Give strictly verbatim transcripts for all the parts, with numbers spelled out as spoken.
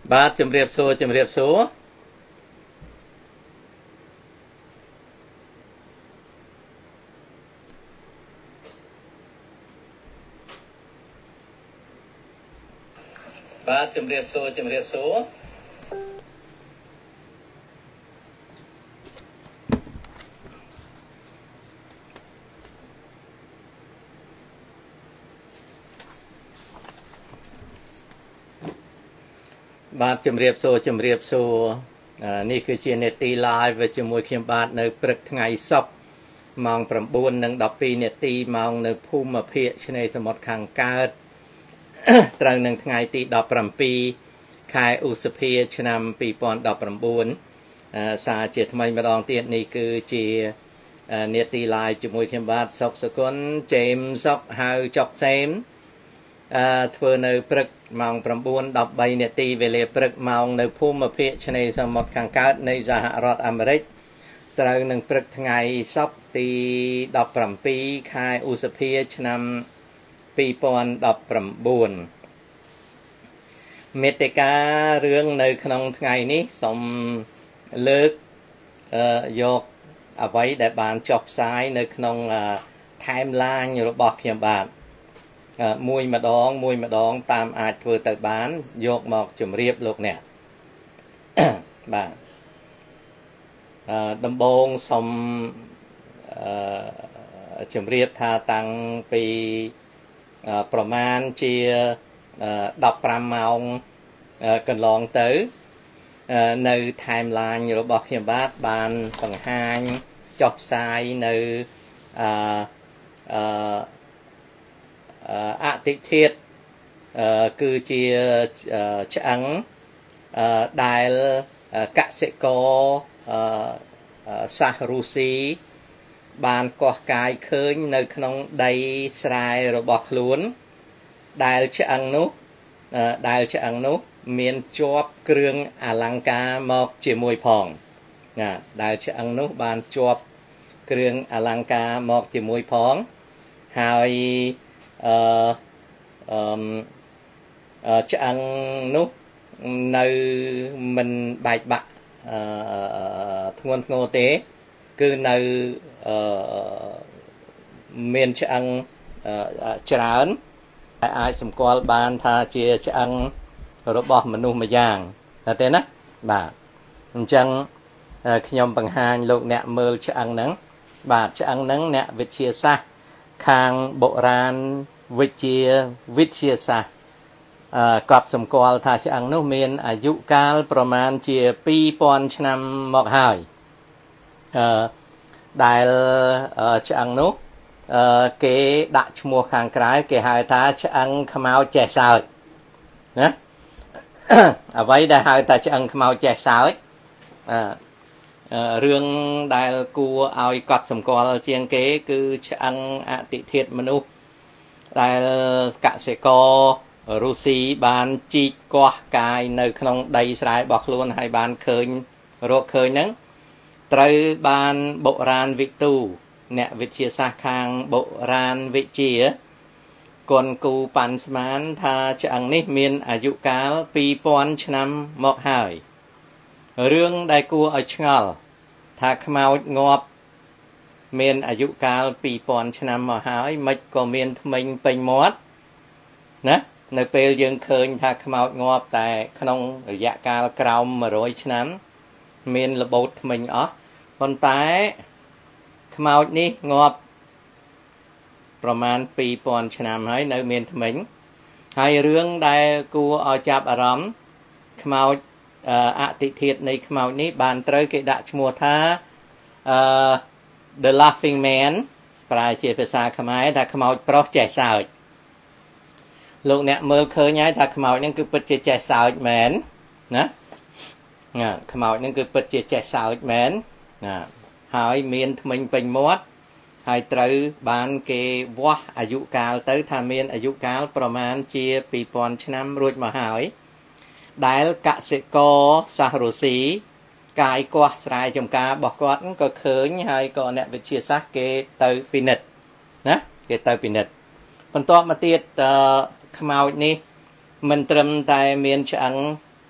បាទជំរាបសួរជំរាបសួរបាទជំរាបសួរជំរាបសួរបាទជំរាបសួរជំរាបសួរនេះគឺជានេតិ live ជាមួយខ្ញុំបាទនៅព្រឹកថ្ងៃសុក្រម៉ោង 9:12 នាទីម៉ោងនៅភូមិភាគឆ្នេរសមុទ្រខាងកើតត្រូវនឹងថ្ងៃទី ដប់ប្រាំពីរ ខែឧសភាឆ្នាំ ពីរពាន់ដប់ប្រាំបួន សារជាថ្មីម្ដងទៀតនេះគឺជានេតិ live ជាមួយខ្ញុំបាទសុកសុគន្ធជេមសុកហៅចុកសេមអឺធ្វើនៅព្រឹកម៉ោង 9:13 នាទីវេលាព្រឹកម៉ោងនៅភូមិភាគឆ្នេរសមុទ្រខាងកើតនៃសហរដ្ឋអាមេរិកត្រូវនឹងព្រឹកថ្ងៃសុក្រទី ដប់ប្រាំពីរ ខែឧសភាឆ្នាំ ពីរពាន់ដប់ប្រាំបួន មេតិការឿងនៅក្នុងថ្ងៃនេះសូមលើកយកអ្វីដែលបានចុះផ្សាយនៅក្នុង timeline របស់ខ្ញុំបាទមួយម្ដងមួយម្ដងតាមអាចធ្វើទៅបានយកមកជម្រាបលោកអ្នកបាទអឺដំបូងសូមអឺជម្រាបថាតាំងពីប្រមាណជាដប់ប្រាំម៉ោងកន្លងទៅនៅ timeline របស់ខ្ញុំបាទបានបង្ហាញចុះផ្សាយនៅអឺអឺអតិធាតុគឺជាឆ្អឹងដែលកសិករសាសរុស្ស៊ីបានកោះកាយឃើញនៅក្នុងដីស្រែរបស់ខ្លួនដែលឆ្អឹងនោះដែលឆ្អឹងនោះមានជាប់គ្រឿងអលង្ការមកជាមួយផងណាដែលឆ្អឹងនោះបានជាប់គ្រឿងអលង្ការមកជាមួយផងហើយអឺអឺឆ្អឹងនោះនៅមិនបែកបាក់អឺធ្ងន់ធ្ងរទេគឺនៅអឺមានឆ្អឹងច្រើនតែអាចសម្គាល់បានថាជាឆ្អឹងរបស់មនុស្សម្យ៉ាងតែទេណាបាទអញ្ចឹងខ្ញុំបង្ហាញលោកអ្នកមើលឆ្អឹងហ្នឹងបាទឆ្អឹងហ្នឹងអ្នកវិទ្យាសាស្ត្រខាងបុរាណវិទ្យាវិទ្យាសាស្ត្រអឺកត់សម្គាល់ថាឆ្អឹងនោះមានអាយុកាលប្រមាណជា ពីរពាន់ ឆ្នាំមកហើយអឺដែលឆ្អឹងនោះអឺគេដាក់ឈ្មោះខាងក្រៅគេហៅថាឆ្អឹងខ្មៅចេះសើចណាអ្វីដែលហៅថាឆ្អឹងខ្មៅចេះសើចអឺរឿងដែលគួរឲ្យកត់សម្គាល់ជាងគេគឺឆ្អឹងអតិធាតុមនុស្សដែលកសិកររុស្ស៊ីបានជីកកោះកាយនៅក្នុងដីស្រែរបស់ខ្លួនហើយបានឃើញរកឃើញហ្នឹងត្រូវបានបុរាណវិទូអ្នកវិទ្យាសាស្ត្រខាងបុរាណវិទ្យាគន់គូប៉ាន់ស្មានថាឆ្អឹងនេះមានអាយុកាល ពីរពាន់ ឆ្នាំមកហើយរឿងដែលគួរឲ្យឆ្ងល់ថាខ្មោចងាប់មានអាយុកាល ពីរពាន់ ឆ្នាំមកហើយមិនក៏មានថ្មិញពេញមាត់ណានៅពេលយើងឃើញថាខ្មោចងាប់តែក្នុងរយៈកាលក្រោមមួយរយឆ្នាំមានរបូតថ្មិញអស់ប៉ុន្តែខ្មោចនេះងាប់ប្រមាណ ពីរពាន់ ឆ្នាំហើយនៅមានថ្មិញហើយរឿងដែលគួរឲ្យចាប់អារម្មណ៍ខ្មោចអតិធាតុនៃខ្មោចនេះបានត្រូវគេដាក់ឈ្មោះថាអឺ The Laughing Man ប្រែជាភាសាខ្មែរថាខ្មោចប្រុសចេះសើចលោកអ្នកមើលឃើញហើយថាខ្មោចហ្នឹងគឺពិតជាចេះសើចមែនណាណាខ្មោចហ្នឹងគឺពិតជាចេះសើចមែនណាហើយមានថ្មិញពេញមាត់ហើយត្រូវបានគេវាស់អាយុកាលទៅថាមានអាយុកាលប្រមាណជា ពីរពាន់ ឆ្នាំរួចមកហើយដែលកសិករសាសរុស្ស៊ីកាយកោះស្រែចម្ការរបស់គាត់ក៏ឃើញហើយក៏អ្នកវិទ្យាសាស្ត្រគេទៅពិនិត្យណាគេទៅពិនិត្យបន្ទាប់មកទៀតខ្មោចនេះមិនត្រឹមតែមានឆ្អឹង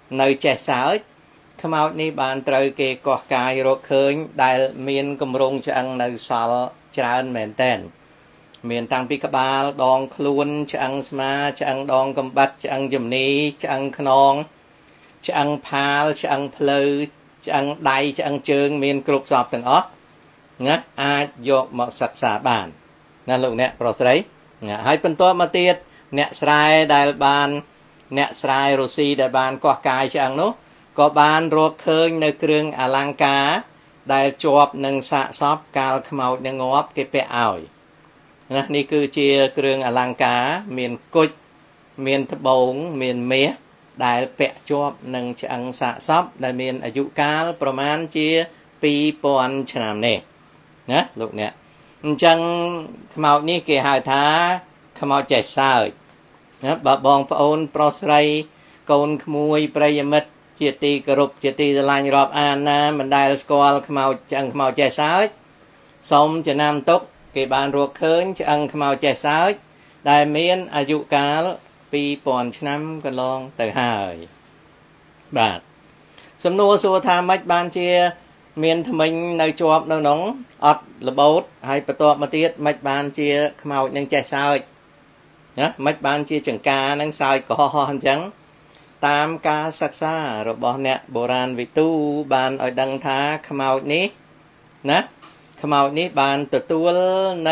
nơi trẻ sáo khám áo ní bàn trời kê có cái rốt khơi đại miền cầm rung chẳng nơi sal tràn mền tên miền tăng pi ba đòn khuôn chẳng sma chẳng đòn cầm bát chẳng dùm ní chẳng khnon chẳng phal chẳng pleu chẳng đầy chẳng chương miền cục sọp từng ớt ngá ai vô một sạch xả bànนั่นลูกเนี่ยโปรดใส่ให้เป็นตัวมาติดเนี่ยสายได้บานเนี่ยสายรูซีได้บานก็กายช่างนู้ก็บานรวกเคยในเครื่องอลังกาได้จวบหนึ่งสะซอบกาลขมาวเนี่ยงอบเก็บไปเอานะนี่คือเชียเครื่องอลังกาเมียนกุดเมียนทบงเมียนเมียได้เปะจวบหนึ่งช่างสะซอบได้เมียนอายุกาลประมาณเชียปีปอนฉนามเนี่ยนะลูกเนี่ยจังขมาวนี่เกี่ยหาท้าขมาวใจสายนะบะบองพระองค์ปรสไรโกนขมวยประยมิตรเจตีกรุบเจตีตะลายรอบอ่านนะมันได้สกอลขมาวจังขมาวใจสายสมจะนำตกเกี่ยบานรวกเคินจังขมาวใจสายได้เมียนอายุกาลปีปอนชน้ำกันลองแต่หายบาทสำนวนสุธามัจบานเชียเมียนทำไมในจวบในหนองอัดระบบให้ประตูมาเทียมัดบานเชียขมาวยังใจสายนะมัดบานเชียจังกานังสายก่อหันจังตามกาศักษาระบบเนี่ยโบราณวิตูบานอ่อยดังท้าขมาวนี้นะขมาวนี้บานตัวตัวใน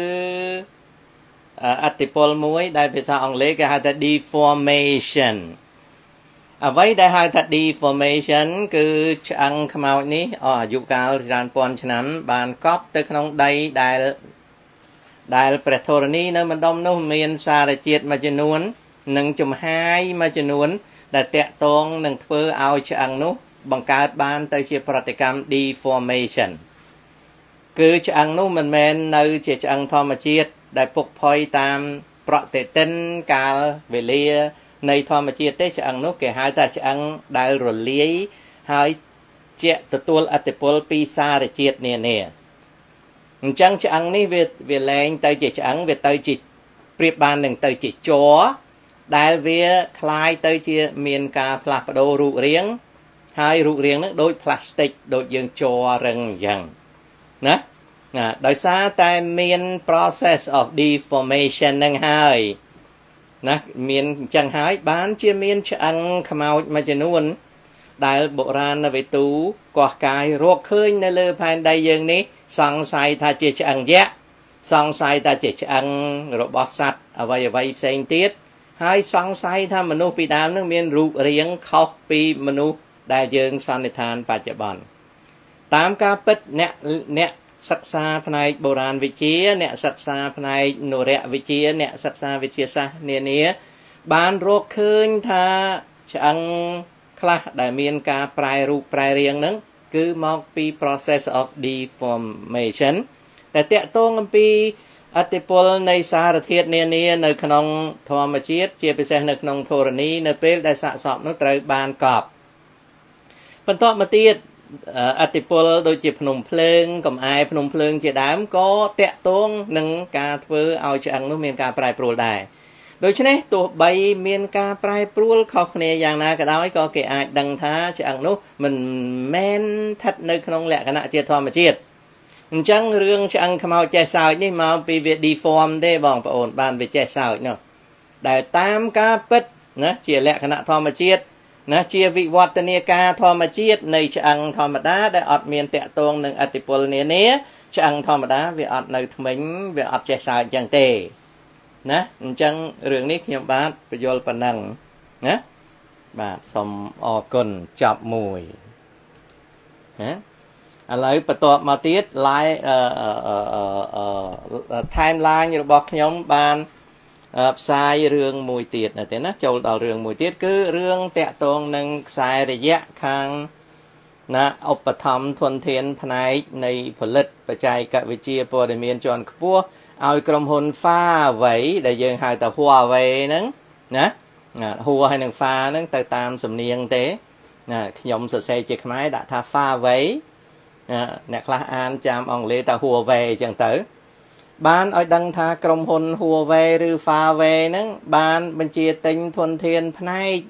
อัติพลมวยได้ภาษาอังกฤษก็หาแต่ deformationเอาไว้ได้หาแต่ deformation คือช่างขมาวนี้อ๋ออยู่กาลจานปอนฉะนั้นบานก๊อปตึกน้องใดได้ได้ประโทรนี้นะมันดมนุ่มเมียนสารเจียดมาจนวนหนึ่งจุดห้ามาจนวนแต่แตะตรงหนึ่งเพื่อเอาช่างนู้บังการบานแต่เจียปฏิกรรม deformation คือช่างนู้มันแมนในเจียช่างธรรมเจียดได้ปกพอยตามปรเตตินกาลเวเลียในธรรมเจียเตช่างนู้แก่หายแต่ช่างได้รเลี้ยหายเจตตัวอัติพลปีสารเจียดเนี่ยเนี่ยจังช่างนี้เวเวแรงแต่เจียช่างเวเตยจิตเปรียบบานหนึ่งเตยจิตจ๋อได้เวคลายเตยเจียเมียนกาพลาปโดรูเรียงหายรูเรียงนั้นโดยพลาสติกโดยยังจ๋อรังยังนะโดยซาแต่เมียน process of deformation นั่งหายนะเมียนจังหายบ้านเจียเมียนช่างขมาวมาจนวนได้โบราณในตูก่อกายโรคเคยในเลือภายในยังนี้สังไซทาเจช่างแยะสังไซทาเจช่างระบบสัตว์เอาไว้ไว้เส้นติดให้สังไซทามนุษย์ปีดามนั่งเมียนรูเรียงเขาปีมนุษย์ได้ยังสันนิษฐานปัจจุบันตามการปิดเนี่ยเนี่ยศึกษาภายในโบราณวิจัยเนี่ยศึกษาภายในโนเรวิจัยเนี่ยศึกษาวิทยาศาสตร์เนี่ยเนี่ยบานโรคคืนท่าช่างคลาได้มีการปลายรูปปลายเรียงนั้นคือมองปี process of deformation แต่เตะตรงปีอัติพลในสารเทียดเนี่ยเนี่ยในขนมธรรมจิตเจียไปใช้ในขนมโทรณีในเปลได้สะสมนั้นไตรบานกอบเป็นต้นมาเตียดอัติพลโดยจีพนมเพลิงกับไอพนมเพลิงเจดามก็เตะตรงหนึ่งการเพื่อเอาจังนู้มีการปลายปลูได้โดยเฉพาะตัวใบเมียนกาปลายปลูเขาเนียอย่างน่ากระดาษก็เกี่ยดังท้าจังนู้มันแม่นทัดในขนมแหลกขณะเจียทอมาเจียดจังเรื่องจังขมาวใจสาวนี่มาปีเวดีฟอร์มได้บองประโอนบานไปใจสาวเนาะแต่ตามกาปิดนะเจียแหลกขณะทอมาเจียดนะเจียวิวัฒนีกาธรรมจีตในช่างธรรมดาได้อดเมียนเตะตรงหนึ่งอติพลเนี้ยเนี้ยช่างธรรมดาวิอดในทมิงวิอดเจสายจังเตนะจังเรื่องนี้ขยมบาทประโยชน์ปนังนะบาทสมออกลจับมวยนะอะไรประตูมาติดไลน์เอ่อเอ่อเอ่อเอ่อไทม์ไลน์อยู่บอกขยมบานสายเรื่องมวยตีดนะแต่นะโจดเอาเรื่องมวยตีดคือเรื่องแตะตรงหนึ่งสายระยะคางนะอุปธรรมทวนเทียนภายในผลิตปัจจัยกับวิจัยโปรดเมียนจอนขบัวเอากรมหนฟ้าไว้ได้ยังหายแต่หัวไว้นั้นนะหัวให้หนึ่งฟ้านั้นแต่ตามสำเนียงเตะนะขยมสดใสเจ็กไม้ด่าท่าฟ้าไว้เนี่ยคลาอ่านจำองเลแต่หัวไว้จังเต๋อบ้านเอาดังทากรมหนหัวเวหรือฟาเวนั้นบ้านบัญชีติงทนเทียนพนัย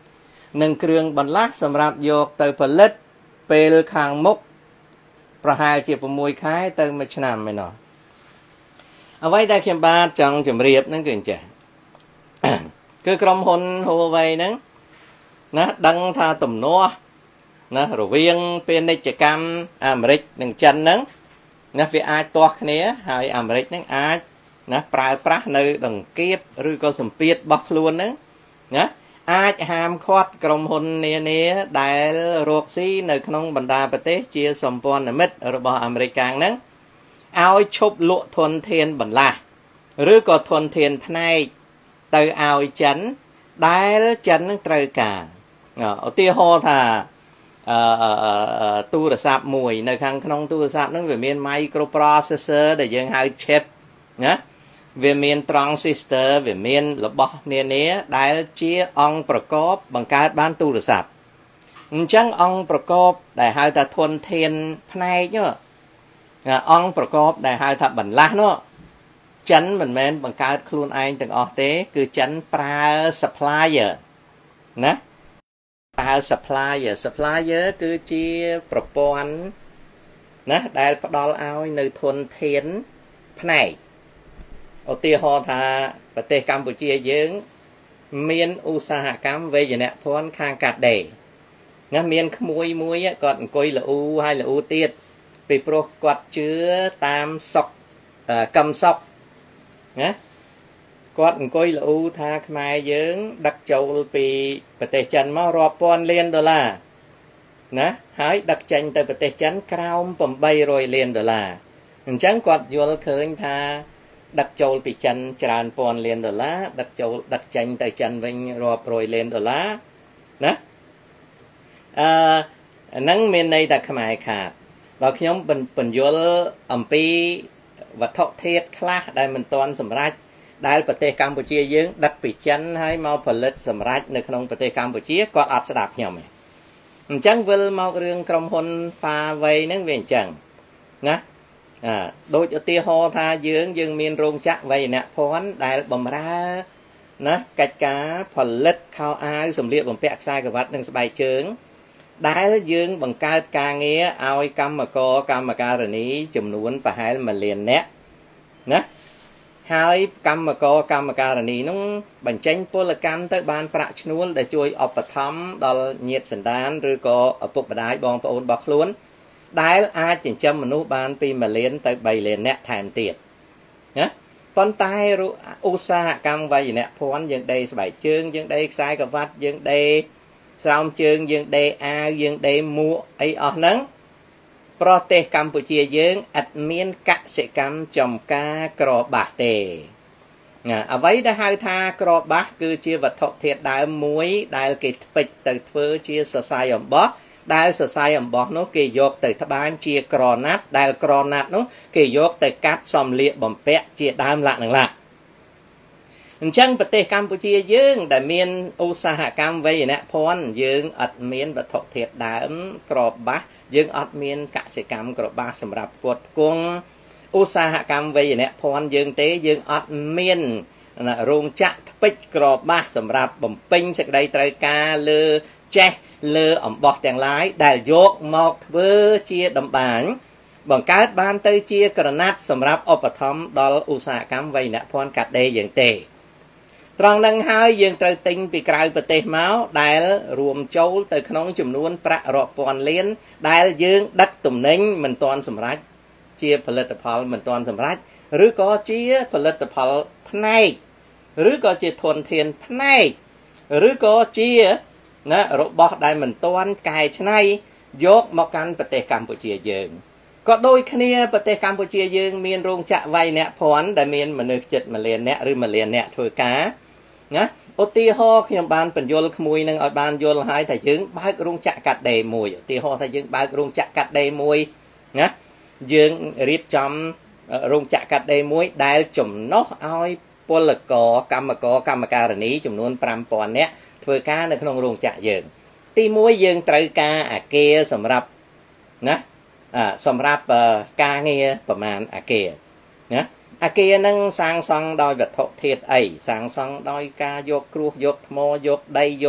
នឹងគ្រឿងបន្លាស់សម្រាប់យកទៅផលិតពេលខាងមុខប្រហែលជា6ខែទៅមួយឆ្នាំឯណោះអ្វីដែលខ្ញុំបាទចង់ជម្រាបហ្នឹងគឺអញ្ចឹងគឺក្រុមហ៊ុន Huawei ហ្នឹងណាដឹងថាទំនាស់ណារវាងពាណិជ្ជកម្មអាមេរិកនិងចិនហ្នឹងណាវាអាចទាស់គ្នាហើយអាមេរិកហ្នឹងអាចណាប្រើប្រាស់នៅដង្កៀបឬក៏សម្ពាធរបស់ខ្លួនហ្នឹងណាអាចហាមឃាត់ក្រុមហ៊ុននានាដែលរកស៊ីនៅក្នុងបណ្ដាប្រទេសជាសម្ព័ន្ធមិត្តរបស់អាមេរិកកាំងហ្នឹងឲ្យឈប់លក់ធនធានបន្លាស់ឬក៏ធនធានផ្នែកទៅឲ្យចិនដែលចិននឹងត្រូវការឧទាហរណ៍ថាអឺទូរស័ព្ទមួយនៅខាងក្នុងទូរស័ព្ទហ្នឹងវាមាន microprocessor ដែលយើងហៅ chip ណាវាមាន transistor វាមានរបស់នានាដែលជាអង្គប្រកបបង្កើតបានទូរស័ព្ទអញ្ចឹងអង្គប្រកបដែលហៅថាធនធានផ្នែកនោះអង្គប្រកបដែលហៅថាបន្លាស់នោះចិនមិនមែនបង្កើតខ្លួនឯងទាំងអស់ទេគឺចិនប្រើ supplier ណាប្រើ supplier supplier គឺជាប្រព័ន្ធណាដែលផ្ដល់ឲ្យនៅធនធានផ្នែកឧទាហរណ៍ថាប្រទេសកម្ពុជាយើងមានឧស្សាហកម្មវេយ្យានភ័ណ្ឌខាងកាត់ដេរណាមានក្មួយមួយគាត់អង្គុយល្អូហើយល្អូទៀតពីព្រោះគាត់ជឿតាមសុកកឹមសុកណាគាត់អង្គុយល្អូថាខ្មែរយើងដឹកចូលពីប្រទេសចិនមករាប់ពាន់លានដុល្លារណាហើយដឹកចេញទៅប្រទេសចិនក្រោមeight hundredលានដុល្លារអញ្ចឹងគាត់យល់ឃើញថាដឹកចូលពីចិនច្រើនពាន់លានដុល្លារដឹកចូលដឹកចេញទៅចិនវិញរាប់រយលានដុល្លារណាអឺហ្នឹងមានន័យថាខ្មែរខាតដល់ខ្ញុំបញ្យល់អំពីវត្ថុធាតុខ្លះដែលមិនទាន់សម្រេចដែលប្រទេសកម្ពុជាយើងដឹកពីចិនហើយមកផលិតសម្រេចនៅក្នុងប្រទេសកម្ពុជាគាត់អត់ស្ដាប់ខ្ញុំទេអញ្ចឹងវិលមករឿងក្រុមហ៊ុន Huawei ហ្នឹងវាអញ្ចឹងណាអាដូចឧទាហរណ៍ថាយើងយើងមានរោងចក្រវេយ្យានភ័ណ្ឌដែលបម្រើណាកិច្ចការផលិតខោអាវសម្លៀកបំពាក់ខ្សែក្រវ៉ាត់និងស្បែកជើងដែលយើងបង្កើតការងារឲ្យកម្មករកម្មការិនីចំនួនប្រហែលមួយលាននាក់ណាហើយកម្មករកម្មការិនីនោះបញ្ចេញពលកម្មទៅបានប្រាក់ឈ្នួលដែលជួយឧបត្ថម្ភដល់ញាតិសន្តានឬក៏ឪពុកម្ដាយបងប្អូនរបស់ខ្លួនដែលអាចចិញ្ចឹមមនុស្សបានពីមួយលានទៅបីលាននាក់ថែមទៀតណាប៉ុន្តែឧស្សាហកម្មវេយ្យានភ័ណ្ឌយើងដេរស្បែកជើងយើងដេរខ្សែក្រវ៉ាត់យើងដេរស្រោមជើងយើងដេរអាវយើងដេរមួកអីអស់ហ្នឹងប្រទេសកម្ពុជាយើងអត់មានកសិកម្មចំការក្របាសទេណាអ្វីដែលហៅថាក្របាសគឺជាវត្ថុធាតុដើមមួយដែលគេថ្ពេចទៅធ្វើជាសរសៃអំបោះដែលសរសៃអំបោះនោះគេយកទៅត្បាញជាក្រណាត់ដែលក្រណាត់នោះគេយកទៅកាត់សំលៀកបំពាក់ជាដើមលក្ខណៈឡាអញ្ចឹងប្រទេសកម្ពុជាយើងដែលមានឧស្សាហកម្មវេយ្យានភ័ណ្ឌយើងអត់មានវត្ថុធាតុដើមក្របាសយើងអត់មានកសិកម្មក្របាសសម្រាប់ផ្គត់ផ្គង់ឧស្សាហកម្មវេយ្យានភ័ណ្ឌយើងទេយើងអត់មានរោងចក្រថ្ពេចក្របាសសម្រាប់បំពេញសេចក្តីត្រូវការលើចេះលើអំបោះទាំងឡាយដែលយកមកធ្វើជាតម្បាញបង្កើតបានទៅជាក្រណាត់សម្រាប់ឧបត្ថម្ភដល់ឧស្សាហកម្មវេយ្យានភ័ណ្ឌកាត់ដេរយើងទេត្រង់នឹងហើយយើងត្រូវទិញពីក្រៅប្រទេសមកដែលរួមចូលទៅក្នុងចំនួនប្រាក់រាប់ពាន់លានដែលយើងដឹកទំនិញមិនទាន់សម្រេចជាផលិតផលមិនទាន់សម្រេចឬក៏ជាផលិតផលផ្នែកឬក៏ជាធនធានផ្នែកឬក៏ជាណារបស់ដែលមិនទាន់កែច្នៃយកមកកាន់ប្រទេសកម្ពុជាយើងក៏ដូចគ្នាប្រទេសកម្ពុជាយើងមានរោងចក្រវេយ្យានភ័ណ្ឌដែលមានមនុស្សជិតមួយលាននាក់ឬមួយលាននាក់ធ្វើការណាឧទាហរណ៍ខ្ញុំបានបញ្យល់ក្មួយនឹងឲ្យបានយល់ហើយថាយើងបើករោងចក្រកាត់ដេរមួយឧទាហរណ៍ថាយើងបើករោងចក្រកាត់ដេរមួយណាយើងរៀបចំរោងចក្រកាត់ដេរមួយដែលចំណុះឲ្យពលករកម្មករកម្មការិនីចំនួនfive thousandនាក់ធ្វើការនៅក្នុងរោងចក្រយើងទីមួយយើងត្រូវការអាគារសម្រាប់ណាសម្រាប់ការងារប្រមាណអាគារណាអាគារនឹងសាងសង់ដោយវត្ថុធាតុអីសាងសង់ដោយការយកគ្រួសយកថ្មយកដីយក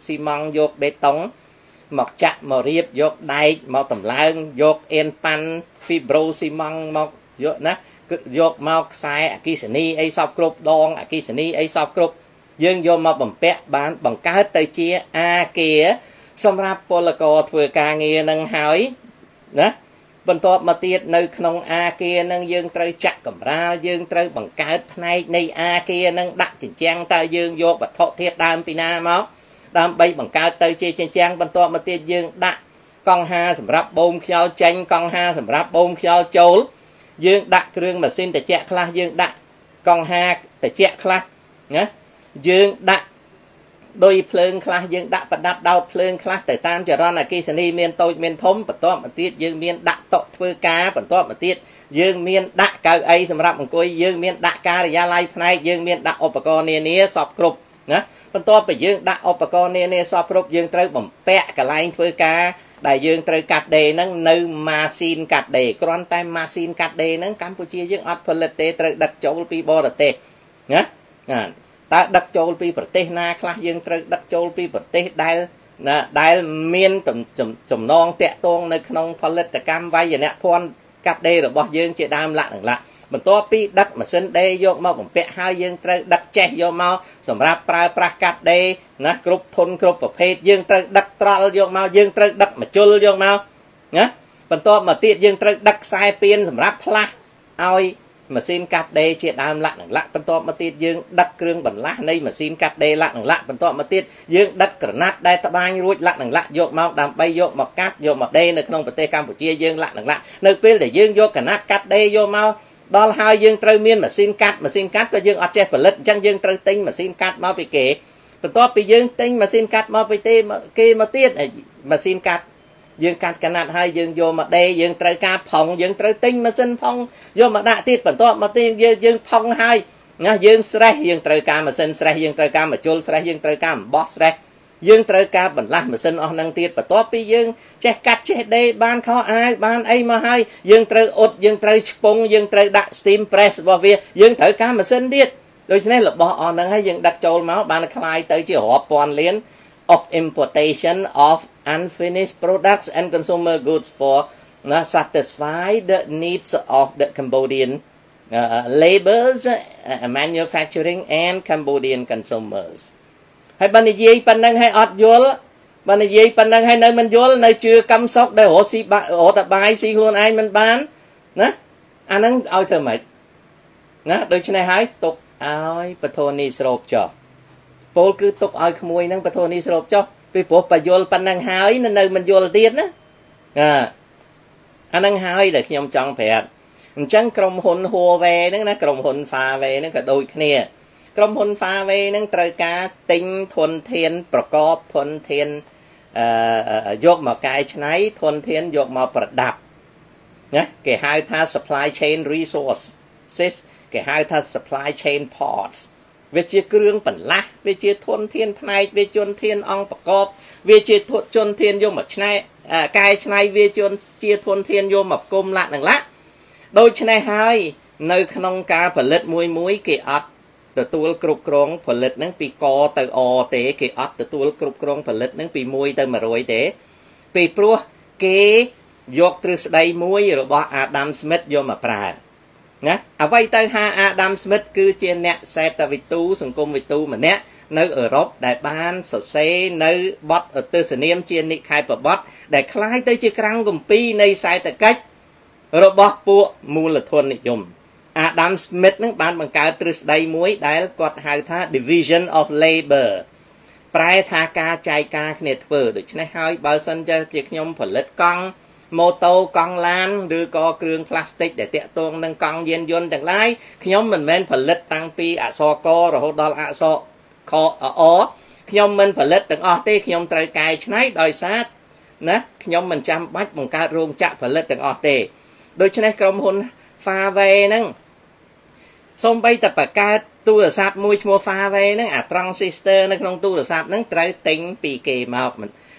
xi măng យកបេតុងមកចាក់មករៀបយកដែកមកតម្លើងយកអៀនប៉ាន់ហ្វីប្រូស៊ីម៉ង់មកយកណាគឺយកមកខ្សែអគិសនីអីសពគ្រប់ដងអគិសនីអីសពគ្រប់យើងយកមកបំពាក់បានបង្កើតទៅជាអាគារសម្រាប់ពលករធ្វើការងារនឹងហើយណាបន្ទាប់មកទៀតនៅក្នុងអាគារនឹងយើងត្រូវចាក់កម្រាលយើងត្រូវបង្កើតផ្នែកនៃអាគារនឹងដាក់ជញ្ជាំងតើយើងយកវត្ថុធាតុដើមពីណាមកដើម្បីបង្កើតទៅជាជញ្ជាំងបន្ទាប់មកទៀតយើងដាក់កង់ហាសម្រាប់បូមខ្យល់ចេញកង់ហាសម្រាប់បូមខ្យល់ចូលយើងដាក់គ្រឿងម៉ាស៊ីនត្រជាក់ខ្លះយើងដាក់កង់ហាត្រជាក់ខ្លះណាយើងដាក់ដោយភ្លើងខ្លះយើងដាក់ប្រដាប់ដោតភ្លើងខ្លះទៅតាមចរន្តអគ្គិសនីមានតូចមានធំបន្ទាប់មកទៀតយើងមានដាក់តុធ្វើការបន្ទាប់មកទៀតយើងមានដាក់កៅអីសម្រាប់អង្គុយយើងមានដាក់ការិយាល័យផ្នែកយើងមានដាក់ឧបករណ៍នានាសពគ្រប់ណាបន្ទាប់ពីយើងដាក់ឧបករណ៍នានាសពគ្រប់យើងត្រូវបំពាក់កន្លែងធ្វើការដែលយើងត្រូវកាត់ដេរហ្នឹងនៅម៉ាស៊ីនកាត់ដេរគ្រាន់តែម៉ាស៊ីនកាត់ដេរហ្នឹងកម្ពុជាយើងអត់ផលិតទេត្រូវដឹកចូលពីបរទេសណាណាតើដឹកចូលពីប្រទេសណាខ្លះយើងត្រូវដឹកចូលពីប្រទេសដែលណាដែលមានចំណងតាក់ទងនៅក្នុងផលិតកម្មវាយនភ័ណ្ឌកាត់ដេររបស់យើងជាដើមលក្ខណៈបន្ទាប់ពីដឹកម៉ាស៊ីនដេរយកមកបំពាក់ហើយយើងត្រូវដឹកចេះយកមកសម្រាប់ប្រើប្រាស់កាត់ដេរណាគ្រប់ធុនគ្រប់ប្រភេទយើងត្រូវដឹកត្រល់យកមកយើងត្រូវដឹកមជុលយកមកណាបន្ទាប់មកទៀតយើងត្រូវដឹកខ្សែពៀនសម្រាប់ផ្លាស់ឲ្យម៉ាស៊ីនកាត់ដេរជាដើមលក្ខណៈបន្ទាប់មកទៀតយើងដឹកគ្រឿងបន្លាស់នៃម៉ាស៊ីនកាត់ដេរលក្ខណៈបន្ទាប់មកទៀតយើងដឹកក្រណាត់ដែលត្បាញរួចលក្ខណៈយកមកដើម្បីយកមកកាត់យកមកដេរនៅក្នុងប្រទេសកម្ពុជាយើងលក្ខណៈនៅពេលដែលយើងយកក្រណាត់កាត់ដេរយកមកដល់ហើយយើងត្រូវមានម៉ាស៊ីនកាត់ម៉ាស៊ីនកាត់ក៏យើងអត់ចេះផលិតអញ្ចឹងយើងត្រូវទិញម៉ាស៊ីនកាត់មកពីគេបន្ទាប់ពីយើងទិញម៉ាស៊ីនកាត់មកពីទេគេមកទៀតម៉ាស៊ីនកាត់យើងកាត់កណាត់ហើយយើងយកមកដេរយើងត្រូវការផុងយើងត្រូវទិញម៉ាស៊ីនផុងយកមកដាក់ទៀតបន្ទាប់មកទៀតយើងយើងផុងហើយណាយើងស្រេះយើងត្រូវការម៉ាស៊ីនស្រេះយើងត្រូវការមជុលស្រេះយើងត្រូវការអំបោះស្រេះយើងត្រូវការបន្លាស់ម៉ាស៊ីនអស់ហ្នឹងទៀតបន្ទាប់ពីយើងចេះកាត់ចេះដេរបានខោអាវបានអីមកហើយយើងត្រូវអ៊ុតយើងត្រូវឆ្ពង់យើងត្រូវដាក់ steam press របស់វាយើងត្រូវការម៉ាស៊ីនទៀតដូច្នេះរបស់អស់ហ្នឹងហើយយើងដឹកចូលមកបានคล้ายទៅជារាប់ពាន់លាន of importation of unfinished products and consumer goods for uh, satisfy the needs of the Cambodian uh, laborers, uh, manufacturing and Cambodian consumers. ហើយបាននិយាយប៉ុណ្ណឹងឲ្យអត់យល់បាននិយាយប៉ុណ្ណឹងឲ្យនៅមិនយល់នៅជឿកម្មសុកដែលរស់ស៊ីរត់តបាយស៊ីខ្លួនឯងមិនបានណាអាហ្នឹងឲ្យធ្វើម៉េចណាដូច្នេះហើយទុកឲ្យពធនីស្រូបចុះពលគឺទុកឲ្យក្មួយហ្នឹងពធនីស្រូបចុះពីព្រោះបយលប៉ុណ្ណឹងហើយនៅមិនយល់ទៀតណាអាអាហ្នឹងហើយដែលខ្ញុំចង់ប្រាប់អញ្ចឹងក្រុមហ៊ុន Huawei ហ្នឹងណាក្រុមហ៊ុន Huawei ហ្នឹងក៏ដូចគ្នាក្រុមហ៊ុន Huawei ហ្នឹងត្រូវការទិញធនធានប្រកបធនធានអឺយកមកកែច្នៃធនធានយកមកប្រដាប់ណាគេហៅថា supply chain resources គេហៅថា supply chain parts វាជាគ្រឿងបន្លាស់វាជាធនធានផ្នែកវាជន់ធានអង្គប្រកបវាជាជន់ធានយកមកឆ្នៃកែច្នៃវាជន់ជាធនធានយកមកគុំលក្ខណៈដូច្នេះហើយនៅក្នុងការផលិតមួយមួយគេអត់ទទួលគ្រប់គ្រងផលិតហ្នឹងពីកទៅអទេគេអត់ទទួលគ្រប់គ្រងផលិតហ្នឹងពីមួយទៅមួយរយទេពីព្រោះគេយកទ្រឹស្ដីមួយរបស់ Adam Smith យកមកប្រើណាអ្វីទៅហា Adam Smith គឺជាអ្នកសេដ្ឋវិទូសង្គមវិទូម្នាក់នៅអឺរ៉ុបដែលបានសរសេរនៅបទទស្សនាមជានិកាយបបទដែលคล้ายទៅជាក្រាំងគម្ពីរនៃសេដ្ឋកិច្ចរបស់ពួកមូលធននិយម Adam Smith នឹងបានបង្កើតទ្រឹស្ដីមួយដែលគាត់ហៅថា division of labor ប្រែថាការចែកការគ្នាធ្វើដូច្នេះហើយបើសិនជាខ្ញុំផលិតកង់ម៉ូតូកង់ឡានឬក៏គ្រឿងផ្លាស្ទិកដែលតាក់ទងនឹងកង់យានយន្តទាំងឡាយខ្ញុំមិនមែនផលិតតាំងពីអក្សរករហូតដល់អក្សរខអខ្ញុំមិនផលិតទាំងអស់ទេខ្ញុំត្រូវកែច្នៃដោយសារណាខ្ញុំមិនចាំបាច់បង្កើតរោងចក្រផលិតទាំងអស់ទេដូច្នេះក្រុមហ៊ុន Huawei ហ្នឹងសូម្បីតែបង្កើតទូរស័ព្ទមួយឈ្មោះ Huawei ហ្នឹងអា transistor នៅក្នុងទូរស័ព្ទហ្នឹងត្រូវទិញពីគេមក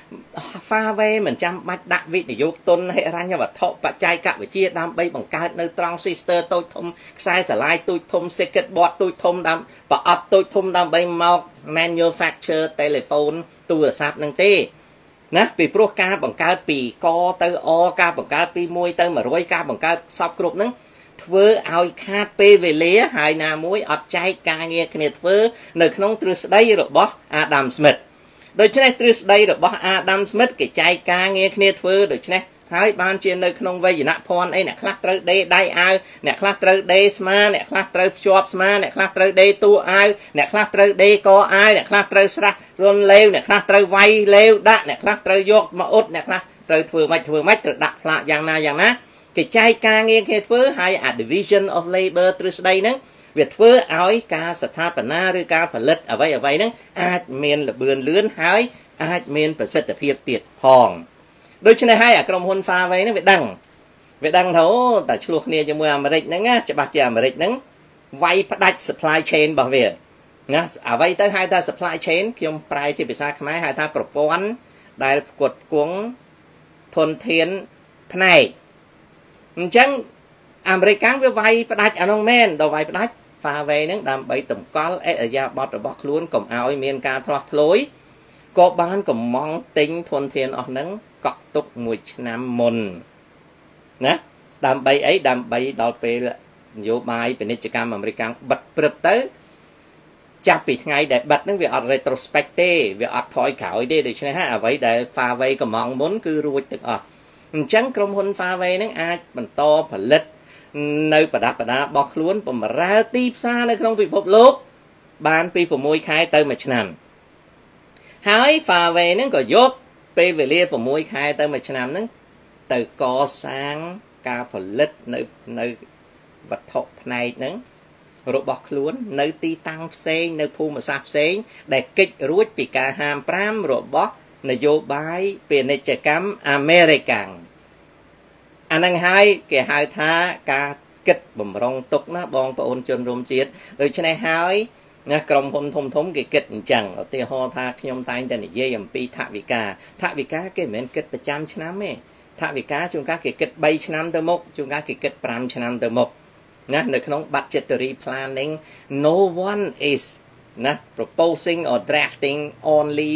pha ve mình chăm bạch đặc vị để vô tôn hệ ra nhà vật thọ và chai cạ với chia đam bay bằng cái nơi transistor tôi thông sai xả lai tôi thông circuit board tôi thông đam và up tôi thông đam bay mau manufacture telephone tôi ở sạp năng tê nè vì pro ca bằng cái pì co tới o ca bằng cái pi môi tới mà rồi ca bằng cái sắp group nắng thưa ao khát pe về lía hai nà muối ọt chai ca nghe cái thưa nơi không từ đây rồi boss Adam Smithโดยเฉพาะทฤษฎีរបស់ Adam Smith គេចែកការងារគ្នាធ្វើដូច្នេះហើយបានជានៅក្នុងវេយ្យានភ័ណ្ឌអីអ្នកខ្លះត្រូវដេដៃអាវអ្នកខ្លះត្រូវដេស្មាអ្នកខ្លះត្រូវភ្ជាប់ស្មាអ្នកខ្លះត្រូវដេតួអាវអ្នកខ្លះត្រូវដេកអាវអ្នកខ្លះត្រូវស្រះរុនលេវអ្នកខ្លះត្រូវវាយលេវដាក់អ្នកខ្លះត្រូវយកមកអ៊ុតអ្នកខ្លះត្រូវធ្វើម៉េចធ្វើម៉េចត្រូវដាក់ផ្លាកយ៉ាងណាយ៉ាងណាគេចែកការងារគ្នាធ្វើហើយ a division of labor ទ្រឹស្ដីហ្នឹងវាធ្វើឲ្យការស្ថាបនាឬការផលិតអ្វីអ្វីហ្នឹងអាចមានល្បឿនលឿនហើយអាចមានប្រសិទ្ធភាពទៀតផងដូច្នេះហើយអាក្រុមហ៊ុន Huawei ហ្នឹងវាដឹងវាដឹងថាអូតែឆ្លោះគ្នាជាមួយអាមេរិកហ្នឹងណាច្បាស់ជាអាមេរិកហ្នឹងវាយផ្ដាច់ supply chain របស់វាណាអ្វីទៅហៅថា supply chain ខ្ញុំប្រែជាភាសាខ្មែរហៅថាប្រព័ន្ធដែលផ្គត់ផ្គង់ធនធានផ្នែកអញ្ចឹងអាមេរិកកាំងវាវាយផ្ដាច់អានោះមែនដល់វាយផ្ដាច់Huawei ហ្នឹងដើម្បីតម្កល់អរិយាប័ត្ររបស់ខ្លួនកុំឲ្យមានការធ្លាស់ធ្លោយក៏បានកំងទិញធនធានអស់ហ្នឹងកក់ទុកមួយឆ្នាំមុនណាដើម្បីអីដើម្បីដល់ពេលនយោបាយពាណិជ្ជកម្មអាមេរិកបិទព្រឹបទៅចាប់ពីថ្ងៃដែលបិទហ្នឹងវាអត់ retrospect ទេវាអត់ថយក្រោយទេដូច្នេះហើយអ្វីដែល Huawei កំងមុនគឺរួចទាំងអស់អញ្ចឹងក្រុមហ៊ុន Huawei ហ្នឹងអាចបន្តផលិតនៅប្រដាប់ប្រដារបស់ខ្លួនបំរើទីផ្សារនៅក្នុងពិភពលោកបានពី6ខែទៅមួយឆ្នាំហើយ Huawei ហ្នឹងក៏យកពេលវេលា6ខែទៅមួយឆ្នាំហ្នឹងទៅកសាងការផលិតនៅនៅវត្ថុផ្នែកហ្នឹងរបស់ខ្លួននៅទីតាំងផ្សេងនៅភូមិសាស្ត្រផ្សេងដែលកិច្ចរួចពីការហាមប្រាមរបស់នយោបាយពាណិជ្ជកម្មអាមេរិកអានឹងហើយគេហៅថាការគិតបំរុងទុកណាបងប្អូនជនរួមជាតិដូច្នេះហើយណាក្រុមហ៊ុនធំធំគេគិតអញ្ចឹងឧទាហរណ៍ថាខ្ញុំតែងតែនិយាយអំពីថវិកាថវិកាគេមិនមែនគិតប្រចាំឆ្នាំទេថវិកាជួនកាលគេគិត3ឆ្នាំទៅមុខជួនកាលគេគិត5ឆ្នាំទៅមុខណានៅក្នុង budgetary planning no one is ណា proposing or drafting only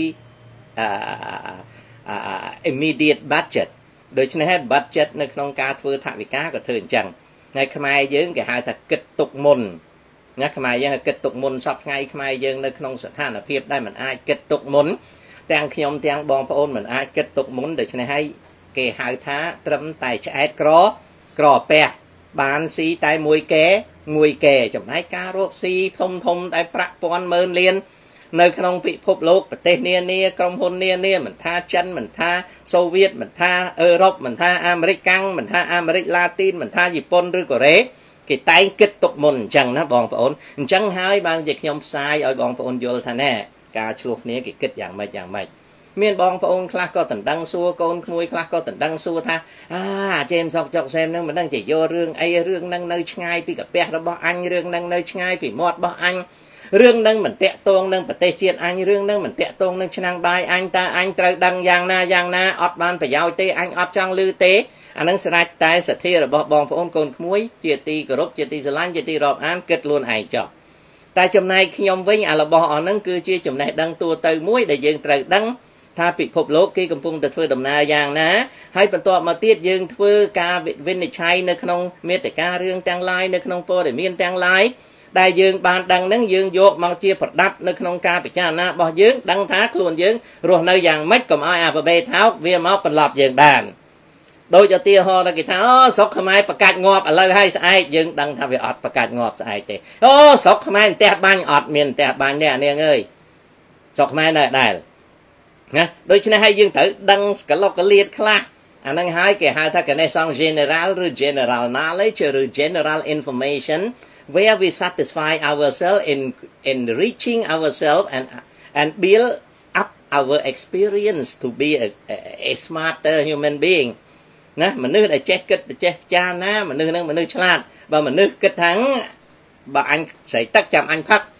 uh, uh, immediate budgetដូច្នេះហើយ budget នៅក្នុងការធ្វើថវិកាក៏ធ្វើអញ្ចឹងហើយខ្មែរយើងគេហៅថាគិតទុកមុនណាខ្មែរយើងគិតទុកមុនសពថ្ងៃខ្មែរយើងនៅក្នុងស្ថានភាពដែលមិនអាចគិតទុកមុនទាំងខ្ញុំទាំងបងប្អូនមិនអាចគិតទុកមុនដូច្នេះហើយគេហៅថាត្រឹមតែឆ្អែតក្រក្រពះបានស៊ីតែមួយកែមួយកែចំណែកការរកស៊ីធំធំដែលប្រាក់ពាន់ម៉ឺនលាននៅក្នុងពិភពលោកប្រទេសនានាក្រុមហ៊ុននានាមិនថាចិនមិនថាសូវៀតមិនថាអឺរ៉ុបមិនថាអាមេរិកកាំងមិនថាអាមេរិកឡាទីនមិនថាជប៉ុនឬកូរ៉េគេតែងគិតទុកមុនអញ្ចឹងណាបងប្អូនអញ្ចឹងហើយបានជាខ្ញុំផ្សាយឲ្យបងប្អូនយល់ថាណែការឆ្លោះគ្នាគេគិតយ៉ាងម៉េចយ៉ាងម៉េចមានបងប្អូនខ្លះក៏ដណ្ដឹងសួរកូនក្មួយខ្លះក៏ដណ្ដឹងសួរថាអាជេមសុកចុកសែមនឹងមិនដឹងជាយករឿងអីរឿងនឹងនៅឆ្ងាយពីកាពះរបស់អញរឿងនឹងនៅឆ្ងាយពីមាត់របស់អញរឿងនឹងមិនតាក់ទងនឹងប្រទេសជាតិអញរឿងនឹងមិនតាក់ទងនឹងឆ្នាំងបាយអញតើអញត្រូវដឹងយ៉ាងណាយ៉ាងណាអត់បានប្រយោជន៍ទេអញអត់ចង់ឮទេអានឹងស្រេចតែសទ្ធារបស់បងប្អូនកូនក្មួយជាទីគោរពជាទីស្រឡាញ់ជាទីរាប់អានគិតខ្លួនឯងចោះតែចំណែកខ្ញុំវិញអារបស់អស់ហ្នឹងគឺជាចំណេះដឹងទូទៅមួយដែលយើងត្រូវដឹងថាពិភពលោកគេកំពុងតែធ្វើដំណើរយ៉ាងណាហើយបន្ទាប់មកទៀតយើងធ្វើការវិនិច្ឆ័យនៅក្នុងមេតិការឿងទាំងឡាយនៅក្នុងព័ត៌មានទាំងឡាយដែលយើងបានដឹងហ្នឹងយើងយកមកជាប្រដាប់នៅក្នុងការពិចារណារបស់យើងដឹងថាខ្លួនយើងរស់នៅយ៉ាងម៉េចកុំឲ្យអាបបេថោកវាមកបន្លប់យើងបានដោយឧទាហរណ៍គេថាអូស្រុកខ្មែរប្រកាច់ងាប់ឥឡូវហើយស្អែកយើងដឹងថាវាអត់ប្រកាច់ងាប់ស្អែកទេអូស្រុកខ្មែរផ្ទះបាញ់អត់មានផ្ទះបាញ់ទេអានាងអើយស្រុកខ្មែរនៅដែរណាដូច្នេះហើយយើងត្រូវដឹងកលុកកលៀតខ្លះអានឹងហើយគេហៅថា connaissance general ឬ general knowledge ឬ general information where we satisfy ourselves in in reaching ourselves and and build up our experience to be a, a, a smarter human being ណាមនុស្សដែលចេះគិតចេះចារណាមនុស្សនឹងមនុស្សឆ្លាតបើមនុស្សគិតថាបើអញស្រីទឹកចាំអញផឹក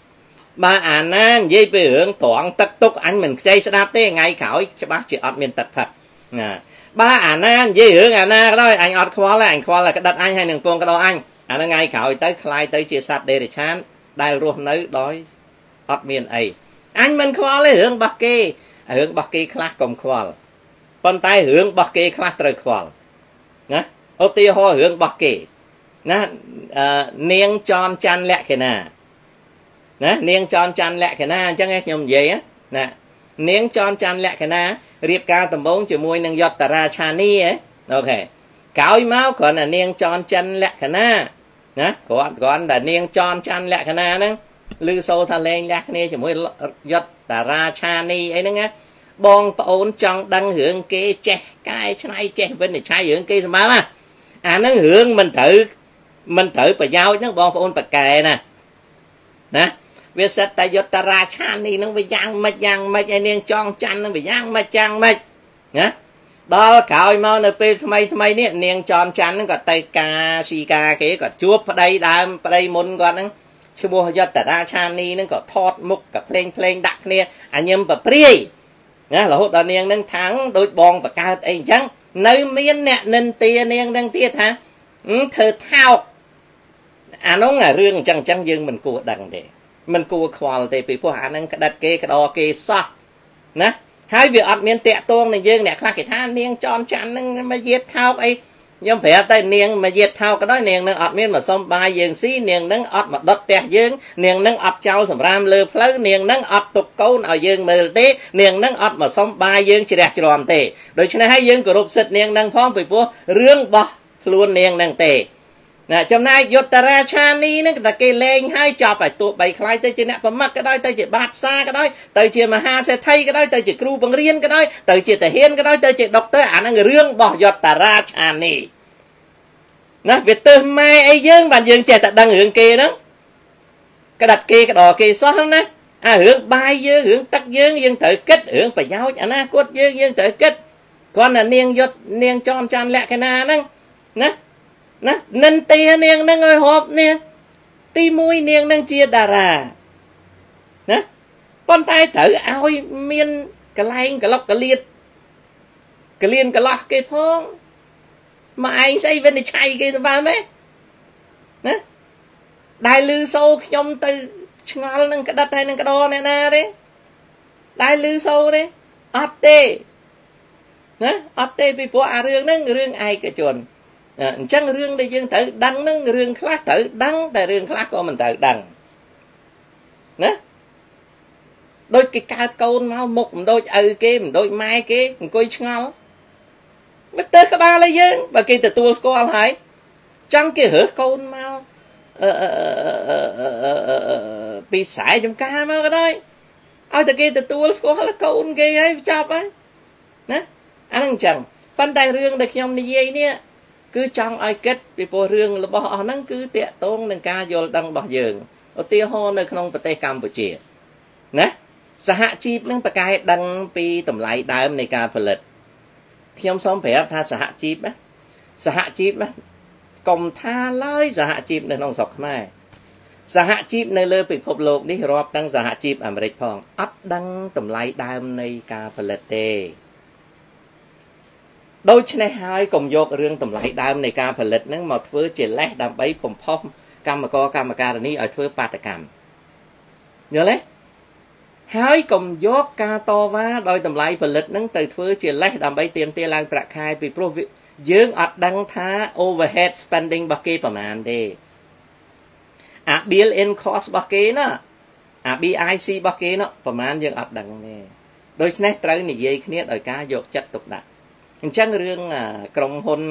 bà à nan dây về hướng toán tắc túc anh mình xây sẽ đáp thế ngày khảo cho bác chị ọt miền tật phật à ba à nan dây hướng à na đó anh ọt khoa là anh khoa là cái đặt anh hay đừng cái đó anh à nó ngày khảo tới khai tới chia sạt để để chán đai ruột nới đói ọt miền ấy anh mình khoa lấy hướng bắc kê hướng bắc kê khác cùng khoa con tay hướng bắc kê khác trời khoa nè ô tiêu ho hướng bắc kê nè nieng tròn chăn lẹ cái nè nè nieng tròn chăn lẹ cái nè chẳng nghe nhầm gì á nè nieng tròn chăn lẹ cái nè riệp ca tầm bốn chỉ môi nâng giọt tara chani ấy ok cáo máu còn là nieng tròn chăn lẹ cái nè nè còn còn là nieng tròn chăn lẹ cái nè nè lư sâu thà lên lẹ cái nè chỉ môi giọt tara chani ấy nè bong ôn trong đăng hưởng cái che cái này che bên này trái hưởng cái sao mà à nó hưởng mình thử mình thử và giao nó bong ôn bạc kè nè nè việc sát tay giọt tara chani nó bị giang mạch giang mạch anh niên tròn chăn nó bị giang mạch giang mạch nhá đó cào mau nó pe thay thay nè niên tròn chăn nó còn tay ca si ca cái còn chuột ở đây đam ở đây môn còn nó chưa mua giọt tara chani nó còn thọt mục cả plen plen đặc nè anh em bạc pri nè là hốt đàn niên nâng thắng đôi bong và cao ấy chẳng nơi miên nè nên tia niên nâng tia thả thơ thao à nó là rương chẳng chẳng dương mình cua đằng để mình cua khoa để bị phụ hạ nâng đặt kê cái đo kê so nè hai việc ọt miên tẹ tôn này dương nè khác cái tha niên tròn chăn nâng mà giết thao ấy nhưng phải tay niên mà giết thao cái đó niên nâng ọt miên mà xong ba dương xí niên nâng ọt mà đất tẹ dương niên nâng ọt trao sầm ram lơ phơi niên nâng ọt tục câu nào dương mờ tê niên nâng ọt mà xong ba dương chỉ đẹp tròn tê đối cho nên hai dương của rụp sệt niên nâng phong bị phụ rương bò luôn niên nâng tê nè trong này Yotara Chani nó ta kê lên hai chọc phải tụ bảy khai tới trên nè bấm mắt cái đó tới chỉ bát xa cái đó tới chỉ mà ha sẽ thay cái đó tới chỉ kêu bằng riêng cái đó tới chỉ thể hiện cái đó tới chỉ đọc tới ảnh người riêng bỏ Yotara Chani nè việc từ mai ấy dương bạn dương trẻ ta đang hướng kê đó cái đặt kê cái đò kê xóa nè à hướng bài dương hướng tắc dương dương tự kết hướng phải giáo ảnh na cốt dương dương tự kết con là niên Yot niên tròn chan lẹ cái na nè nè nè nên tia niên nâng ơi hộp nè ti mui niên nâng chia đà ra nè con tay thử ôi miên cái lanh cái lóc cái liệt cái liên cái lóc cái phong mà anh xây bên này chay cái vào mấy nè đại lư sâu nhom từ ngal nâng cái đất hay nâng cái đo này nè đấy đại lư sâu đấy ắt tê nè ắt tê bị bỏ à rương nâng rương ai cái chuồn chẳng rương đây dương tự đăng nó rương khác tự đăng tại rương khác của mình tự đăng nè đôi cái ca câu mau mục đôi ừ kia mình đôi mai kia mình coi ngon mất tới các ba lấy dương và kia từ tua score hỏi chẳng kia hở câu mau bị sải trong ca mau cái đó ai từ kia từ tua score là câu kia ấy chọc ấy nè anh chẳng ban tay rương được nhom như vậy nè cứ trong ai kết bị bộ rương là bỏ nó cứ tệ tôn nên ca vô đăng bỏ giường ở tiêu hôn nơi không phải Campuchia nè xã hạ chip nâng bạc cái đăng pi tầm lại đám này ca phật lịch khi ông sống phải tha xã hạ chip á xã hạ chip á cùng tha lơi xã hạ chip nên ông sọc mai xã hạ chip nơi lơ bị phục lục đi rọp đăng xã hạ chip Americ phong ắt đăng tầm lại đám này ca phật lịch tê đôi chân này hai cùng vô rương tầm lại đam này ca phải lịch nó mà thưa chỉ lẽ đam bấy bùng phong cam mà co cam mà ca này ở thưa ba tạ cam nhớ lấy hai cùng vô ca to vá đôi tầm lại phải lịch nó từ thưa chỉ lẽ đam bấy tiền tiền lang bạc khai bị pro dương ở đăng thá overhead spending bạc kêประมาณ đi à bill in cost bạc kê nó à bê i xê bạc kê nó ประมาณ dương ở đăng nè đôi chân này tới này dây kia ở ca vô chất tục đặt chẳng rươngក្រុមហ៊ុន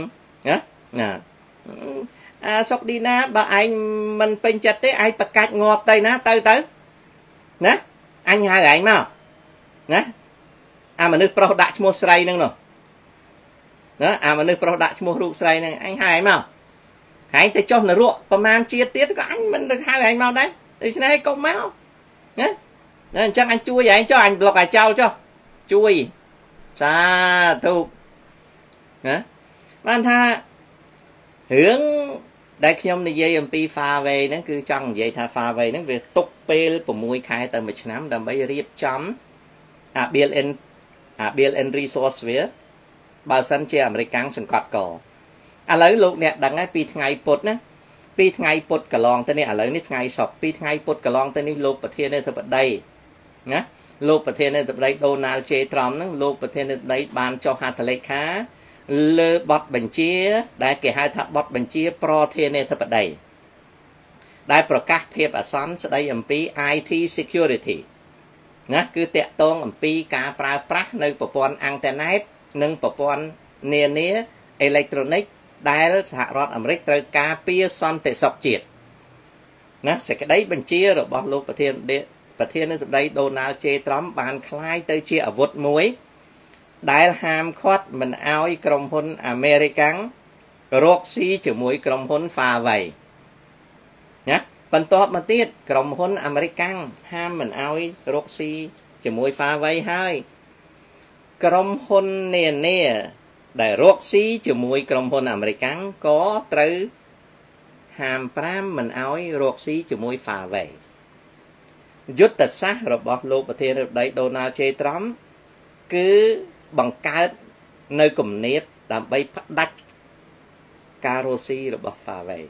ណាសុកឌីណាបើឯងមិនពេញចិត្តទេឯងប្រកាច់ងាប់ទៅណាទៅទៅណាអញហៅឯងមកណាអាមនុស្សប្រុសដាក់ឈ្មោះស្រីហ្នឹងនោះណាអាមនុស្សប្រុសដាក់ឈ្មោះរូបស្រីហ្នឹងអញហៅឯងមកឯងទៅចុះនរកប្រមាណជាតិទៀតក៏អញមិនហៅឯងមកដែរដូច្នេះកុំមកណាអញ្ចឹងអញជួយឯងចុះអញប្លុកឯងចោលចុះជួយសាធុណាបានថារឿងដែលខ្ញុំនិយាយអំពី far away ហ្នឹងគឺចង់និយាយថា far away ហ្នឹងវាទុកពេល6ខែទៅមួយឆ្នាំដើម្បីរៀបចំអា บี แอล เอ็น អា บี แอล เอ็น resource វាបើសិនជាអាមេរិកសង្កត់កឥឡូវលោកអ្នកដឹងហើយពីថ្ងៃពុធណាពីថ្ងៃពុធកន្លងទៅនេះឥឡូវនេះថ្ងៃសុក្រពីថ្ងៃពុធកន្លងទៅនេះលោកប្រធានាធិបតីណាលោកប្រធានាធិបតី Donald J Trump ហ្នឹងលោកប្រធានាធិបតីបានចុះហត្ថលេខាលើបទបញ្ជាដែលគេហៅថាបទបញ្ជាប្រធានាធិបតីដែលប្រកាសភាពអាសន្នស្ដីអំពី ไอ ที security ណាគឺតាក់ទងអំពីការប្រើប្រាស់នៅប្រព័ន្ធអ៊ីនធឺណិតនិងប្រព័ន្ធនានាអេឡិចត្រូនិកដែលសហរដ្ឋអាមេរិកត្រូវការពារសន្តិសុខជាតិណាសេចក្តីបញ្ជារបស់លោកប្រធានប្រធានាធិបតី Donald J Trump បានคล้ายទៅជាអាវុធមួយដែលហាមឃាត់មិនឲ្យក្រុមហ៊ុនអាមេរិករកស៊ីជាមួយក្រុមហ៊ុន Huawei ណាបន្ទាប់មកទៀតក្រុមហ៊ុនអាមេរិកហាមមិនឲ្យរកស៊ីជាមួយ Huawei ហើយក្រុមហ៊ុននានាដែលរកស៊ីជាមួយក្រុមហ៊ុនអាមេរិកក៏ត្រូវហាមប្រាមមិនឲ្យរកស៊ីជាមួយ Huawei យុទ្ធសាស្ត្ររបស់លោកប្រធានាធិបតី Donald J Trump គឺបង្កើតនៅគំនាបដើម្បីផ្ដាច់ការរកស៊ីរបស់ Huawei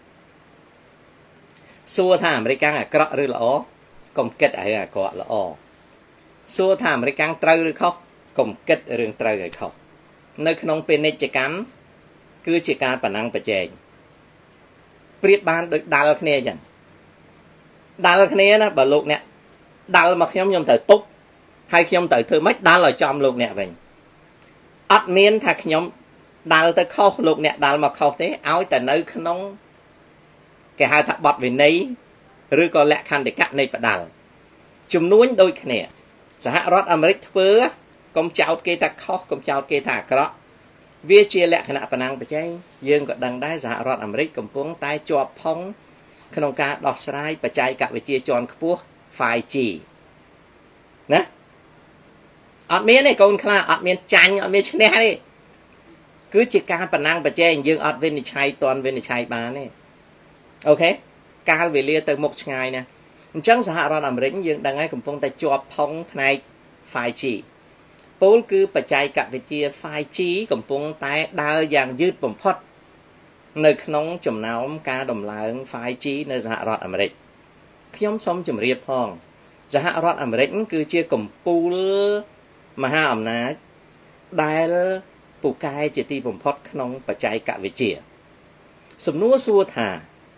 សួរថាអាមេរិកអាក្រក់ឬល្អកុំគិតឲ្យអាក្រក់ល្អសួរថាអាមេរិកត្រូវឬខុសកុំគិតរឿងត្រូវឲ្យខុសនៅក្នុងពាណិជ្ជកម្មគឺជាការប្រណាំងប្រជែងប្រៀបបានដូចដាល់គ្នាអញ្ចឹងដាល់គ្នាណាបើលោកអ្នកដាល់មកខ្ញុំខ្ញុំត្រូវទប់ហើយខ្ញុំត្រូវធ្វើម៉េចដាល់ឲ្យចំលោកអ្នកវិញអត់មានថាខ្ញុំដាល់ទៅខុសលោកអ្នកដាល់មកខុសទេឲ្យតែនៅក្នុងគេហៅថាបទវិន័យឬក៏លក្ខន្តិកៈនៃបដាល់ជំនួញដូចគ្នាសហរដ្ឋអាមេរិកធ្វើកុំចោតគេថាខុសកុំចោតគេថាអាក្រក់វាជាលក្ខណៈប្រណាំងប្រជែងយើងក៏ដឹងដែរសហរដ្ឋអាមេរិកកំពុងតែជាប់ផុងក្នុងការដោះស្រាយបច្ចេកវិទ្យាជាន់ខ្ពស់ ไฟว์ จี ណាអត់មានទេកូនខ្លាអត់មានចាញ់អត់មានឈ្នះទេគឺជាការប្រណាំងប្រជែងយើងអត់វិនិច្ឆ័យតាន់វិនិច្ឆ័យបានទេអូខេកាលវេលាទៅមុខឆ្ងាយណាអញ្ចឹងសហរដ្ឋអាមេរិកយើងដឹងហើយកំពុងតែជាប់ផុងផ្នែក ไฟว์ จี ពោលគឺបច្ចេកវិទ្យា ไฟว์ จี កំពុងតែដើរយ៉ាងយឺតបំផុតនៅក្នុងចំណោមការដំឡើង ไฟว์ จี នៅសហរដ្ឋអាមេរិកខ្ញុំសូមជម្រាបផងសហរដ្ឋអាមេរិកគឺជាកំពូលមហាអំណាចដែលពូកែជាទីបំផុតក្នុងបច្ចេកវិទ្យាសំណួរសួរថា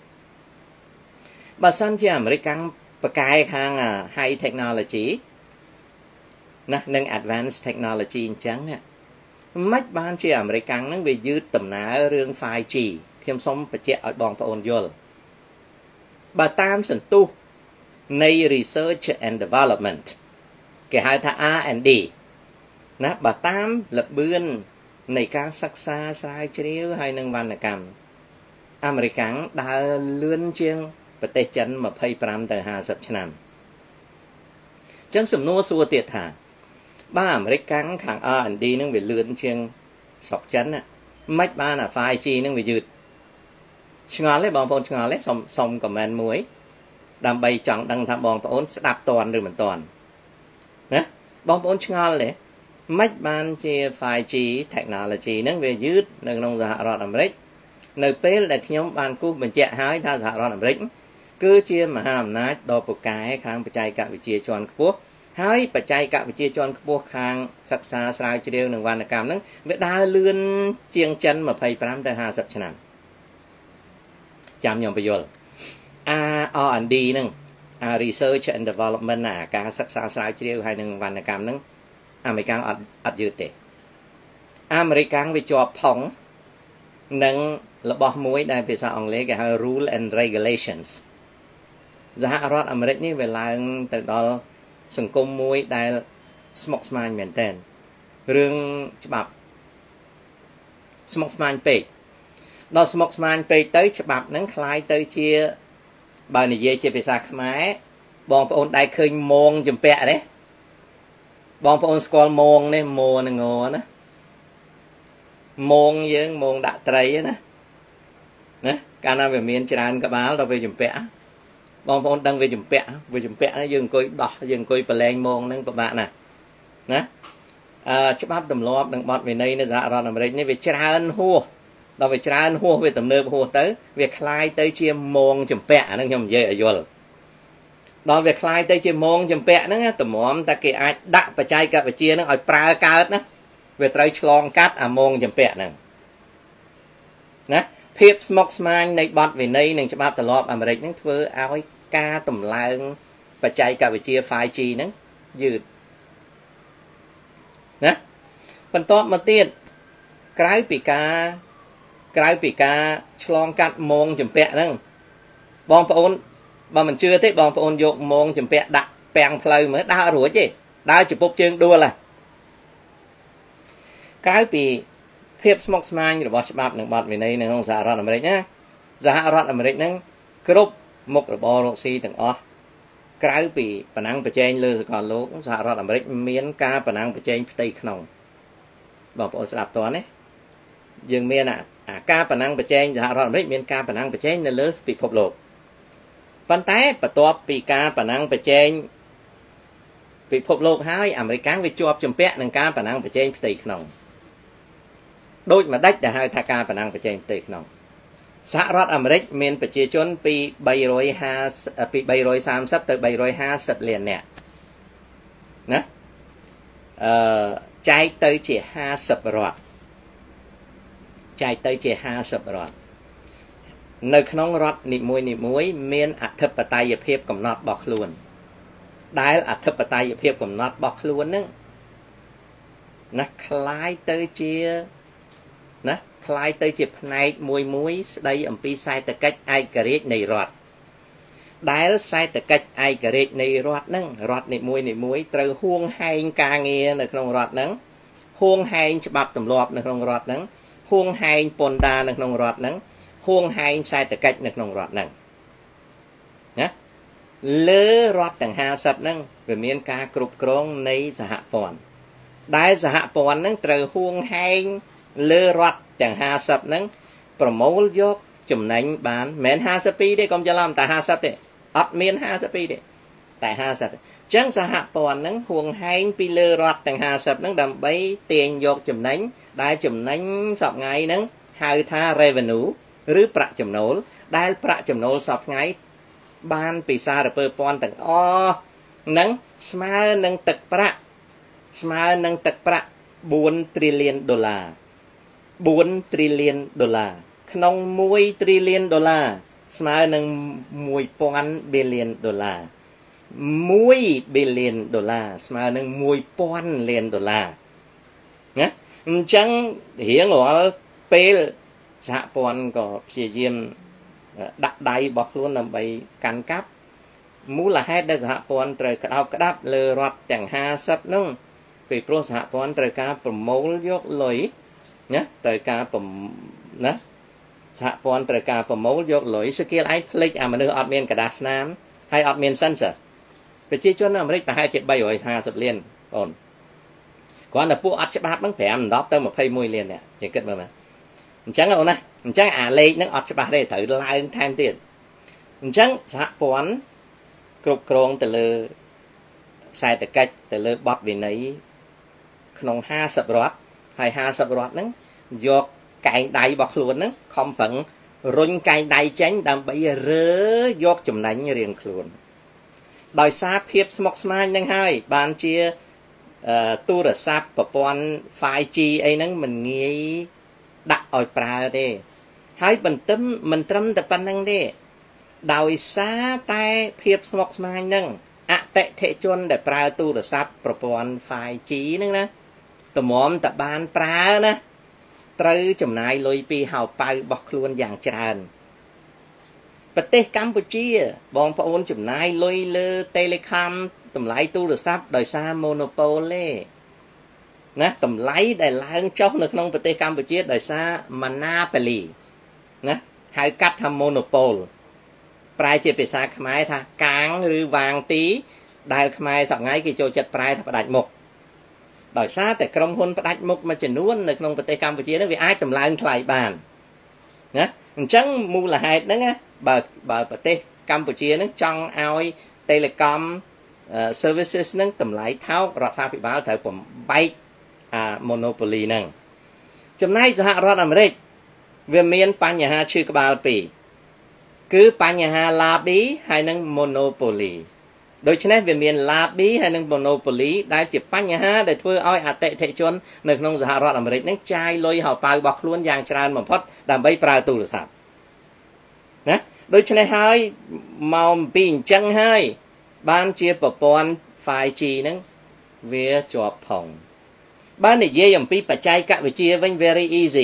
បើសិនជាអាមេរិកបកែខាង high technology ណានិង advanced technology អញ្ចឹងមិនបានជាអាមេរិកហ្នឹងវាយឺតដំណើររឿង ไฟว์ จี ខ្ញុំសូមបញ្ជាក់ឲ្យបងប្អូនយល់បើតាមសន្ទុះនៃ research and development គេហៅថា អារ แอนด์ ดี ណាបើតាមលបឿននៃការសិក្សាស្រាវជ្រាវហើយនឹងវណ្ណកម្មអាមេរិកដើរលឿនជាងប្រទេសចិនยี่สิบห้าទៅห้าสิบឆ្នាំអញ្ចឹងសំណួរសួរទៀតថាបើអាមេរិកខាង អារ แอนด์ ดี នឹងវាលឿនជាងស្រុកចិនណាមិនបានអា ไฟว์ จี នឹងវាយឺតឆ្ងល់ទេបងប្អូនឆ្ងល់ទេសុំសុំ comment មួយដើម្បីចង់ដឹងថាបងប្អូនស្ដាប់តន់ឬមិនតន់ណាបងប្អូនឆ្ងល់ទេមិនបានជា ไฟว์ จี technology នឹងវាយឺតនៅក្នុងសហរដ្ឋអាមេរិកនៅពេលដែលខ្ញុំបានគូសបញ្ជាក់ហើយថាសហរដ្ឋអាមេរិកគឺជាមហាអំណាចដ៏ពូកែខាងបច្ចេកវិទ្យាជាន់ខ្ពស់ហើយបច្ចេកវិទ្យាជាន់ខ្ពស់ខាងសិក្សាស្រាវជ្រាវនិងវណ្ណកម្មហ្នឹងវាដើរលឿនជាងចិនยี่สิบห้าទៅห้าสิบឆ្នាំចាំខ្ញុំបញ្យល់ អារ แอนด์ ดี ហ្នឹងអា research and development អាការសិក្សាស្រាវជ្រាវហើយនឹងវណ្ណកម្មហ្នឹងអាមេរិកអត់អត់យឺតទេអាមេរិកវាជាប់ផុងនឹងរបស់មួយដែលភាសាអង់គ្លេសគេហៅ rule and regulations សហរដ្ឋអាមេរិកនេះវាឡើងទៅដល់សង្គមមួយដែលស្មុគស្មាញមែនទែនរឿងច្បាប់ស្មុគស្មាញពេកដល់ស្មុគស្មាញពេកទៅច្បាប់ហ្នឹងคล้ายទៅជាបើនិយាយជាភាសាខ្មែរបងប្អូនដែលឃើញមងចម្ពាក់ទេបងប្អូនស្គាល់មងនេះមោនឹងងណាមងយើងមងដាក់ត្រីណាណាកាលណាវាមានច្រើនក្បាលដល់វាចម្ពាក់ bong bóng đang về chùm pẹ về chùm pẹ nó dừng coi đỏ dừng coi bờ lên mông nâng các bạn nè nè chấp áp tầm lọp đừng bọt về đây nó dạ rồi làm đây nó về tràn hua đó về tràn hua về tầm nơi hua tới việc khai tới chia mông chùm pẹ nó nhầm dễ ở vô đó việc khai tới chia mông chùm pẹ nó tầm mỏm ta kì ai đạ và chai cả và chia nó ở pra cao nó về tới chlong cắt à mông chùm pẹ nè nèភាពស្មុគស្មាញនៃបទវិន័យនិងច្បាប់ទម្លាប់អាមេរិកហ្នឹងធ្វើឲ្យការតម្លើងបច្ចេកវិទ្យា five G ហ្នឹងយឺតណាបន្ទាប់មកទៀតក្រៅពីការក្រៅពីការឆ្លងកាត់មងចម្ពាក់ហ្នឹងបងប្អូនបើមិនជឿទេបងប្អូនយកមងចម្ពាក់ដាក់ពាំងផ្លូវមើលដើររួចទេដើរជពុកជើងដួលហ่ะក្រៅពីភាពស្មុគស្មាញរបស់ច្បាប់និងបទវិន័យនៅក្នុងសហរដ្ឋអាមេរិកណាសហរដ្ឋអាមេរិកហ្នឹងគ្រប់មុខរបររកស៊ីទាំងអស់ក្រៅពីបណ្ណាំងប្រជែងលើសកលលោកសហរដ្ឋអាមេរិកមានការបណ្ណាំងប្រជែងផ្ទៃក្នុងបងប្អូនស្ដាប់តើណាយើងមានអាការបណ្ណាំងប្រជែងសហរដ្ឋអាមេរិកមានការបណ្ណាំងប្រជែងនៅលើពិភពលោកប៉ុន្តែបន្ទាប់ពីការបណ្ណាំងប្រជែងពិភពលោកហើយអាមេរិកវាជាប់ជំពាក់នឹងការបណ្ណាំងប្រជែងផ្ទៃក្នុងដូចមួយដាច់ដែលហៅថាការបណ្ណាំងប្រជែងផ្ទៃក្នុងសហរដ្ឋអាមេរិកមានប្រជាជនពី350ពី330ទៅ350លាននាក់ណាអឺចែកទៅជា50រដ្ឋចែកទៅជា50រដ្ឋនៅក្នុងរដ្ឋនីមួយនីមួយមានអធិបតេយ្យភាពកំណត់របស់ខ្លួនដែលអធិបតេយ្យភាពកំណត់របស់ខ្លួនហ្នឹងណាคล้ายទៅជាណាคล้ายទៅជាផ្នែកមួយមួយស្ដីអំពីសេដ្ឋកិច្ចឯករាជ្យនៃរដ្ឋដែលសេដ្ឋកិច្ចឯករាជ្យនៃរដ្ឋហ្នឹងរដ្ឋនីមួយនីមួយត្រូវហួងហែងការងារនៅក្នុងរដ្ឋហ្នឹងហួងហែងច្បាប់ទម្លាប់នៅក្នុងរដ្ឋហ្នឹងហួងហែងពន្ធដារនៅក្នុងរដ្ឋហ្នឹងហួងហែងសេដ្ឋកិច្ចនៅក្នុងរដ្ឋហ្នឹងណាលើរដ្ឋទាំង50ហ្នឹងវាមានការគ្រប់គ្រងនៃសហព័ន្ធដែលសហព័ន្ធហ្នឹងត្រូវហួងហែងលើរដ្ឋទាំង50ហ្នឹងប្រមូលយកចំណេញបានមិនមែន52ទេកុំច្រឡំតែ50ទេអត់មាន52ទេតែ50អញ្ចឹងសហព័ន្ធហ្នឹងហួងហែងពីលើរដ្ឋទាំង50ហ្នឹងដើម្បីទាញយកចំណេញដែលចំណេញសប្តាហ៍ហ្នឹងហៅថា revenue ឬប្រាក់ចំណូលដែលប្រាក់ចំណូលសប្តាហ៍បានពីសារពើព័ន្ធទាំងអស់ហ្នឹងស្មើនឹងទឹកប្រាក់ស្មើនឹងទឹកប្រាក់4 trillion ដុល្លារ4 trillion ដុល្លារក្នុង1 trillion ដុល្លារស្មើនឹង1000 billion ដុល្លារ1 billion ដុល្លារស្មើនឹង1000 លានដុល្លារណាអញ្ចឹងរៀងរាល់ពេលសហព័ន្ធក៏ព្យាយាមដាក់ដៃរបស់ខ្លួនដើម្បីកាន់កាប់មូលហេតុដែលសហព័ន្ធត្រូវក្តោបក្តាប់លើរដ្ឋទាំង50ហ្នឹងពីព្រោះសហព័ន្ធត្រូវការប្រមូលយកលុយណាត្រូវការណាសហព័ន្ធត្រូវការប្រមូលយកលុយស្គាល់ឯងផ្លេចអាមនុស្សអត់មានកដាស់ស្នាមហើយអត់មាន census ប្រជាជនអាមេរិកប្រហែលជា350លានបងគ្រាន់តែពួកអត់ច្បាប់ហ្នឹង5 10ទៅ21លានអ្នកយើងគិតមើលមើលអញ្ចឹងអូនណាអញ្ចឹងអាលេខហ្នឹងអត់ច្បាស់ទេត្រូវឡើងថែមទៀតអញ្ចឹងសហព័ន្ធគ្រប់គ្រងទៅលើសេដ្ឋកិច្ចទៅលើបទវិន័យក្នុង50រដ្ឋហើយ50រដ្ឋហ្នឹងយកកែងដៃរបស់ខ្លួនហ្នឹងខំប្រឹងរុញកែងដៃចេញដើម្បីរើយកចំណេញរៀងខ្លួនដោយសារភាពស្មុគស្មាញហ្នឹងហើយបានជាទូរស័ព្ទប្រព័ន្ធ five G អីហ្នឹងមិនងាយដាក់ឲ្យប្រើទេហើយបន្ទឹមមិនត្រឹមតែប៉ុណ្្នឹងទេដោយសារតែភាពស្មុគស្មាញហ្នឹងអតិថិជនដែលប្រើទូរស័ព្ទប្រព័ន្ធ five G ហ្នឹងណាតម្រាំតែបានប្រើណាត្រូវចំណាយលុយពីហៅប៉ៅរបស់ខ្លួនយ៉ាងច្រើនប្រទេសកម្ពុជាបងប្អូនចំណាយលុយលើ Telecom តម្លៃទូរស័ព្ទដោយសារ Monopoly ណាតម្លៃដែលឡើងចុះនៅក្នុងប្រទេសកម្ពុជាដោយសារ Monopoly ណាហៅកាត់ថា Monopoly ប្រែជាភាសាខ្មែរថាកាងឬវាងទីដែលខ្មែរសប្ងៃគេចូលចិត្តប្រែថាផ្ដាច់មុខដោយសារតែក្រុមហ៊ុនផ្ដាច់មុខមួយចំនួននៅក្នុងប្រទេសកម្ពុជានេះវាអាចតម្លើងថ្លៃបានណាអញ្ចឹងមូលហេតុហ្នឹងបើបើប្រទេសកម្ពុជានឹងចង់ឲ្យ telecom services នឹងតម្លៃថោករដ្ឋាភិបាលត្រូវបំបែកអា monopoly ហ្នឹងចំណែកសហរដ្ឋអាមេរិកវាមានបញ្ហាឈឺក្បាលពីរគឺបញ្ហា lobby ហើយនិង monopoly ដូច្នេះវាមាន lobby ហើយនិង monopoly ដែលជាបញ្ហាដែលធ្វើឲ្យអតិថិជននៅក្នុងសហរដ្ឋអាមេរិកនឹងចាយលុយហោប៉ៅរបស់ខ្លួនយ៉ាងច្រើនបំផុតដើម្បីប្រើទូរស័ព្ទណាដូច្នេះហើយមកអំពីអញ្ចឹងហើយបានជាប្រព័ន្ធ five G ហ្នឹងវាជាប់ផងបើនិយាយអំពីបច្ចេកវិទ្យាវិញ very easy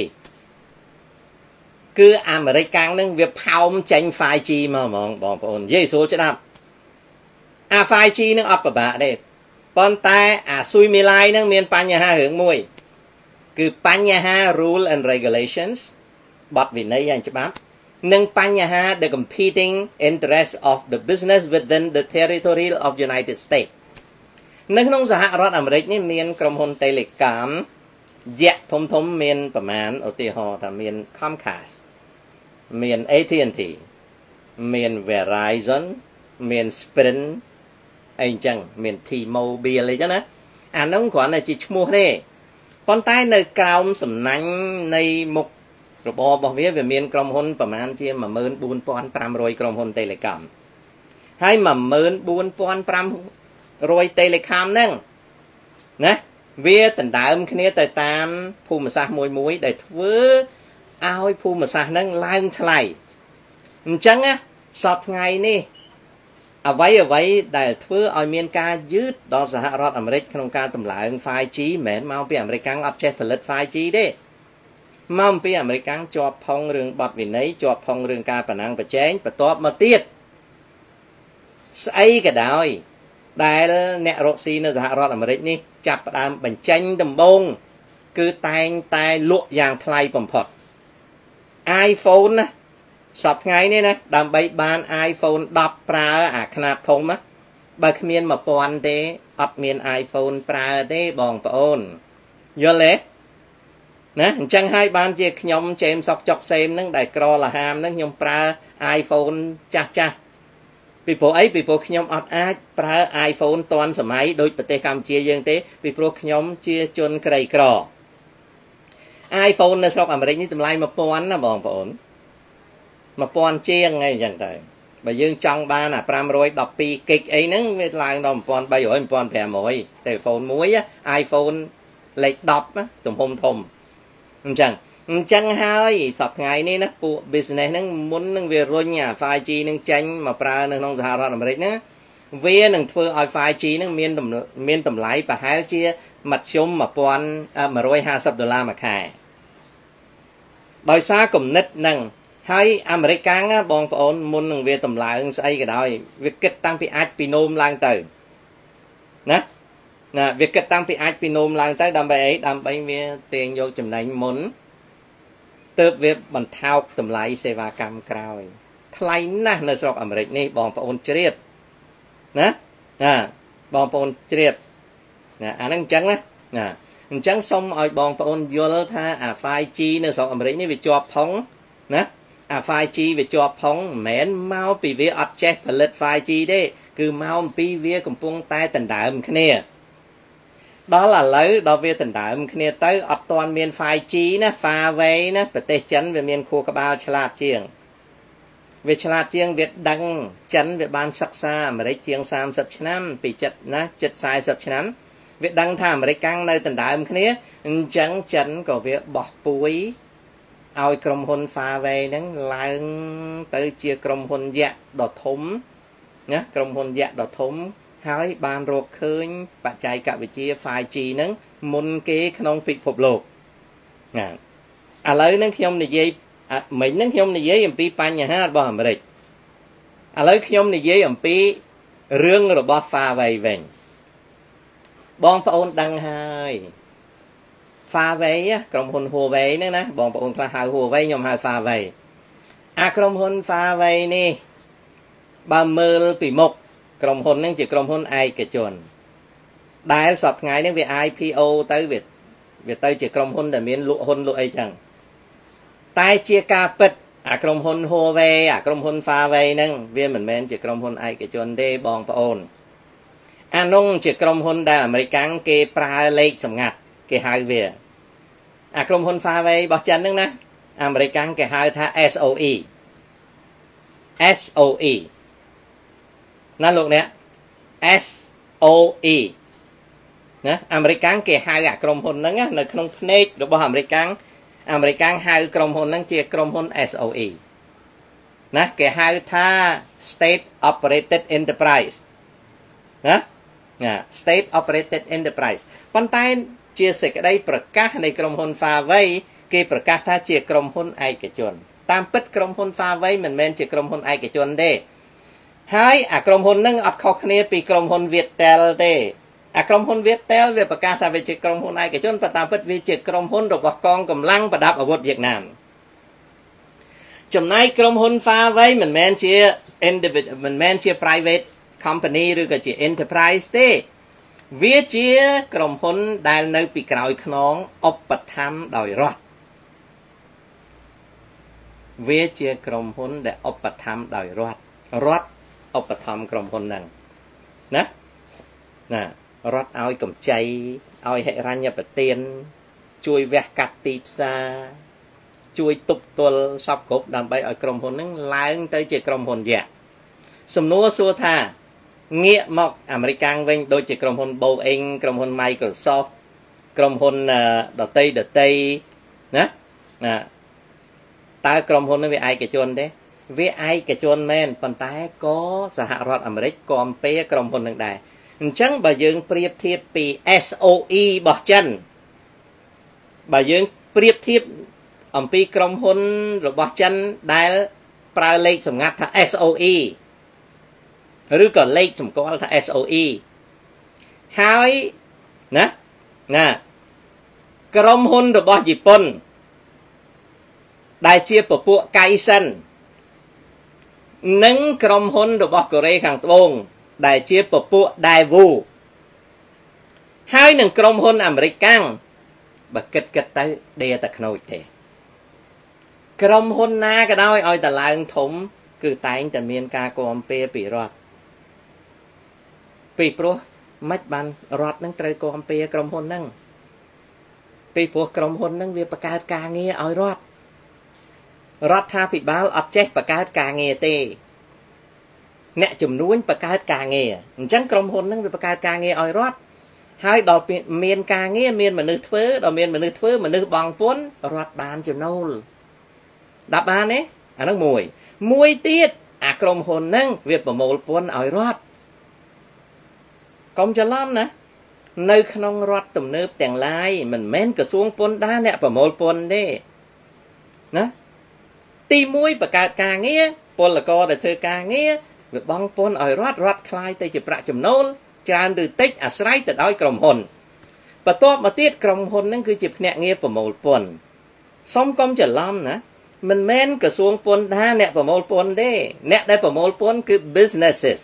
គឺអាមេរិកកាំងហ្នឹងវាផោមចេញ five G មកហ្មងបងប្អូននិយាយស្រួលច្បាប់អា five G ហ្នឹងអត់ពិបាកទេប៉ុន្តែអាស៊ុយមីឡាយហ្នឹងមានបញ្ហារឿងមួយគឺបញ្ហា rule and regulations បទវិន័យយ៉ាងច្បាប់និងបញ្ហា the competing interest of the business within the territory of United States នៅក្នុងសហរដ្ឋអាមេរិកនេះមានក្រុមហ៊ុន Telecom យៈធំធំមានប្រមាណឧទាហរណ៍ថាមាន Comcast មាន A T and T មាន Verizon មាន Sprint អីចឹងមាន T-Mobile អីចឹងណាអានោះគ្រាន់តែជាឈ្មោះទេប៉ុន្តែនៅក្រោមសំណាញ់នៃមុខរបររបស់វាវាមានក្រុមហ៊ុនប្រមាណជា one million four thousand five hundred ក្រុមហ៊ុន Telecom ហើយ one million four thousand five hundred តេលេខាមហ្នឹងណាវាដណ្ដើមគ្នាទៅតាមភូមិសាស្ត្រមួយមួយដែលធ្វើឲ្យភូមិសាស្ត្រហ្នឹងឡើងថ្លៃអញ្ចឹងណាសពថ្ងៃនេះអ្វីអ្វីដែលធ្វើឲ្យមានការយឺតដល់សហរដ្ឋអាមេរិកក្នុងការតម្លើង five G មិនមែនមកពីអាមេរិកកាំងអត់ចេះផលិត five G ទេមកពីអាមេរិកកាំងជាប់ផងរឿងបទវិន័យជាប់ផងរឿងការប្រណាំងប្រជែងបន្ទាប់មកទៀតស្អីក៏ដោយដែលអ្នករកស៊ីនៅសហរដ្ឋអាមេរិកនេះចាប់ផ្ដើមបញ្ចេញដំបូងគឺតែងតែលក់យ៉ាងថ្លៃបំផុត iPhone ណាសប្តាហ៍ថ្ងៃនេះណាដើម្បីបាន iPhone ten ប្រើអាខ្នាតធំណាបើគ្មានone thousandទេអត់មាន iPhone ប្រើទេបងប្អូនយល់ទេណាអញ្ចឹងហើយបានជាខ្ញុំចេមសុកចុកសេមហ្នឹងដែលក្រលហាមហ្នឹងខ្ញុំប្រើ iPhone ចាស់ចាស់ពីព្រោះអីពីព្រោះខ្ញុំអត់អាចប្រើ iPhone ទាន់សម័យដូចប្រទេសកម្ពុជាយើងទេពីព្រោះខ្ញុំជាជនក្រីក្រ iPhone នៅស្រុកអាមេរិកនេះតម្លៃone thousandណាបងប្អូនone thousandជាងអីចឹងទៅបើយើងចង់បានអាfive twelve gig អីហ្នឹងវាឡើងដល់one thousand three hundred one thousand five hundred តែហ្វូនមួយ iPhone លេខtenទំហំធំអញ្ចឹងអញ្ចឹងហើយសប្តាហ៍ថ្ងៃនេះណាពួក business ហ្នឹងមុននឹងវារុញអា five G ហ្នឹងចេញមកប្រើនៅក្នុងសហរដ្ឋអាមេរិកណាវានឹងធ្វើឲ្យ five G ហ្នឹងមានមានតម្លៃប្រហែលជាមធ្យមone thousand one hundred fiftyដុល្លារមួយខែដោយសារគំនិតហ្នឹងហើយអាមេរិកកាំងបងប្អូនមុននឹងវាតម្លើងស្អីក៏ដោយវាគិតតាំងពីអាចពីនោមឡើងទៅណាណាវាគិតតាំងពីអាចពីនោមឡើងទៅដើម្បីអីដើម្បីវាទាញយកចំណេញមុនទើបវាបន្ថោកតម្លៃសេវាកម្មក្រោយថ្លៃណាស់នៅស្រុកអាមេរិកនេះបងប្អូនជ្រាបណាណាបងប្អូនជ្រាបណាអាហ្នឹងអញ្ចឹងណាណាអញ្ចឹងសូមឲ្យបងប្អូនយល់ថាអា five G នៅស្រុកអាមេរិកនេះវាជាប់ផងណាអា five G វាជាប់ផងមិនមែនមកពីវាអត់ចេះផលិត five G ទេគឺមកអំពីវាកំពុងតែដណ្ដើមគ្នាដល់ឥឡូវដល់វាដណ្ដើមគ្នាទៅអត់ទាន់មាន five G ណា Huawei ណាប្រទេសចិនវាមានខួរក្បាលឆ្លាតជាងវាឆ្លាតជាងវាដឹងចិនវាបានសិក្សាអាមេរិកជាងthirtyឆ្នាំពីចិត្តណាជិតfortyឆ្នាំវាដឹងថាអាមេរិកកាំងនៅដណ្ដើមគ្នាអញ្ចឹងចិនក៏វាបោះពួយឲ្យក្រុមហ៊ុន Huawei ហ្នឹងឡើងទៅជាក្រុមហ៊ុនយក្សដ៏ធំណាក្រុមហ៊ុនយក្សដ៏ធំហើយបានរកឃើញបច្ចេកវិទ្យា five G ហ្នឹងមុនគេក្នុងពិភពលោកណាឥឡូវហ្នឹងខ្ញុំនិយាយមិញហ្នឹងខ្ញុំនិយាយអំពីបញ្ហារបស់អាមេរិកឥឡូវខ្ញុំនិយាយអំពីរឿងរបស់ Huawei វិញបងប្អូនដឹងហើយ Huawei ក្រុមហ៊ុន Huawei ហ្នឹងណាបងប្អូនខ្លះហៅ Huawei ខ្ញុំហៅ Huawei អាក្រុមហ៊ុន Huawei នេះបើមើលពីមុខក្រុមហ៊ុនហ្នឹងជាក្រុមហ៊ុនឯកជនដែលសប្តាហ៍ថ្ងៃនេះវា I P O ទៅវាវាទៅជាក្រុមហ៊ុនដែលមានលក់ហ៊ុនលក់អីចឹងតែជាការពិតអាក្រុមហ៊ុន Huawei អាក្រុមហ៊ុន Huawei ហ្នឹងវាមិនមែនជាក្រុមហ៊ុនឯកជនទេបងប្អូនអានោះជាក្រុមហ៊ុនដែលអាមេរិកគេប្រើលេខសម្ងាត់គេហៅវាអាក្រុមហ៊ុន Huawei របស់ចិនហ្នឹងណាអាមេរិកគេហៅថា S O E S O E ណាលោកអ្នក S O E ណាអាមេរិកគេហៅអាក្រុមហ៊ុនហ្នឹងនៅក្នុងភ្នែករបស់អាមេរិកអាមេរិកហៅក្រុមហ៊ុនហ្នឹងជាក្រុមហ៊ុន S O E ណាគេហៅថា State Operated Enterprise ណា State Operated Enterprise ប៉ុន្តែជាសេចក្តីប្រកាសនៃក្រុមហ៊ុន Huawei គេប្រកាសថាជាក្រុមហ៊ុនឯកជនតាមពិតក្រុមហ៊ុន Huawei មិនមែនជាក្រុមហ៊ុនឯកជនទេហើយអាក្រុមហ៊ុនហ្នឹងអត់ខុសគ្នាពីក្រុមហ៊ុន Viettel ទេអាក្រុមហ៊ុន Viettel វាប្រកាសថាវាជាក្រុមហ៊ុនឯកជនប៉ុន្តែតាមពិតវាជាក្រុមហ៊ុនរបស់កងកម្លាំងប្រដាប់អាវុធវៀតណាមចំណែកក្រុមហ៊ុន Huawei មិនមែនជា individual មិនមែនជា private company ឬក៏ជា enterprise ទេវាជាក្រុមហ៊ុនដែលនៅពីក្រោយខ្នងឧបត្ថម្ភដោយរដ្ឋវាជាក្រុមហ៊ុនដែលឧបត្ថម្ភដោយរដ្ឋរដ្ឋឧបត្ថម្ភក្រុមហ៊ុនហ្នឹងណាណារដ្ឋឲ្យកម្ចីឲ្យហិរញ្ញប្បទានជួយវះកាត់ទីផ្សារជួយទប់ទល់សពគ្រប់ដើម្បីឲ្យក្រុមហ៊ុនហ្នឹងឡើងទៅជាក្រុមហ៊ុនយក្សសំណួរសួរថាងាកមកអាមេរិកវិញដូចជាក្រុមហ៊ុន Boeing ក្រុមហ៊ុន Microsoft ក្រុមហ៊ុនដតីដតីណាណាតើក្រុមហ៊ុននេះវាឯកជនទេវាឯកជនមែនប៉ុន្តែក៏សហរដ្ឋអាមេរិកគាំពែក្រុមហ៊ុននឹងដែរអញ្ចឹងបើយើងប្រៀបធៀបពី S O E របស់ចិនបើយើងប្រៀបធៀបអំពីក្រុមហ៊ុនរបស់ចិនដែលប្រើលេខសម្ងាត់ថា S O E ឬក៏លេខសម្គាល់ថា S O E ហើយណាណាក្រុមហ៊ុនរបស់ជប៉ុនដែលជាពពួកកៃសិននិងក្រុមហ៊ុនរបស់កូរ៉េខាងត្បូងដែលជាពពួកដៃវូហើយនឹងក្រុមហ៊ុនអាមេរិកកាំងបើគិតគិតទៅដេតែខ្នើចទេក្រុមហ៊ុនណាក៏ដោយឲ្យតឡើងធំគឺតែងតែមានការគាំពែពីរដ្ឋពីព្រោះមិនបានរដ្ឋនឹងត្រូវគាំពែក្រុមហ៊ុនហ្នឹងពីព្រោះក្រុមហ៊ុនហ្នឹងវាបង្កើតការងារឲ្យរដ្ឋរដ្ឋាភិបាលអត់ចេះបង្កើតការងារទេអ្នកជំនួញបង្កើតការងារអញ្ចឹងក្រុមហ៊ុនហ្នឹងវាបង្កើតការងារឲ្យរដ្ឋហើយដល់មានការងារមានមនុស្សធ្វើដល់មានមនុស្សធ្វើមនុស្សបង់ពន្ធរដ្ឋបានចំណូលដាក់បានទេអាហ្នឹងមួយមួយទៀតអាក្រុមហ៊ុនហ្នឹងវាប្រមូលពន្ធឲ្យរដ្ឋកុំច្រឡំណានៅក្នុងរដ្ឋទំនើបទាំងឡាយមិនមែនក្រសួងពន្ធដារអ្នកប្រមូលពន្ធទេណាទីមួយបង្កើតការងារពលករដែលធ្វើការងារវាបង់ពន្ធឲ្យរដ្ឋរដ្ឋខ្លាយទៅជាប្រាក់ចំណូលច្រើនឬតិចអាស្រ័យទៅដោយក្រុមហ៊ុនបន្ទាប់មកទៀតក្រុមហ៊ុនហ្នឹងគឺជាភ្នាក់ងារប្រមូលពន្ធសុំកុំច្រឡំណាមិនមែនក្រសួងពន្ធដារអ្នកប្រមូលពន្ធទេអ្នកដែលប្រមូលពន្ធគឺ businesses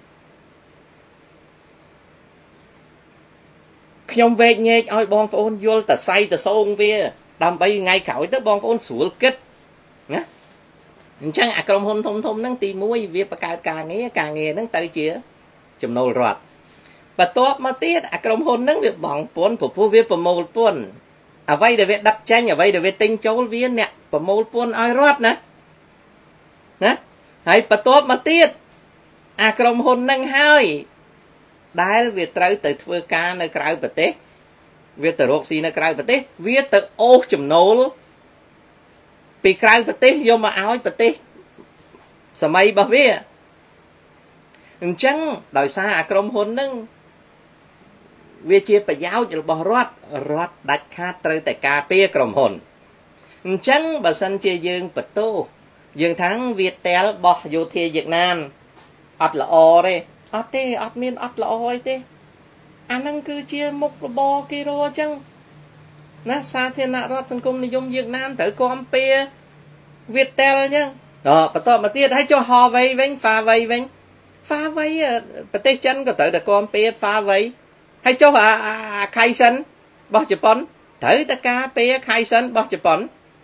ខ្ញុំវែកញែកឲ្យបងប្អូនយល់តសៃតសងវាដើម្បីថ្ងៃក្រោយទៅបងប្អូនស្រួលគិតណាអញ្ចឹងអាក្រុមហ៊ុនធំធំហ្នឹងទីមួយវាបង្កើតការងារការងារហ្នឹងទៅជាចំណូលរដ្ឋបន្ទាប់មកទៀតអាក្រុមហ៊ុនហ្នឹងវាបង់ពន្ធព្រោះវាប្រមូលពន្ធអ្វីដែលវាដឹកចេញអ្វីដែលវាទិញចូលវាអ្នកប្រមូលពន្ធឲ្យរដ្ឋណាណាហើយបន្ទាប់មកទៀតអាក្រុមហ៊ុនហ្នឹងហើយដែលវាត្រូវទៅធ្វើការនៅក្រៅប្រទេសវាទៅរកស៊ីនៅក្រៅប្រទេសវាទៅអូសចំណូលពីក្រៅប្រទេសយកមកឲ្យប្រទេសសម័យរបស់វាអញ្ចឹងដោយសារអាក្រុមហ៊ុនហ្នឹងវាជាប្រយោជន៍របស់រដ្ឋរដ្ឋដាច់ខាតត្រូវតែការពារក្រុមហ៊ុនអញ្ចឹងបើសិនជាយើងបន្ទោសយើងថាងវាតែលបោះយោធាវៀតណាមអត់ល្អទេអត់ទេអត់មានអត់ល្អអីទេអាហ្នឹងគឺជាមុខរបរគេរកអញ្ចឹងណាសាធារណរដ្ឋសង្គមនិយមវៀតណាមត្រូវគាំពែវាតែលអញ្ចឹងតបន្តមកទៀតហើយចុះ Huawei វិញ Huawei វិញ Huawei ប្រទេសចិនក៏ត្រូវតែគាំពែ Huawei ហើយចុះអា Kaizen របស់ជប៉ុនត្រូវតែការពែ Kaizen របស់ជប៉ុន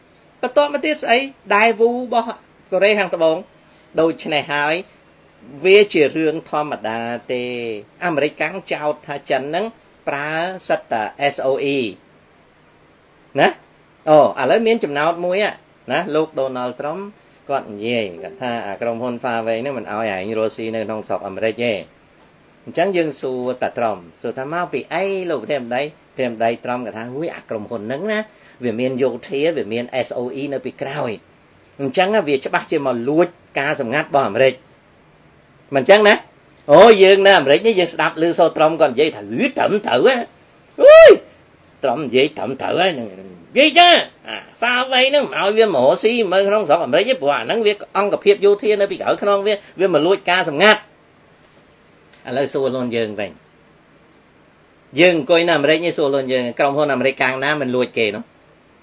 បន្ទាប់មកទៀតស្អីដែលវូរបស់កូរ៉េខាងត្បូងដូច្នេះហើយវាជារឿងធម្មតាទេអាមេរិកកាំងចោទថាចិនហ្នឹងប្រើសិតតា S O E ណាអូឥឡូវមានចំណោទមួយណាលោក Donald Trump គាត់និយាយគាត់ថាអាក្រុមហ៊ុន Huawei ហ្នឹងមិនអោយឯងរស់ស៊ីនៅក្នុងស្រុកអាមេរិកទេអញ្ចឹងយើងសួរតា Trump សួរថាមកពីអីលោកប្រធានបតីប្រធានបតី Trump គាត់ថាហួយអាក្រុមហ៊ុនហ្នឹងណាវាមានយោធាវាមាន S O E នៅពីក្រោយអញ្ចឹងវាច្បាស់ជាមកលួចការសម្ងាត់របស់អាមេរិកមិនអញ្ចឹងណាអូយើងនៅអាមេរិកនេះយើងស្ដាប់ឮសូរ Trump គាត់និយាយថាលឺត្រឹមត្រូវហ៎អុយ Trump និយាយត្រឹមត្រូវហ៎និយាយចឹងអា Huawei ហ្នឹងមកឲ្យវាមករស៊ីមើលក្នុងស្រុកអាមេរិកទេព្រោះអាហ្នឹងវាអង្គភាពយោធានៅពីក្រោយខ្នងវាវាមកលួចការសម្ងាត់ឥឡូវសួរលូនយើងវិញយើងអង្គុយនៅអាមេរិកនេះសួរលូនយើងក្រុមហ៊ុនអាមេរិកកាំងណាមិនលួចគេនោះ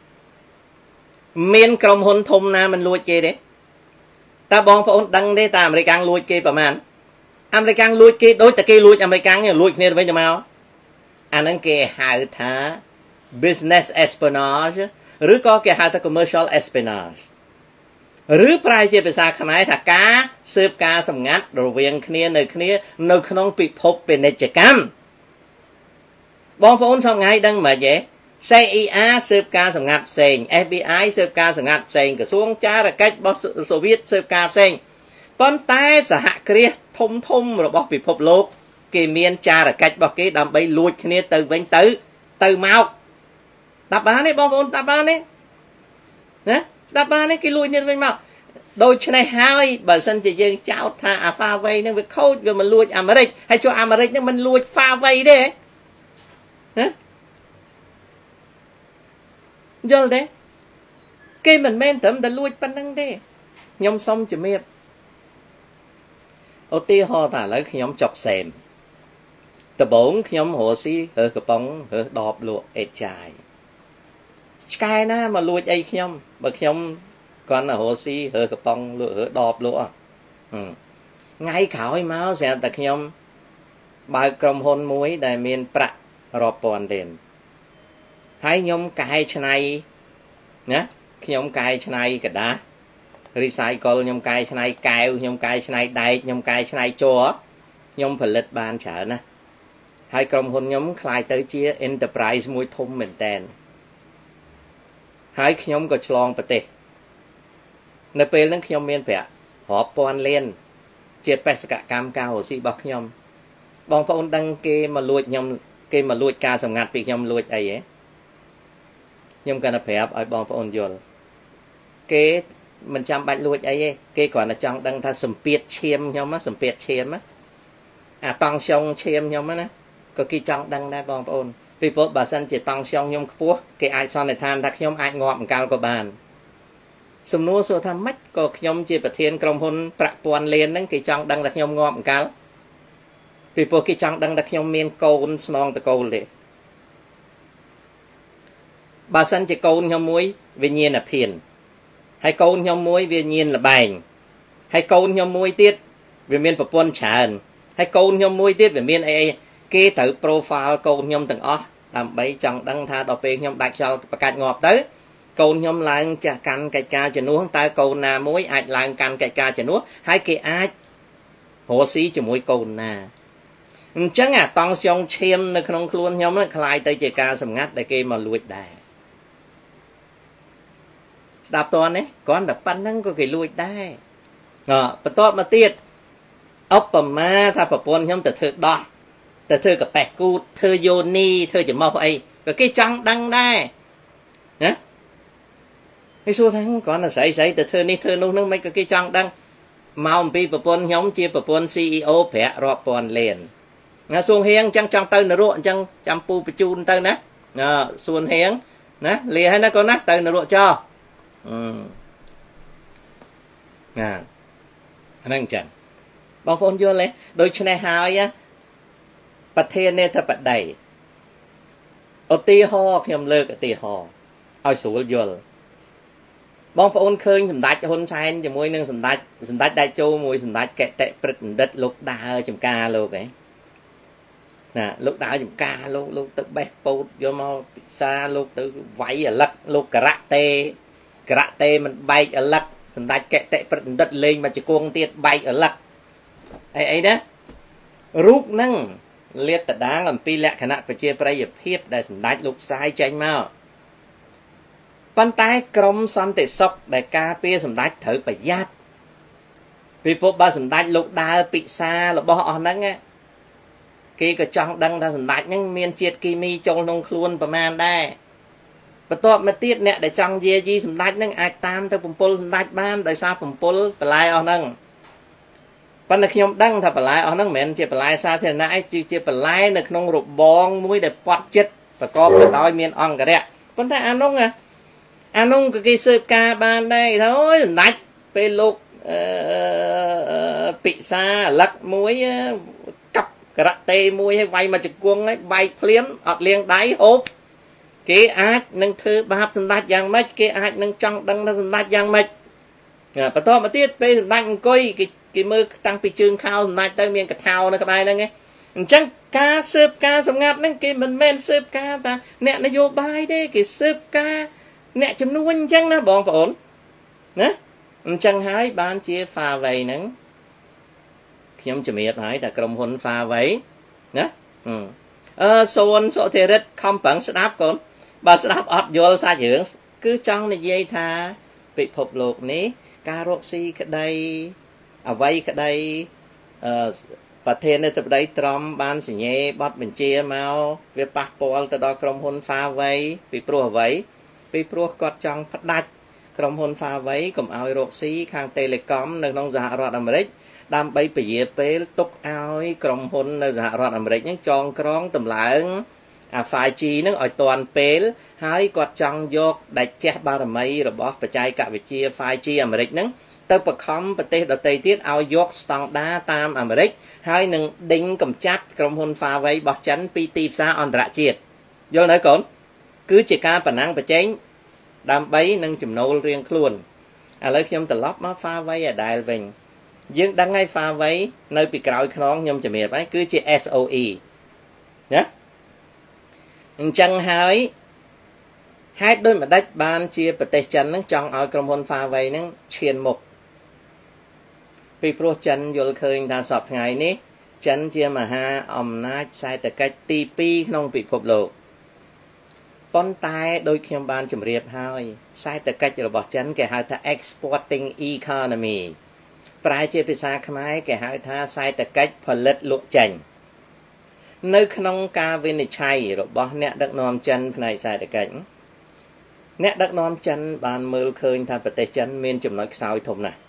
មានក្រុមហ៊ុនធំណាមិនលួចគេទេតើបងប្អូនដឹងទេតើអាមេរិកកាំងលួចគេប្រមាណអាមេរិកកាំងលួចគេដូចតែគេលួចអាមេរិកកាំងលួចគ្នាទៅវិញទៅមកអាហ្នឹងគេហៅថា business espionage ឬក៏គេហៅថា commercial espionage ឬប្រែជាភាសាខ្មែរថាការស៊ើបការសម្ងាត់រវាងគ្នានៅគ្នានៅក្នុងពិភពពាណិជ្ជកម្មបងប្អូនសប្ងៃដឹងមិនទេ C I A ស៊ើបការសម្ងាត់ផ្សេង F B I ស៊ើបការសម្ងាត់ផ្សេងក្រសួងចារកិច្ចរបស់សូវៀតស៊ើបការផ្សេងប៉ុន្តែសហគ្រាសធំធំរបស់ពិភពលោកគេមានចារកិច្ចរបស់គេដើម្បីលួចគ្នាទៅវិញទៅទៅមកស្ដាប់បានទេបងប្អូនស្ដាប់បានទេណាស្ដាប់បានទេគេលួចគ្នាវិញមកដូច្នេះហើយបើសិនជាយើងចោទថាអា Huawei ហ្នឹងវាខូចវាមកលួចអាមេរិកហើយចុះអាមេរិកហ្នឹងមិនលួច Huawei ទេណាយល់ទេគេមិនមែនត្រឹមតែលួចប៉ុណ្្នឹងទេខ្ញុំសុំជំរាបឧទាហរណ៍ថាឥឡូវខ្ញុំចប់សែមដំបូងខ្ញុំរស់ស៊ីរើសកំប៉ុងរើសដបលក់អេតចាយឆ្កែណាមកលួចអីខ្ញុំបើខ្ញុំគាត់រស់ស៊ីរើសកំប៉ុងលក់រើសដបលក់ថ្ងៃក្រោយមកស្រាប់តែខ្ញុំបើកក្រុមហ៊ុនមួយដែលមានប្រាក់រាប់ពាន់រៀលហើយខ្ញុំកែច្នៃណាខ្ញុំកែច្នៃกระดาษ recycle ខ្ញុំកែច្នៃកែវខ្ញុំកែច្នៃដែកខ្ញុំកែច្នៃជ័រខ្ញុំផលិតបានច្រើនណាស់ហើយក្រុមហ៊ុនខ្ញុំคล้ายទៅជា enterprise មួយធំមែនតើហើយខ្ញុំក៏ឆ្លងប្រទេសនៅពេលហ្នឹងខ្ញុំមានប្រាក់រាប់ពាន់លានជាបេសកកម្មការរស់ស៊ីរបស់ខ្ញុំបងប្អូនដឹងគេមកលួចខ្ញុំគេមកលួចការសម្ងាត់ពីខ្ញុំលួចអីហ៎ខ្ញុំគាត់តែប្រាប់ឲ្យបងប្អូនយល់គេមិនចាំបាច់លួចអីទេគេគ្រាន់តែចង់ដឹងថាសម្ពាធឈាមខ្ញុំសម្ពាធឈាមអាតង់ស្យងឈាមខ្ញុំណាក៏គេចង់ដឹងដែរបងប្អូនពីព្រោះបើសិនជាតង់ស្យងខ្ញុំខ្ពស់គេអាចសន្និដ្ឋានថាខ្ញុំអាចងាប់អង្កលក៏បានសំណួរសួរថាម៉េចក៏ខ្ញុំជាប្រធានក្រុមហ៊ុនប្រាក់ពាន់លានហ្នឹងគេចង់ដឹងថាខ្ញុំងាប់អង្កលពីព្រោះគេចង់ដឹងថាខ្ញុំមានកូនស្នងតកូលទេបើសិនជាកូនខ្ញុំមួយវិញ្ញាណភានហើយកូនខ្ញុំមួយវាញៀនលបែងហើយកូនខ្ញុំមួយទៀតវាមានប្រពន្ធច្រើនហើយកូនខ្ញុំមួយទៀតវាមានអីអីគេត្រូវ profile កូនខ្ញុំទាំងអស់ដើម្បីចង់ដឹងថាដល់ពេលខ្ញុំដាច់ខ្យល់ប្រកាច់ងាប់ទៅកូនខ្ញុំឡើងចាស់កាន់កិច្ចការជំនួសតើកូនណាមួយអាចឡើងកាន់កិច្ចការជំនួសហើយគេអាចរស់ស៊ីជាមួយកូនណាអញ្ចឹងអាតង់ស្យងឈាមនៅក្នុងខ្លួនខ្ញុំហ្នឹងคล้ายទៅជាការសម្ងាត់ដែលគេមកលួចដែរស្ដាប់តើនេះគ្រាន់តែប៉ុណ្្នឹងក៏គេលួចដែរអបន្ទាប់មកទៀតឧបមាថាប្រពន្ធខ្ញុំទៅធ្វើដោះទៅធ្វើកាប៉េះគូតធ្វើយោនីធ្វើចំោះអីក៏គេចង់ដឹងដែរណាហើយសួរថាគ្រាន់តែស្អីស្អីទៅធ្វើនេះធ្វើនោះនឹងមិនក៏គេចង់ដឹងមកអំពីប្រពន្ធខ្ញុំជាប្រពន្ធ C E O ប្រាក់រាប់ពាន់លានណាសួងហៀងអញ្ចឹងចង់ទៅនរកអញ្ចឹងចាំពូបញ្ជូនទៅណាសួនហៀងណាលាហើយណាកូនណាទៅនរកចោលអឺណាហ្នឹងអញ្ចឹងបងប្អូនយល់ទេដូច្នេះហើយប្រធានាធិបតីឧទាហរណ៍ខ្ញុំលើកឧទាហរណ៍ឲ្យស្រួលយល់បងប្អូនឃើញសម្ដេចហ៊ុនសែនជាមួយនឹងសម្ដេចសម្ដេចដៃជោមួយសម្ដេចកតិព្រឹទ្ធបណ្ឌិតលោកដើរចំការលោកឯងណាលោកដើរចំការលោកលោកទៅបេះពោតយកមកពិសាលោកទៅវាយអាលឹកលោកការ៉ាតេក្រាក់តេមិនបែកអលឹកសម្ដេចកតិប្រឌិតលេងមកជង្គង់ទៀតបែកអលឹកអីអីណារូបហ្នឹងលាតតាងអំពីលក្ខណៈប្រជាប្រិយភាពដែលសម្ដេចលោកផ្សាយចេញមកប៉ុន្តែក្រមសន្តិសុខដែលការពារសម្ដេចត្រូវប្រយ័ត្នពីព្រោះបើសម្ដេចលោកដើរពិសារបស់អស់ហ្នឹងគេក៏ចង់ដឹងថាសម្ដេចហ្នឹងមានជាតិគីមីចូលក្នុងខ្លួនប្រមាណដែរបន្ទាប់មកទៀតអ្នកដែលចង់យាយីសម្ដេចហ្នឹងអាចតាមទៅបំពល់សម្ដេចបានដោយសារបំពល់បន្លែអស់ហ្នឹងប៉ុន្តែខ្ញុំដឹងថាបន្លែអស់ហ្នឹងមិនមែនជាបន្លែសាធារណៈឯងគឺជាបន្លែនៅក្នុងរបងមួយដែលពាត់ចិត្តប្រកបទៅដោយមានអង្គរៈប៉ុន្តែអានោះអានោះក៏គេស៊ើបការបានដែរថាអូយសម្ដេចពេលលោកអឺពិសាលឹកមួយកាប់ការ៉ាតេមួយឲ្យវាយមកជង្គង់ឲ្យបែកភ្លាមអត់លាងដៃហូបគេអាចនឹងធ្វើបាបសម្ដេចយ៉ាងម៉េចគេអាចនឹងចង់ដឹងថាសម្ដេចយ៉ាងម៉េចបន្តមកទៀតពេលសម្ដេចអង្គុយគេគេមើលតាំងពីជើងខោសម្ដេចទៅមានកថៅនៅក្បែរហ្នឹងឯងអញ្ចឹងការស៊ើបការសម្ងាត់ហ្នឹងគេមិនមែនស៊ើបការតាអ្នកនយោបាយទេគេស៊ើបការអ្នកចំនួនអញ្ចឹងណាបងប្អូនណាអញ្ចឹងហើយបានជា Huawei ហ្នឹងខ្ញុំជំរាបហើយតែក្រុមហ៊ុន Huawei ណាអឺសូនសុធិរិទ្ធខំប្រឹងស្ដាប់កូនបើស្ដាប់អត់យល់សាច់រឿងគឺចង់និយាយថាពិភពលោកនេះការរកស៊ីក្តីអ្វីក្តីអឺប្រធានាធិបតីត្រំបានសញ្ញេប័ណ្ណបញ្ជាមកវាប៉ះពាល់ទៅដល់ក្រុមហ៊ុន Huawei ពីព្រោះអ្វីពីព្រោះគាត់ចង់ផ្ដាច់ក្រុមហ៊ុន Huawei កុំឲ្យរកស៊ីខាង Telecom នៅក្នុងសហរដ្ឋអាមេរិកដើម្បីពជាពេលទុកឲ្យក្រុមហ៊ុននៅសហរដ្ឋអាមេរិកហ្នឹងចងក្រងតម្លើងអា five G ហ្នឹងឲ្យទាន់ពេលហើយគាត់ចង់យកដាច់ជះបារមីរបស់បច្ចេកវិទ្យា five G អាមេរិកហ្នឹងទៅបខំប្រទេសដទៃទៀតឲ្យយកស្តង់ដារតាមអាមេរិកហើយនឹងដេញកម្ចាត់ក្រុមហ៊ុន Huawei របស់ចិនពីទីផ្សារអន្តរជាតិយល់នៅកូនគឺជាការប្រណាំងប្រជែងដើម្បីនឹងចំណូលរៀងខ្លួនឥឡូវខ្ញុំត្រឡប់មក Huawei ឯដែលវិញយើងដឹងហើយ Huawei នៅពីក្រោយខ្នងខ្ញុំជំរាបហើយគឺជា S O E ណាអញ្ចឹងហើយហេតុដូចម្ដេចបានជាប្រទេសចិនហ្នឹងចង់ឲ្យក្រុមហ៊ុន Huawei ហ្នឹងឈានមុខពីព្រោះចិនយល់ឃើញថាសពថ្ងៃនេះចិនជាមហាអំណាចសេដ្ឋកិច្ចទីពីរក្នុងពិភពលោកប៉ុន្តែដោយខ្ញុំបានជម្រាបហើយសេដ្ឋកិច្ចរបស់ចិនគេហៅថា exporting economy ប្រែជាភាសាខ្មែរគេហៅថាសេដ្ឋកិច្ចផលិតលក់ចេញនៅក្នុងការវិនិច្ឆ័យរបស់អ្នកដឹកនាំចិនផ្នែកសេដ្ឋកិច្ចអ្នកដឹកនាំចិនបានមើលឃើញថាប្រទេសចិនមានចំណុចខ្សោយធំណាស់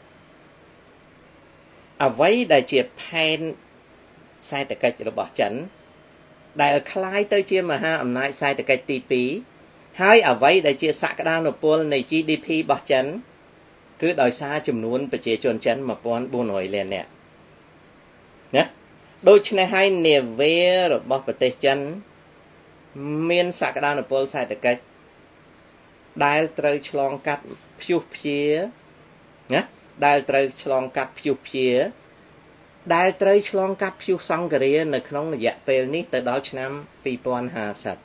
អ្វីដែលជាផែនសេដ្ឋកិច្ចរបស់ចិនដែលคล้ายទៅជាមហាអំណាចសេដ្ឋកិច្ចទីពីរហើយអ្វីដែលជាសក្តានុពលនៃ G D P របស់ចិនគឺដោយសារចំនួនប្រជាជនចិនone thousand four hundredលាននាក់ណាដូច្នេះហើយនាវារបស់ប្រទេសចិនមានសក្តានុពលសេដ្ឋកិច្ចដែលត្រូវឆ្លងកាត់ព្យុះព្យាណាដែលត្រូវឆ្លងកាត់ព្យុះព្យាដែលត្រូវឆ្លងកាត់ព្យុះសង្ឃរានៅក្នុងរយៈពេលនេះទៅដល់ឆ្នាំtwo thousand fifty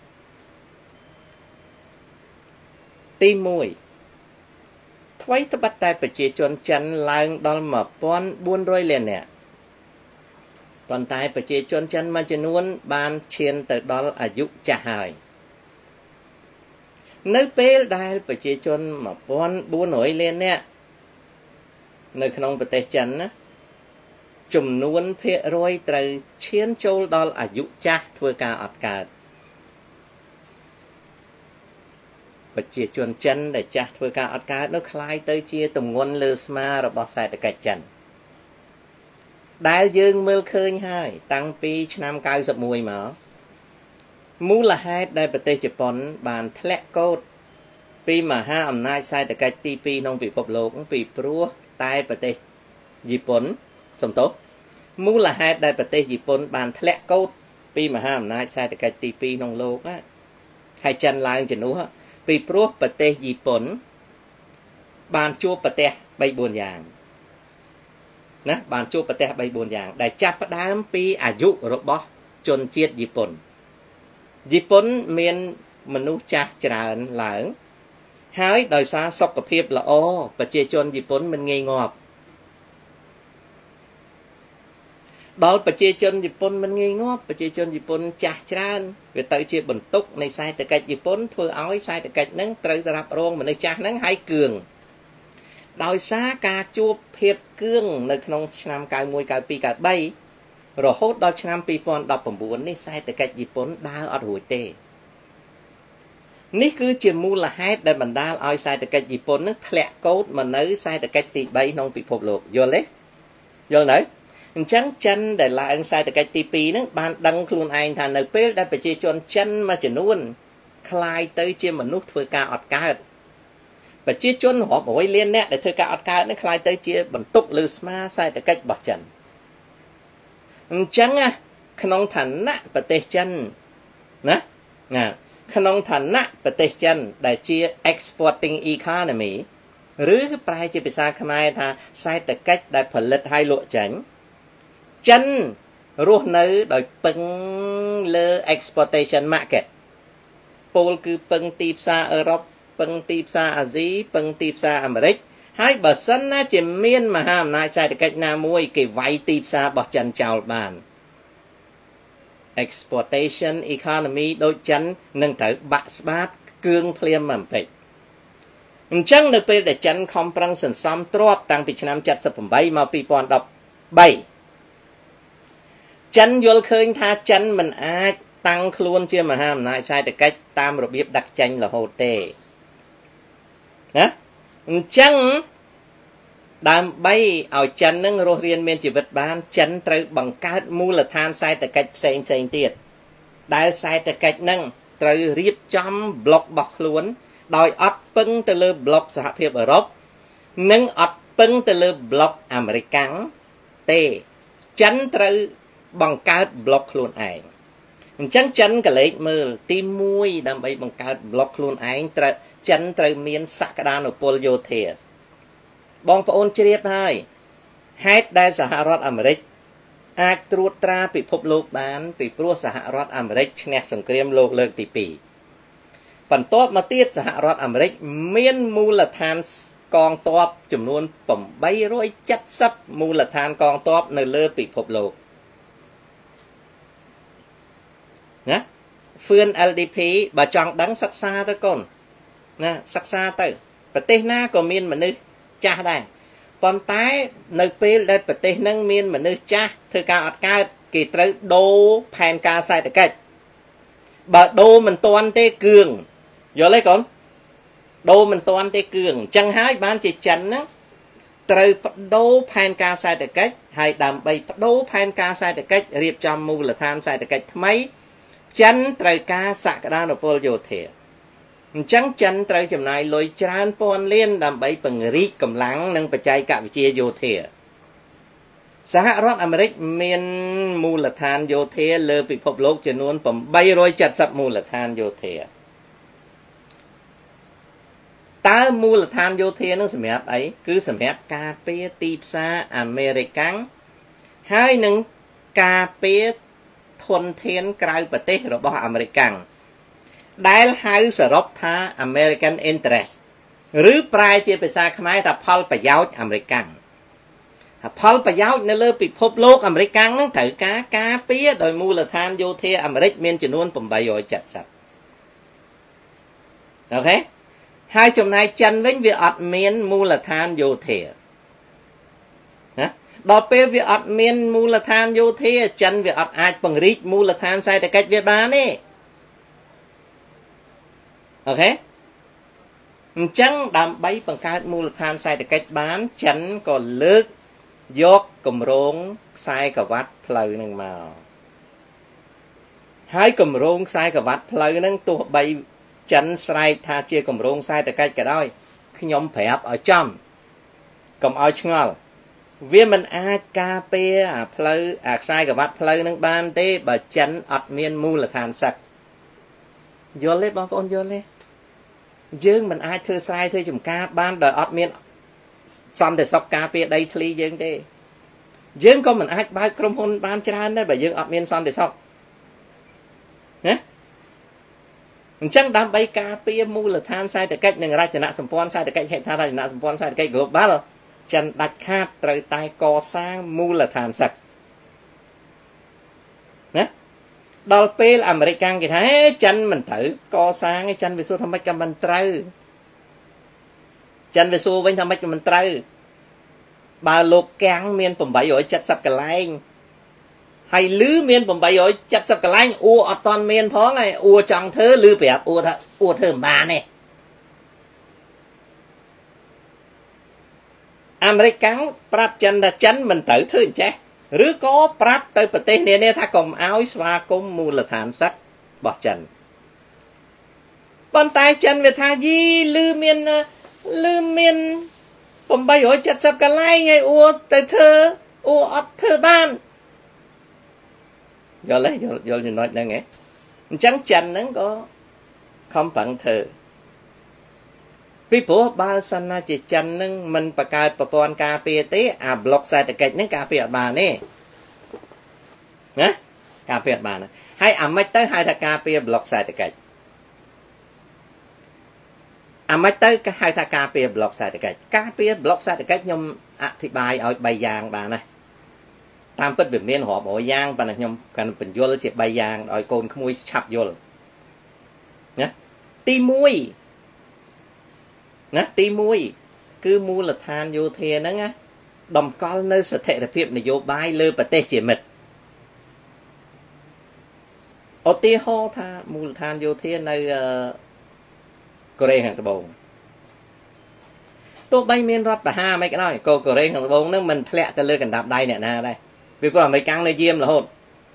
ទីមួយថ្មីត្បិតតែប្រជាជនចិនឡើងដល់one thousand four hundredលាននាក់ប៉ុន្តែប្រជាជនចិនមួយចំនួនបានឈានទៅដល់អាយុចាស់ហើយនៅពេលដែលប្រជាជនone thousand four hundredលាននាក់នៅក្នុងប្រទេសចិនណាចំនួនភាគរយត្រូវឈានចូលដល់អាយុចាស់ធ្វើការអត់កើតប្រជាជនចិនដែលចាស់ធ្វើការអត់កើតនោះคล้ายទៅជាទម្ងន់លើស្មារបស់សេដ្ឋកិច្ចចិនដែលយើងមើលឃើញហើយតាំងពីឆ្នាំninety-oneមកមូលហេតុដែលប្រទេសជប៉ុនបានធ្លាក់កូដពីមហាអំណាចសេដ្ឋកិច្ចទីពីរក្នុងពិភពលោកពីព្រោះតែប្រទេសជប៉ុនសំទោសមូលហេតុដែលប្រទេសជប៉ុនបានធ្លាក់កូដពីមហាអំណាចសេដ្ឋកិច្ចទីពីរក្នុងលោកហើយចិនឡើងជំនួសពីព្រោះប្រទេសជប៉ុនបានជួបប្រទេសthree fourយ៉ាងណាបានជួបប្រទេសthree fourយ៉ាងដែលចាប់ផ្ដើមពីអាយុរបស់ជនជាតិជប៉ុនជប៉ុនមានមនុស្សចាស់ច្រើនឡើងហើយដោយសារសុខភាពល្អប្រជាជនជប៉ុនមិនងាយងាប់ដល់ប្រជាជនជប៉ុនមិនងាយងាប់ប្រជាជនជប៉ុនចាស់ច្រើនវាទៅជាបន្ទុកនៃសេដ្ឋកិច្ចជប៉ុនធ្វើឲ្យសេដ្ឋកិច្ចហ្នឹងត្រូវទៅរ៉ាប់រងមនុស្សចាស់ហ្នឹងហើយគឿងដោយសារការជួបភាពគឿងនៅក្នុងឆ្នាំ91 92 93រហូតដល់ឆ្នាំពីរពាន់ដប់ប្រាំបួននេះសេដ្ឋកិច្ចជប៉ុនដើរអត់រួចទេនេះគឺជាមូលហេតុដែលបណ្ដាលឲ្យសេដ្ឋកិច្ចជប៉ុននឹងធ្លាក់កូដមកនៅសេដ្ឋកិច្ចទីបីក្នុងពិភពលោកយល់ទេយល់នៅអញ្ចឹងចិនដែលឡើងសេដ្ឋកិច្ចទីពីរហ្នឹងបានដឹងខ្លួនឯងថានៅពេលដែលប្រជាជនចិនមួយចំនួនคลายទៅជាមនុស្សធ្វើការអត់កើតប្រជាជនរាប់រយលានអ្នកដែលធ្វើការអត់កើតនេះคลายទៅជាបន្ទុកលើស្មាសេដ្ឋកិច្ចរបស់ចិនអញ្ចឹងក្នុងឋានៈប្រទេសចិនណាណាក្នុងឋានៈប្រទេសចិនដែលជា exporting economy ឬប្រែជាភាសាខ្មែរថាសេដ្ឋកិច្ចដែលផលិតហើយលក់ចេញចិនរស់នៅដោយពឹងលើ exportation market ពលគឺពឹងទីផ្សារអឺរ៉ុបពឹងទីផ្សារអាស៊ីពឹងទីផ្សារអាមេរិកហើយបើសិនណាជាមានមហាអំណាចសេដ្ឋកិច្ចណាមួយគេវាយទីផ្សាររបស់ចិនចោលបាន exportation economy ដូចចិននឹងត្រូវបាក់ស្បាតគឿងភ្លាមបន្តិចអញ្ចឹងនៅពេលដែលចិនខំប្រឹងសន្សំទ្រព្យតាំងពីឆ្នាំседមeightមកtwo thousand thirteenចិនយល់ឃើញថាចិនមិនអាចតាំងខ្លួនជាមហាអំណាចសេដ្ឋកិច្ចតាមរបៀបដឹកចេញរហូតទេណាអញ្ចឹងដើម្បីឲ្យចិននឹងរស់រានមានជីវិតបានចិនត្រូវបង្កើតមូលដ្ឋានសេដ្ឋកិច្ចផ្សេងផ្សេងទៀតដែលសេដ្ឋកិច្ចនឹងត្រូវរៀបចំប្លុករបស់ខ្លួនដោយអត់ពឹងទៅលើប្លុកសហភាពអឺរ៉ុបនិងអត់ពឹងទៅលើប្លុកអាមេរិកទេចិនត្រូវបង្កើតប្លុកខ្លួនឯងអញ្ចឹងចិនកលេចមើលទីoneដើម្បីបង្កើតប្លុកខ្លួនឯងត្រូវចិនត្រូវមានសក្តានុពលយោធាបងប្អូនជ្រាបហើយហេតុដែលសហរដ្ឋអាមេរិកអាចត្រួតត្រាពិភពលោកបានពីព្រោះសហរដ្ឋអាមេរិកឈ្នះសង្គ្រាមលោកលើកទីtwoបន្ទាប់មកទៀតសហរដ្ឋអាមេរិកមានមូលដ្ឋានកងទ័ពចំនួនeight hundred seventyមូលដ្ឋានកងទ័ពនៅលើពិភពលោកណា ហ្វឿន แอล ดี พี បើចង់ដឹងសិក្សាទៅកូនណាសិក្សាទៅប្រទេសណាក៏មានមនុស្សចាស់ដែរប៉ុន្តែនៅពេលដែលប្រទេសហ្នឹងមានមនុស្សចាស់ធ្វើការអត់កើតគេត្រូវដូរផែនការសេដ្ឋកិច្ចបើដូរមិនទាន់ទេគឿងយល់ទេកូនដូរមិនទាន់ទេគឿងអញ្ចឹងហើយបានជាចិនហ្នឹងត្រូវបដូរផែនការសេដ្ឋកិច្ចហើយដើម្បីបដូរផែនការសេដ្ឋកិច្ចរៀបចំមូលដ្ឋានសេដ្ឋកិច្ចថ្មីចិនត្រូវការសក្តានុពលយោធាអញ្ចឹងចិនត្រូវចំណាយលុយច្រើនពាន់លានដើម្បីពង្រីកកម្លាំងនិងបច្ចេកវិទ្យាយោធាសហរដ្ឋអាមេរិកមានមូលដ្ឋានយោធាលើពិភពលោកចំនួនeight hundred seventyមូលដ្ឋានយោធាតើមូលដ្ឋានយោធានឹងសម្រាប់អីគឺសម្រាប់ការពារទីផ្សារអាមេរិកហើយនឹងការពារធនធានក្រៅប្រទេសរបស់អាមេរិកដែលហៅសរុបថា American Interest ឬប្រែជាភាសាខ្មែរថាផលប្រយោជន៍អាមេរិកផលប្រយោជន៍នៅលើពិភពលោកអាមេរិកហ្នឹងត្រូវការការពារដោយមូលដ្ឋានយោធាអាមេរិកមានចំនួនeight hundred seventyអូខេហើយចំណែកចិនវិញវាអត់មានមូលដ្ឋានយោធាណាដល់ពេលវាអត់មានមូលដ្ឋានយោធាចិនវាអត់អាចពង្រីកមូលដ្ឋានសេដ្ឋកិច្ចវាបានទេអូខេអញ្ចឹងដើម្បីបង្កើតមូលដ្ឋានសេដ្ឋកិច្ចបានចិនក៏លើកយកគម្រោងខ្សែក្រវ៉ាត់ផ្លូវនឹងមកហើយគម្រោងខ្សែក្រវ៉ាត់ផ្លូវនឹងទោះបីចិនស្រែកថាជាគម្រោងសេដ្ឋកិច្ចក៏ដោយខ្ញុំប្រាប់ឲ្យចំកុំឲ្យឆ្ងល់វាមិនអាចការពារអាផ្លូវអាខ្សែក្រវ៉ាត់ផ្លូវនឹងបានទេបើចិនអត់មានមូលដ្ឋានសឹកយល់ទេបងប្អូនយល់ទេយើងមិនអាចធ្វើស្រែធ្វើចម្ការបានដោយអត់មានសន្តិសុខការពារដីធ្លីយើងទេយើងក៏មិនអាចបើកក្រុមហ៊ុនបានច្រើនដែរបើយើងអត់មានសន្តិសុខណាអញ្ចឹងដើម្បីការពារមូលដ្ឋានសេដ្ឋកិច្ចនិងរចនាសម្ព័ន្ធសេដ្ឋកិច្ចហេដ្ឋារចនាសម្ព័ន្ធសេដ្ឋកិច្ច global ចិនដាច់ខាតត្រូវតែកសាងមូលដ្ឋានសឹកណាដល់ពេលអាមេរិកកាំងគេថាហេចិនមិនត្រូវកសាងឯចិនវាសួរថាម៉េចក៏មិនត្រូវចិនវាសួរវិញថាម៉េចក៏មិនត្រូវបើលោកកាំងមានeight hundred seventyកន្លែងហើយលឺមានeight hundred seventyកន្លែងអ៊ូអត់តន់មានផងឯអ៊ូចង់ធ្វើលឺប្រាប់អ៊ូថាអ៊ូធ្វើមិនបានទេអាមេរិកកាំងប្រាប់ចិនថាចិនមិនត្រូវធ្វើអញ្ចេះឬក៏ប្រាប់ទៅប្រទេសនានាថាកុំឲ្យស្វាគមន៍មូលដ្ឋានសឹករបស់ចិនប៉ុន្តែចិនវាថាយីលឺមានលឺមានeight hundred seventyកន្លែងឯអ៊ូទៅធ្វើអ៊ូអត់ធ្វើបានយល់ទេយល់យល់ចំណុចហ្នឹងហ៎អញ្ចឹងចិនហ្នឹងក៏ខំប្រឹងធ្វើពីព្រោះបើសិនណាជាចិនហ្នឹងមិនបង្កើតប្រព័ន្ធការពារទេអាប្លុកសេដ្ឋកិច្ចហ្នឹងការពារអត់បានទេណាការពារអត់បានហើយអាម៉េចទៅហៅថាការពារប្លុកសេដ្ឋកិច្ចអាម៉េចទៅគេហៅថាការពារប្លុកសេដ្ឋកិច្ចការពារប្លុកសេដ្ឋកិច្ចខ្ញុំអធិប្បាយឲ្យ3យ៉ាងបានណាតាមពិតវាមានរាប់រយយ៉ាងប៉ុន្តែខ្ញុំកាន់បញ្យល់ជា3យ៉ាងឲ្យកូនក្មួយឆាប់យល់ណាទី1ណាទី1គឺមូលដ្ឋានយោធាហ្នឹងណាតម្កល់នៅស្ថិរភាពនយោបាយលើប្រទេសជាមិត្តឧទាហរណ៍ថាមូលដ្ឋានយោធានៅកូរ៉េខាងត្បូងទោះបីមានរដ្ឋប្រហារមិនក៏ដោយកូរ៉េខាងត្បូងហ្នឹងមិនធ្លាក់ទៅលើកណ្ដាប់ដៃអ្នកណាដែរពីព្រោះអាមេរិកនៅយាមរហូត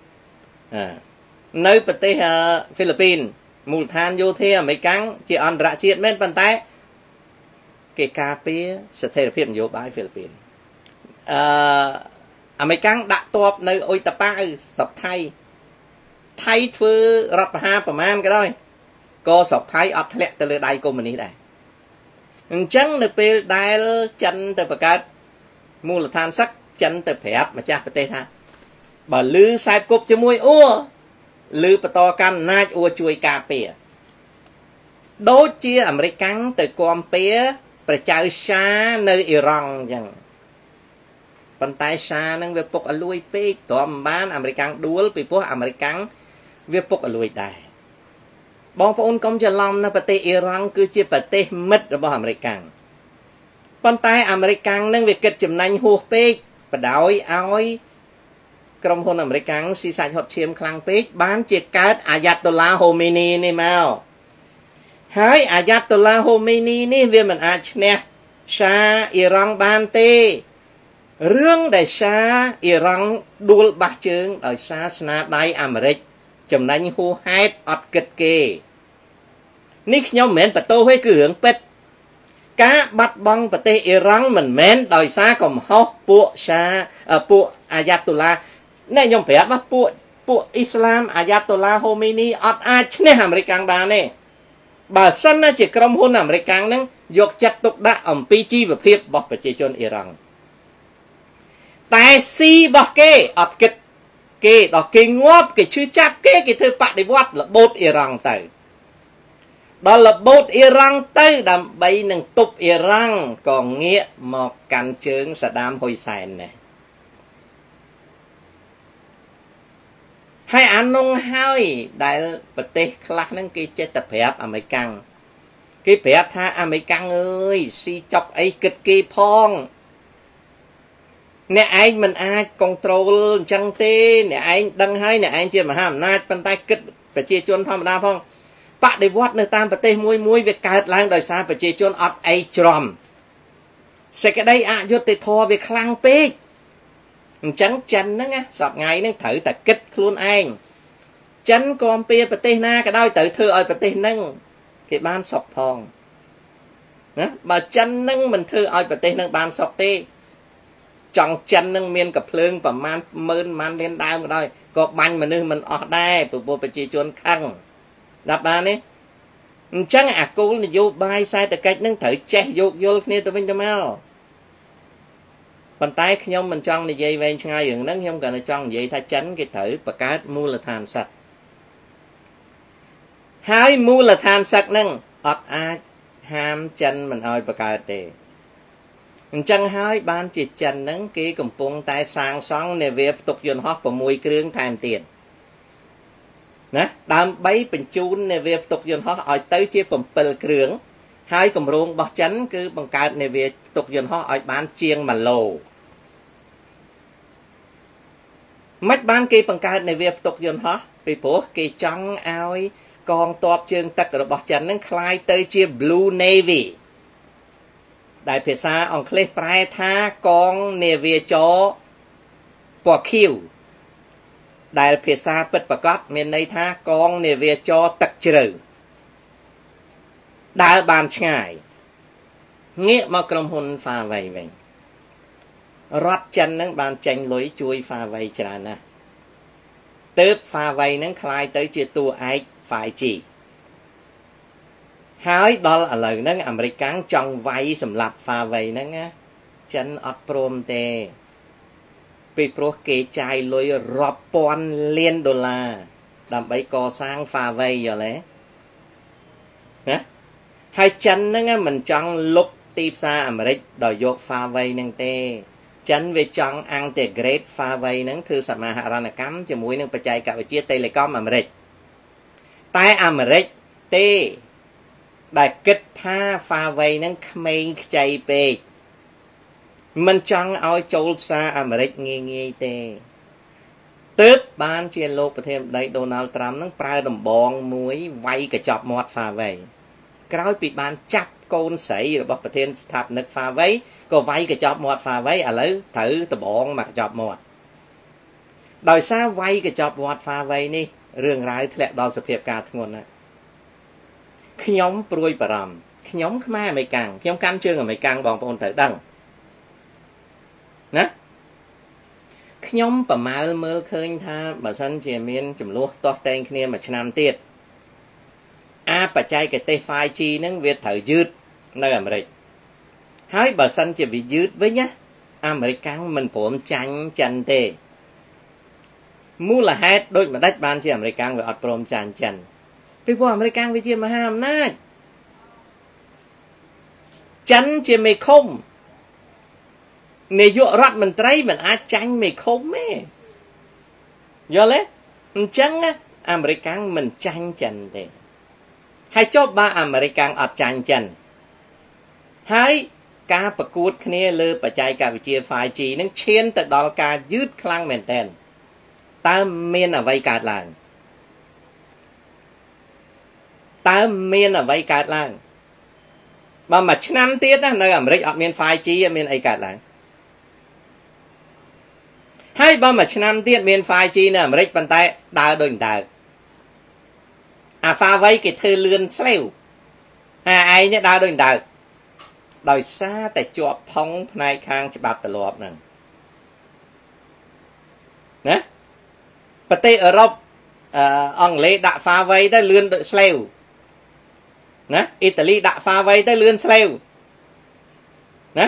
នៅប្រទេសហ្វីលីពីនមូលដ្ឋានយោធាអាមេរិកជាអន្តរជាតិមែនប៉ុន្តែគេការពារស្ថិរភាពនយោបាយហ្វីលីពីនអឺអាមេរិកដាក់ទ័ពនៅអ៊ុយតាប៉ាវស្រុកថៃថៃធ្វើរដ្ឋប្រហារប្រមាណក៏ដោយក៏ស្រុកថៃអត់ធ្លាក់ទៅលើដៃកុម្មុយនីសដែរអញ្ចឹងនៅពេលដែលចិនទៅបង្កើតមូលដ្ឋានសឹកចិនទៅប្រាប់ម្ចាស់ប្រទេសថាបើលឺខ្សែគប់ជាមួយអ៊ូលឺបន្តកាន់អំណាចអ៊ូជួយការពារដូចជាអាមេរិកកាំងទៅគាំពារប្រជាសានៅអ៊ីរ៉ង់អញ្ចឹងប៉ុន្តែសានឹងវាពុកអលួយពេកទ្រាំមិនបានអាមេរិកកាំងដួលពីព្រោះអាមេរិកកាំងវាពុកអលួយដែរបងប្អូនកុំច្រឡំនៅប្រទេសអ៊ីរ៉ង់គឺជាប្រទេសមិត្តរបស់អាមេរិកកាំងប៉ុន្តែអាមេរិកកាំងនឹងវាគិតចំណេញហួសពេកបដ ாய் ឲ្យក្រុមហ៊ុនអាមេរិកកាំងស៊ីសាច់ហត់ឈាមខ្លាំងពេកបានជាកើតអាយ៉ាតូឡាហូមីនីនេះមកហើយអាយ៉ាតូឡាហូមីនីនេះវាមិនអាចឈ្នះសាអ៊ីរ៉ង់បានទេរឿងដែលសាអ៊ីរ៉ង់ដួលបាសជើងដោយសារស្នាដៃអាមេរិកចំណេញហួសហេតុអត់គិតគេនេះខ្ញុំមិនមែនបន្ទោសទេគឺរឿងពិតការបាត់បង់ប្រទេសអ៊ីរ៉ង់មិនមែនដោយសារកំហុសពួកសាពួកអាយ៉ាតូឡានេះខ្ញុំប្រាប់មកពួកពួកអ៊ីស្លាមអាយ៉ាតូឡាហូមីនីអត់អាចឈ្នះអាមេរិកកាំងបានទេបើសិនណាជាក្រុមហ៊ុនអាមេរិកកាំងហ្នឹងយកចិត្តទុកដាក់អំពីជីវភាពរបស់ប្រជាជនអ៊ីរ៉ង់តែស៊ីរបស់គេអត់គិតគេដល់គេងាប់គេឈឺចាប់គេគេធ្វើបដិវត្តរបូតអ៊ីរ៉ង់ទៅដល់របូតអ៊ីរ៉ង់ទៅដើម្បីនឹងទប់អ៊ីរ៉ង់ក៏ងាកមកកាន់ជើងសាដាមហ៊ុយសែនដែរហើយអានោះហើយដែលប្រទេសខ្លះហ្នឹងគេចេះតែប្រាប់អាមេរិកកាំងគេប្រាប់ថាអាមេរិកកាំងអើយស៊ីចប់អីគិតគេផងអ្នកឯងមិនអាចគនត្រូលអញ្ចឹងទេអ្នកឯងដឹងហើយអ្នកឯងជាមហាអំណាចប៉ុន្តែគិតប្រជាជនធម្មតាផងបដិវត្តនៅតាមប្រទេសមួយមួយវាកើតឡើងដោយសារប្រជាជនអត់អីច្រំសេចក្តីអយុត្តិធម៌វាខ្លាំងពេកអញ្ចឹងចិនហ្នឹងណាសប្តាហ៍ថ្ងៃហ្នឹងត្រូវតែគិតខ្លួនឯងចិនគាំពារប្រទេសណាក៏ដោយត្រូវធ្វើឲ្យប្រទេសហ្នឹងគេបានសុខផងណាបើចិនហ្នឹងមិនធ្វើឲ្យប្រទេសហ្នឹងបានសុខទេចង់ចិននឹងមានកភ្លើងប្រមាណម៉ឺនម៉ានលានដើមក៏ដោយក៏បាញ់មនុស្សមិនអស់ដែរព្រោះប្រជាជនខឹងដល់បានទេអញ្ចឹងអាគោលនយោបាយសេដ្ឋកិច្ចនឹងត្រូវចេះយោគយល់គ្នាទៅវិញទៅមកប៉ុន្តែខ្ញុំមិនចង់និយាយវែងឆ្ងាយរឿងហ្នឹងខ្ញុំគ្រាន់តែចង់និយាយថាចិនគេត្រូវបង្កើតមូលដ្ឋានសឹកហហើយមូលដ្ឋានសឹកហ្នឹងអត់អាចហាមចិនមិនឲ្យបង្កើតទេអញ្ចឹងហើយបានជាចិនហ្នឹងគេកំពុងតែសាងសង់នាវាផ្ទុកយន្តហោះ6គ្រឿងថែមទៀតណាដើម្បីបញ្ជូននាវាផ្ទុកយន្តហោះឲ្យទៅជា7គ្រឿងហើយគម្រោងរបស់ចិនគឺបង្កើតនាវាផ្ទុកយន្តហោះឲ្យបានជាង1ឡូមិនបានគេបង្កើតនាវាផ្ទុកយន្តហោះពីព្រោះគេចង់ឲ្យកងទ័ពជើងទឹករបស់ចិននឹងคล้ายទៅជា Blue Navy ដែលភាសាអង់គ្លេសប្រែថាកងនាវាចរពណ៌ខៀវដែលភាសាពិតប្រាកដមានន័យថាកងនាវាចរទឹកជ្រៅដើរបានឆ្ងាយងាកមកក្រុមហ៊ុន Huawei វិញរដ្ឋចិននឹងបានចេញលុយជួយ Huawei ច្រើនណាស់ទើប Huawei នឹងคล้ายទៅជាតួឯក five G ហើយដល់ឥឡូវហ្នឹងអាមេរិកកាំងចង់វាយសម្លាប់ Huawei ហ្នឹងណាចិនអត់ព្រមទេពីព្រោះគេចាយលុយរាប់ពាន់លានដុល្លារដើម្បីកសាង Huawei យល់ទេណាហើយចិនហ្នឹងមិនចង់លុបទីផ្សារអាមេរិកដោយយក Huawei ហ្នឹងទេចិនវាចង់ integrate Huawei ហ្នឹងធ្វើសមាហរណកម្មជាមួយនឹងបច្ចេកវិទ្យា Telecom អាមេរិកតែអាមេរិកទេដែលគិតថា Huawei ហ្នឹងក្មេងខ្ចីពេកមិនចង់ឲ្យចូលផ្សារអាមេរិកងាយងាយទេទើបបានជាលោកប្រធានាធិបតី Donald Trump ហ្នឹងប្រើដំបងមួយវាយកញ្ចប់មាត់ Huawei ក្រោយពីបានចាប់កូនស្រីរបស់ប្រធានស្ថាបនិក Huawei ក៏វាយកញ្ចប់មាត់ Huawei ឥឡូវត្រូវដំបងមកកញ្ចប់មាត់ដោយសារវាយកញ្ចប់មាត់ Huawei នេះរឿងរ៉ាវធ្លាក់ដល់សភាពការធ្ងន់ណាស់ខ្ញុំព្រួយបារម្ភខ្ញុំខ្មែរអាមេរិកាំងខ្ញុំកាន់ជើងអាមេរិកាំងបងប្អូនត្រូវដឹងណាខ្ញុំប្រមាលមើលឃើញថាបើសិនជាមានចំនួនទាស់តែងគ្នាមួយឆ្នាំទៀតអាបច្ចេកទេស five G ហ្នឹងវាត្រូវយឺតនៅអាមេរិកហើយបើសិនជាវាយឺតវិញណាអាមេរិកកាំងមិនព្រមចាញ់ចិនទេមូលហេតុដូចម្ដេចបានជាអាមេរិកកាំងវាអត់ព្រមចាញ់ចិនពីព្រោះអាមេរិកកាំងវាជាមហាអំណាចចិនជាមេឃុំនាយករដ្ឋមន្ត្រីមិនអាចចាញ់មេឃុំទេយល់ទេអញ្ចឹងអាមេរិកកាំងមិនចាញ់ចិនទេហើយចុះបើអាមេរិកកាំងអត់ចាញ់ចិនហើយការប្រកួតគ្នាលើបច្ចេកវិទ្យា five G នឹងឈានទៅដល់ការយឺតខ្លាំងមែនទែនតើមានអ្វីកើតឡើងតើមានអ្វីកើតឡើងបើមួយឆ្នាំទៀតណានៅអាមេរិកអត់មាន five G អត់មានអីកើតឡើងហើយបើមួយឆ្នាំទៀតមាន five G នៅអាមេរិកប៉ុន្តែដើរដូចដើរអា Huawei គេធ្វើលឿនស្លេវអាឯងនេះដើរដូចដើរដោយសារតែជាប់ផុងផ្នែកខាងច្បាប់ទម្លាប់ហ្នឹងណាប្រទេសអឺរ៉ុបអង់គ្លេសដាក់ Huawei ទៅលឿនដូចស្លេវណាអ៊ីតាលីដាក់ Huawei ទៅលឿនស្លេវណា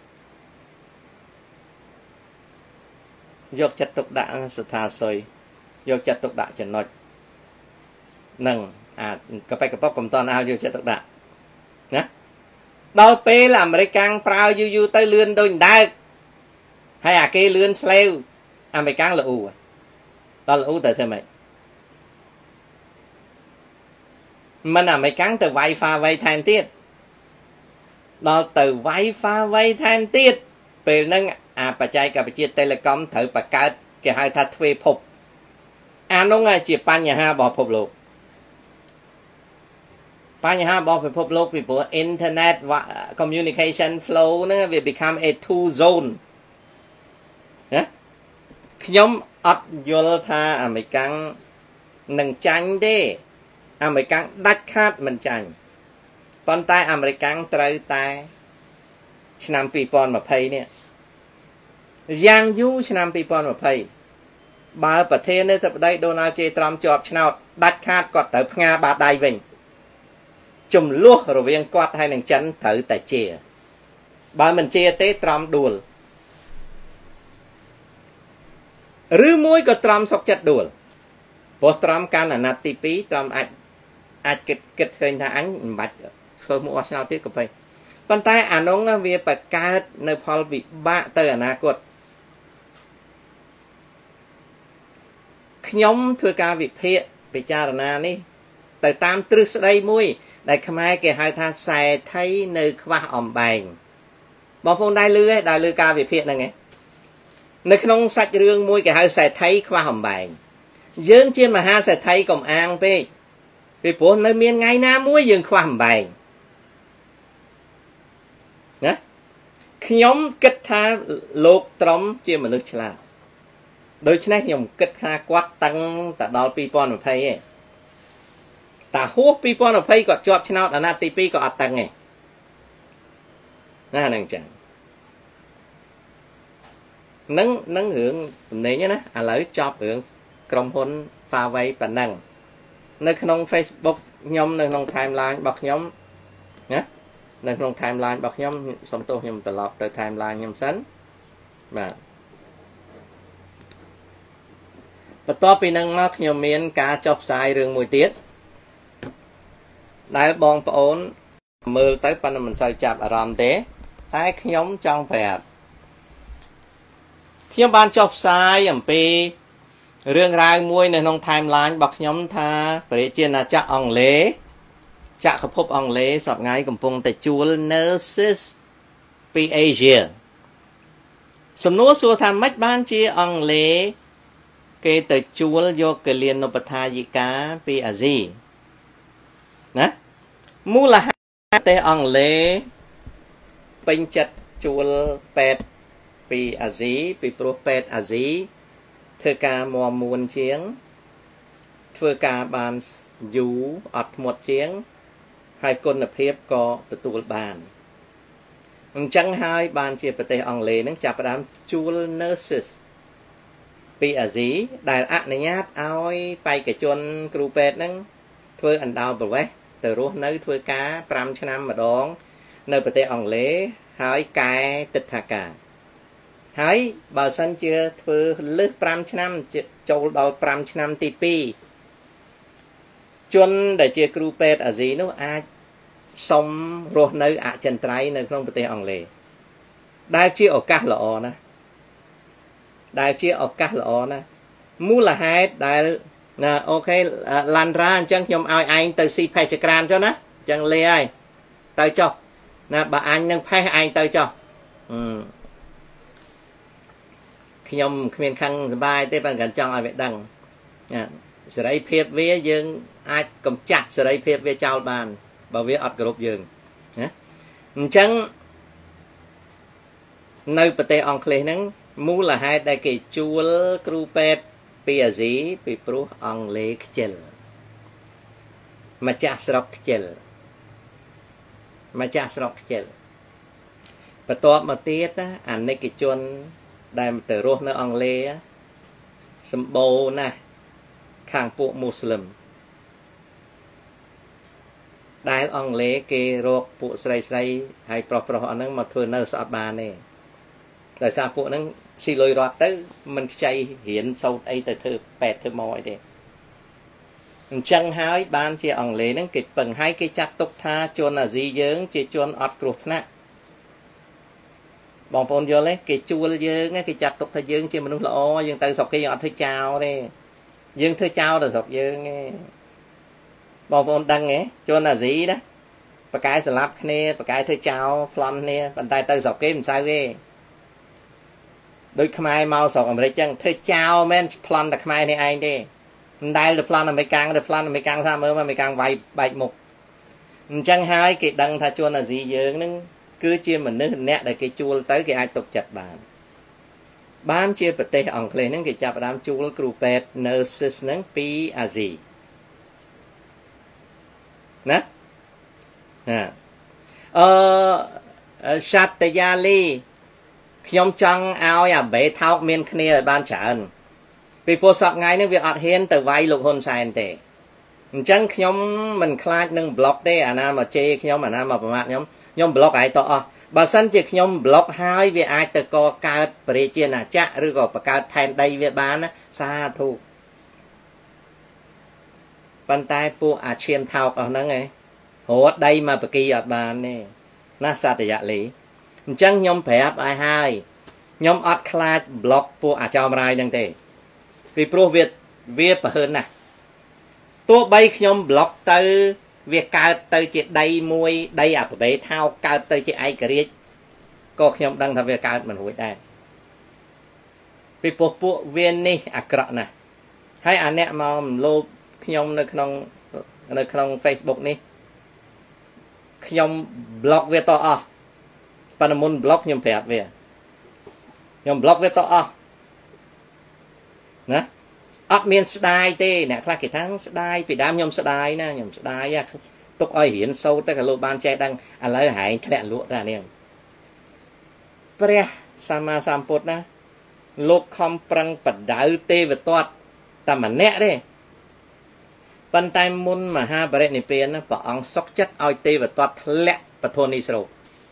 យកចិត្តទុកដាក់ស្ថាសុយយកចិត្តទុកដាក់ចំណុចនឹងអាកប៉ិកកប៉ុកកំតនអាលយកចិត្តទុកដាក់ណាដល់ពេលអាមេរិកកាំងប្រើយូរយូរទៅលឿនដូចដើកហើយអាគេលឿនស្លេវអាមេរិកកាំងល្អូដល់ល្អូទៅធ្វើម៉េចមិនអាមេរិកកាំងទៅវាយ Huawei ថែមទៀតដល់ទៅវាយ Huawei ថែមទៀតពេលហ្នឹងអាបច្ចេកវិទ្យា Telecom ត្រូវបង្កើតគេហៅថាទ្វេភពអានោះជាបញ្ហារបស់ពិភពលោកបញ្ហារបស់ពិភពលោកពីព្រោះ internet communication flow ហ្នឹងវា become a two zone ណាខ្ញុំអត់យល់ថាអាមេរិកកាំងនឹងចាញ់ទេអាមេរិកកាំងដាច់ខាតមិនចាញ់ប៉ុន្តែអាមេរិកកាំងត្រូវតែឆ្នាំtwo thousand twentyនេះយ៉ាងយូរឆ្នាំtwo thousand twentyបើប្រធានាធិបតី Donald J Trump ជាប់ឆ្នោតដាច់ខាតគាត់ត្រូវផ្ងាបាតដៃវិញចំនួនរវាងគាត់ហើយនឹងចិនត្រូវតែជាបើមិនជាទេត្រំដួលឬមួយក៏ត្រំសុកចិត្តដួលព្រោះត្រំកាន់អាណត្តិទីtwoត្រំអាចអាចគិតគិតឃើញថាអញមិនបាច់ធ្វើមួយអស់ឆ្នោតទៀតក៏បីប៉ុន្តែអានោះវាបង្កើតនៅផលវិបាកទៅអនាគតខ្ញុំធ្វើការវិភាគពិចារណានេះទៅតាមទ្រឹស្ដីមួយដែលខ្មែរគេហៅថាសេដ្ឋីនៅខ្វះអំបែងបងប្អូនដែរលឺទេដែរលឺការវិភាគហ្នឹងឯងនៅក្នុងសាច់រឿងមួយគេហៅសេដ្ឋីខ្វះអំបែងយើងជាមហាសេដ្ឋីកុំអាងពេកពីព្រោះនៅមានថ្ងៃណាមួយយើងខ្វះអំបែងណាខ្ញុំគិតថាលោកត្រឹមជាមនុស្សឆ្លាតដូច្នេះខ្ញុំគិតថាគាត់តាំងតែដល់ពីរពាន់ยี่สิบឯងតាហួសពីរពាន់ยี่สิบគាត់ជាប់ឆ្នោតអាណត្តិទីពីរក៏អត់តាំងឯងណាហ្នឹងចឹងនឹងនឹងរឿងទំនេញណាឥឡូវចប់រឿងក្រុមហ៊ុន Huawei ប៉ុណ្ណឹងនៅក្នុង Facebook ខ្ញុំនៅក្នុង timeline របស់ខ្ញុំណានៅក្នុង timeline របស់ខ្ញុំសូមទោសខ្ញុំត្រឡប់ទៅ timeline ខ្ញុំសិនបាទបន្ទាប់ពីនឹងមកខ្ញុំមានការចុះផ្សាយរឿងមួយទៀតដែលបងប្អូនមើលទៅប៉ុន្តែមិនសូវចាប់អារម្មណ៍ទេតែខ្ញុំចង់ប្រាប់ខ្ញុំបានចុះផ្សាយអំពីរឿងរ៉ាវមួយនៅក្នុង timeline របស់ខ្ញុំថាប្រជាណាចក្រអង់គ្លេសចក្រភពអង់គ្លេសសប្តាហ៍កំពុងតែជួល nurses ពី Asia សំណួរសួរថាម៉េចបានជាអង់គ្លេសគេទៅជួលយកកលៀនុបដ្ឋាយិកាពីអាស៊ីណាមូលហេតុប្រទេសអង់គ្លេសពេញចិត្តជួលពេទ្យពីអាស៊ីពីព្រោះពេទ្យអាស៊ីធ្វើការមាំមួនជាងធ្វើការបានយូរអត់ធ្មត់ជាងហើយគុណភាពក៏ទទួលបានអញ្ចឹងហើយបានជាប្រទេសអង់គ្លេសនឹងចាប់ផ្ដើមជួល nurses ពីអាស៊ីដែលអនុញ្ញាតឲ្យបេក្ខជនគ្រូពេទ្យនឹងធ្វើអណ្ដោប្រវេសន៍ទៅរស់នៅធ្វើការប្រាំឆ្នាំម្ដងនៅប្រទេសអង់គ្លេសហើយកែទិដ្ឋាការហើយបើសិនជាធ្វើលើសប្រាំឆ្នាំចូលដល់ប្រាំឆ្នាំទីពីរជនដែលជាគ្រូពេទ្យអាស៊ីនោះអាចសុំរស់នៅអចិន្ត្រៃយ៍នៅក្នុងប្រទេសអង់គ្លេសដែលជាឱកាសល្អណាស់ដែលជាឱកាសល្អណាស់មូលហេតុដែលណាអូខេឡាន់រ៉ាអញ្ចឹងខ្ញុំឲ្យឯងទៅស៊ីផេះចក្រានចុះណាអញ្ចឹងលេហើយទៅចុះណាបើអញនឹងផេះឯងទៅចុះខ្ញុំគ្មានខឹងសប្បាយទេប៉ុន្តែចង់ឲ្យវាដឹងសេរីភាពវាយើងអាចកម្ចាត់សេរីភាពវាចោលបានបើវាអត់គោរពយើងណាអញ្ចឹងនៅប្រទេសអង់គ្លេសហ្នឹងមូលហេតុដែលគេជួលគ្រូពេទ្យពីអាស៊ីពីព្រោះអង់គ្លេសខ្ជិលម្ចាស់ស្រុកខ្ជិលម្ចាស់ស្រុកខ្ជិលបន្ទាប់មកទៀតណាអានិកជនដែលទៅរស់នៅអង់គ្លេសសម្បូរណាស់ខាងពួកមូស្លឹមដែលអង់គ្លេសគេរកពួកស្រីស្រីហើយប្រុសប្រុសអស់ហ្នឹងមកធ្វើនៅស្អត់បានទេដោយសារពួកហ្នឹងស៊ីលុយរត់ទៅមិនខ្ចីរៀនសូត្រអីទៅធ្វើពេទ្យធ្វើម៉ោអីទេអញ្ចឹងហើយបានជាអង់គ្លេសហ្នឹងគេពឹងឲ្យគេចាត់ទុកថាជនអាស៊ីយើងជាជនអត់គ្រោះថ្នាក់បងប្អូនយល់ទេគេជួលយើងគេចាត់ទុកថាយើងជាមនុស្សល្អយើងទៅស្រុកគេយើងអត់ធ្វើចោលទេយើងធ្វើចោលទៅស្រុកយើងទេបងប្អូនដឹងទេជនអាស៊ីណាបកែស្លាប់គ្នាបកែធ្វើចោលប្លន់គ្នាប៉ុន្តែទៅស្រុកគេមិនសូវទេដូចខ្មែរមកស្រុកអាមេរិកចឹងធ្វើចោលមែនប្លន់តែខ្មែរនេះឯងទេមិនដែលទៅប្លន់អាមេរិកាំងទៅប្លន់អាមេរិកាំងថាមើលអាមេរិកាំងវាយបែកមុខអញ្ចឹងហើយគេដឹងថាជនអាស៊ីយើងនឹងគឺជាមនុស្សអ្នកដែលគេជួលទៅគេអាចទុកចិត្តបានបានជាប្រទេសអង់គ្លេសហ្នឹងគេចាប់ផ្ដើមជួលគ្រូពេទ្យ nurses ហ្នឹងពីអាស៊ីណាណាអឺសាតយាលីខ្ញុំចង់ឲ្យអាបេថោកមានគ្នាឲ្យបានច្រើនពីព្រោះសប្តាហ៍នេះវាអត់ហ៊ានទៅវាយលោកហ៊ុនសែនទេអញ្ចឹងខ្ញុំមិនខ្លាចនឹងប្លុកទេអាណាមកជេរខ្ញុំអាណាមកប្រមាថខ្ញុំខ្ញុំប្លុកឲ្យតអស់បើសិនជាខ្ញុំប្លុកហើយវាអាចទៅកកើតប្រជាណាចក្រឬក៏បង្កើតផែនដីវាបានណាសាធុប៉ុន្តែពួកអាឈាមថោកអស់ហ្នឹងឯងរត់ដីមកបកីអត់បានទេណាសត្យលីអញ្ចឹងខ្ញុំប្រាប់ឲ្យហើយខ្ញុំអត់ខ្លាចប្លុកពួកអាចោមរាយហ្នឹងទេពីព្រោះវាវាប្រហើនណាស់ទោះបីខ្ញុំប្លុកទៅវាកើតទៅជាដីមួយដីអាប្រវេថោកកើតទៅជាឯករាជ្យក៏ខ្ញុំដឹងថាវាកើតមិនរួចដែរពីព្រោះពួកវានេះអាក្រក់ណាស់ហើយអាអ្នកមកមលោបខ្ញុំនៅក្នុងនៅក្នុង Facebook នេះខ្ញុំប្លុកវាតអស់ប៉ុន្តែមុនប្លុកខ្ញុំប្រាប់វាខ្ញុំប្លុកវាតអស់ណាអត់មានស្ដាយទេអ្នកខ្លះគេថាស្ដាយពីដើមខ្ញុំស្ដាយណាខ្ញុំស្ដាយទុកឲ្យរៀនសូត្រទៅក៏លោកបានចេះដឹងឥឡូវហែងធ្លាក់លក់ទៅអានេះព្រះសម្មាសម្ពុទ្ធណាលោកខំប្រឹងបដៅទេវទត្តតែម្នាក់ទេប៉ុន្តែមុនមហាបរិនិព្វានព្រះអង្គសុខចិត្តឲ្យទេវទត្តធ្លាក់បធនីស្រោ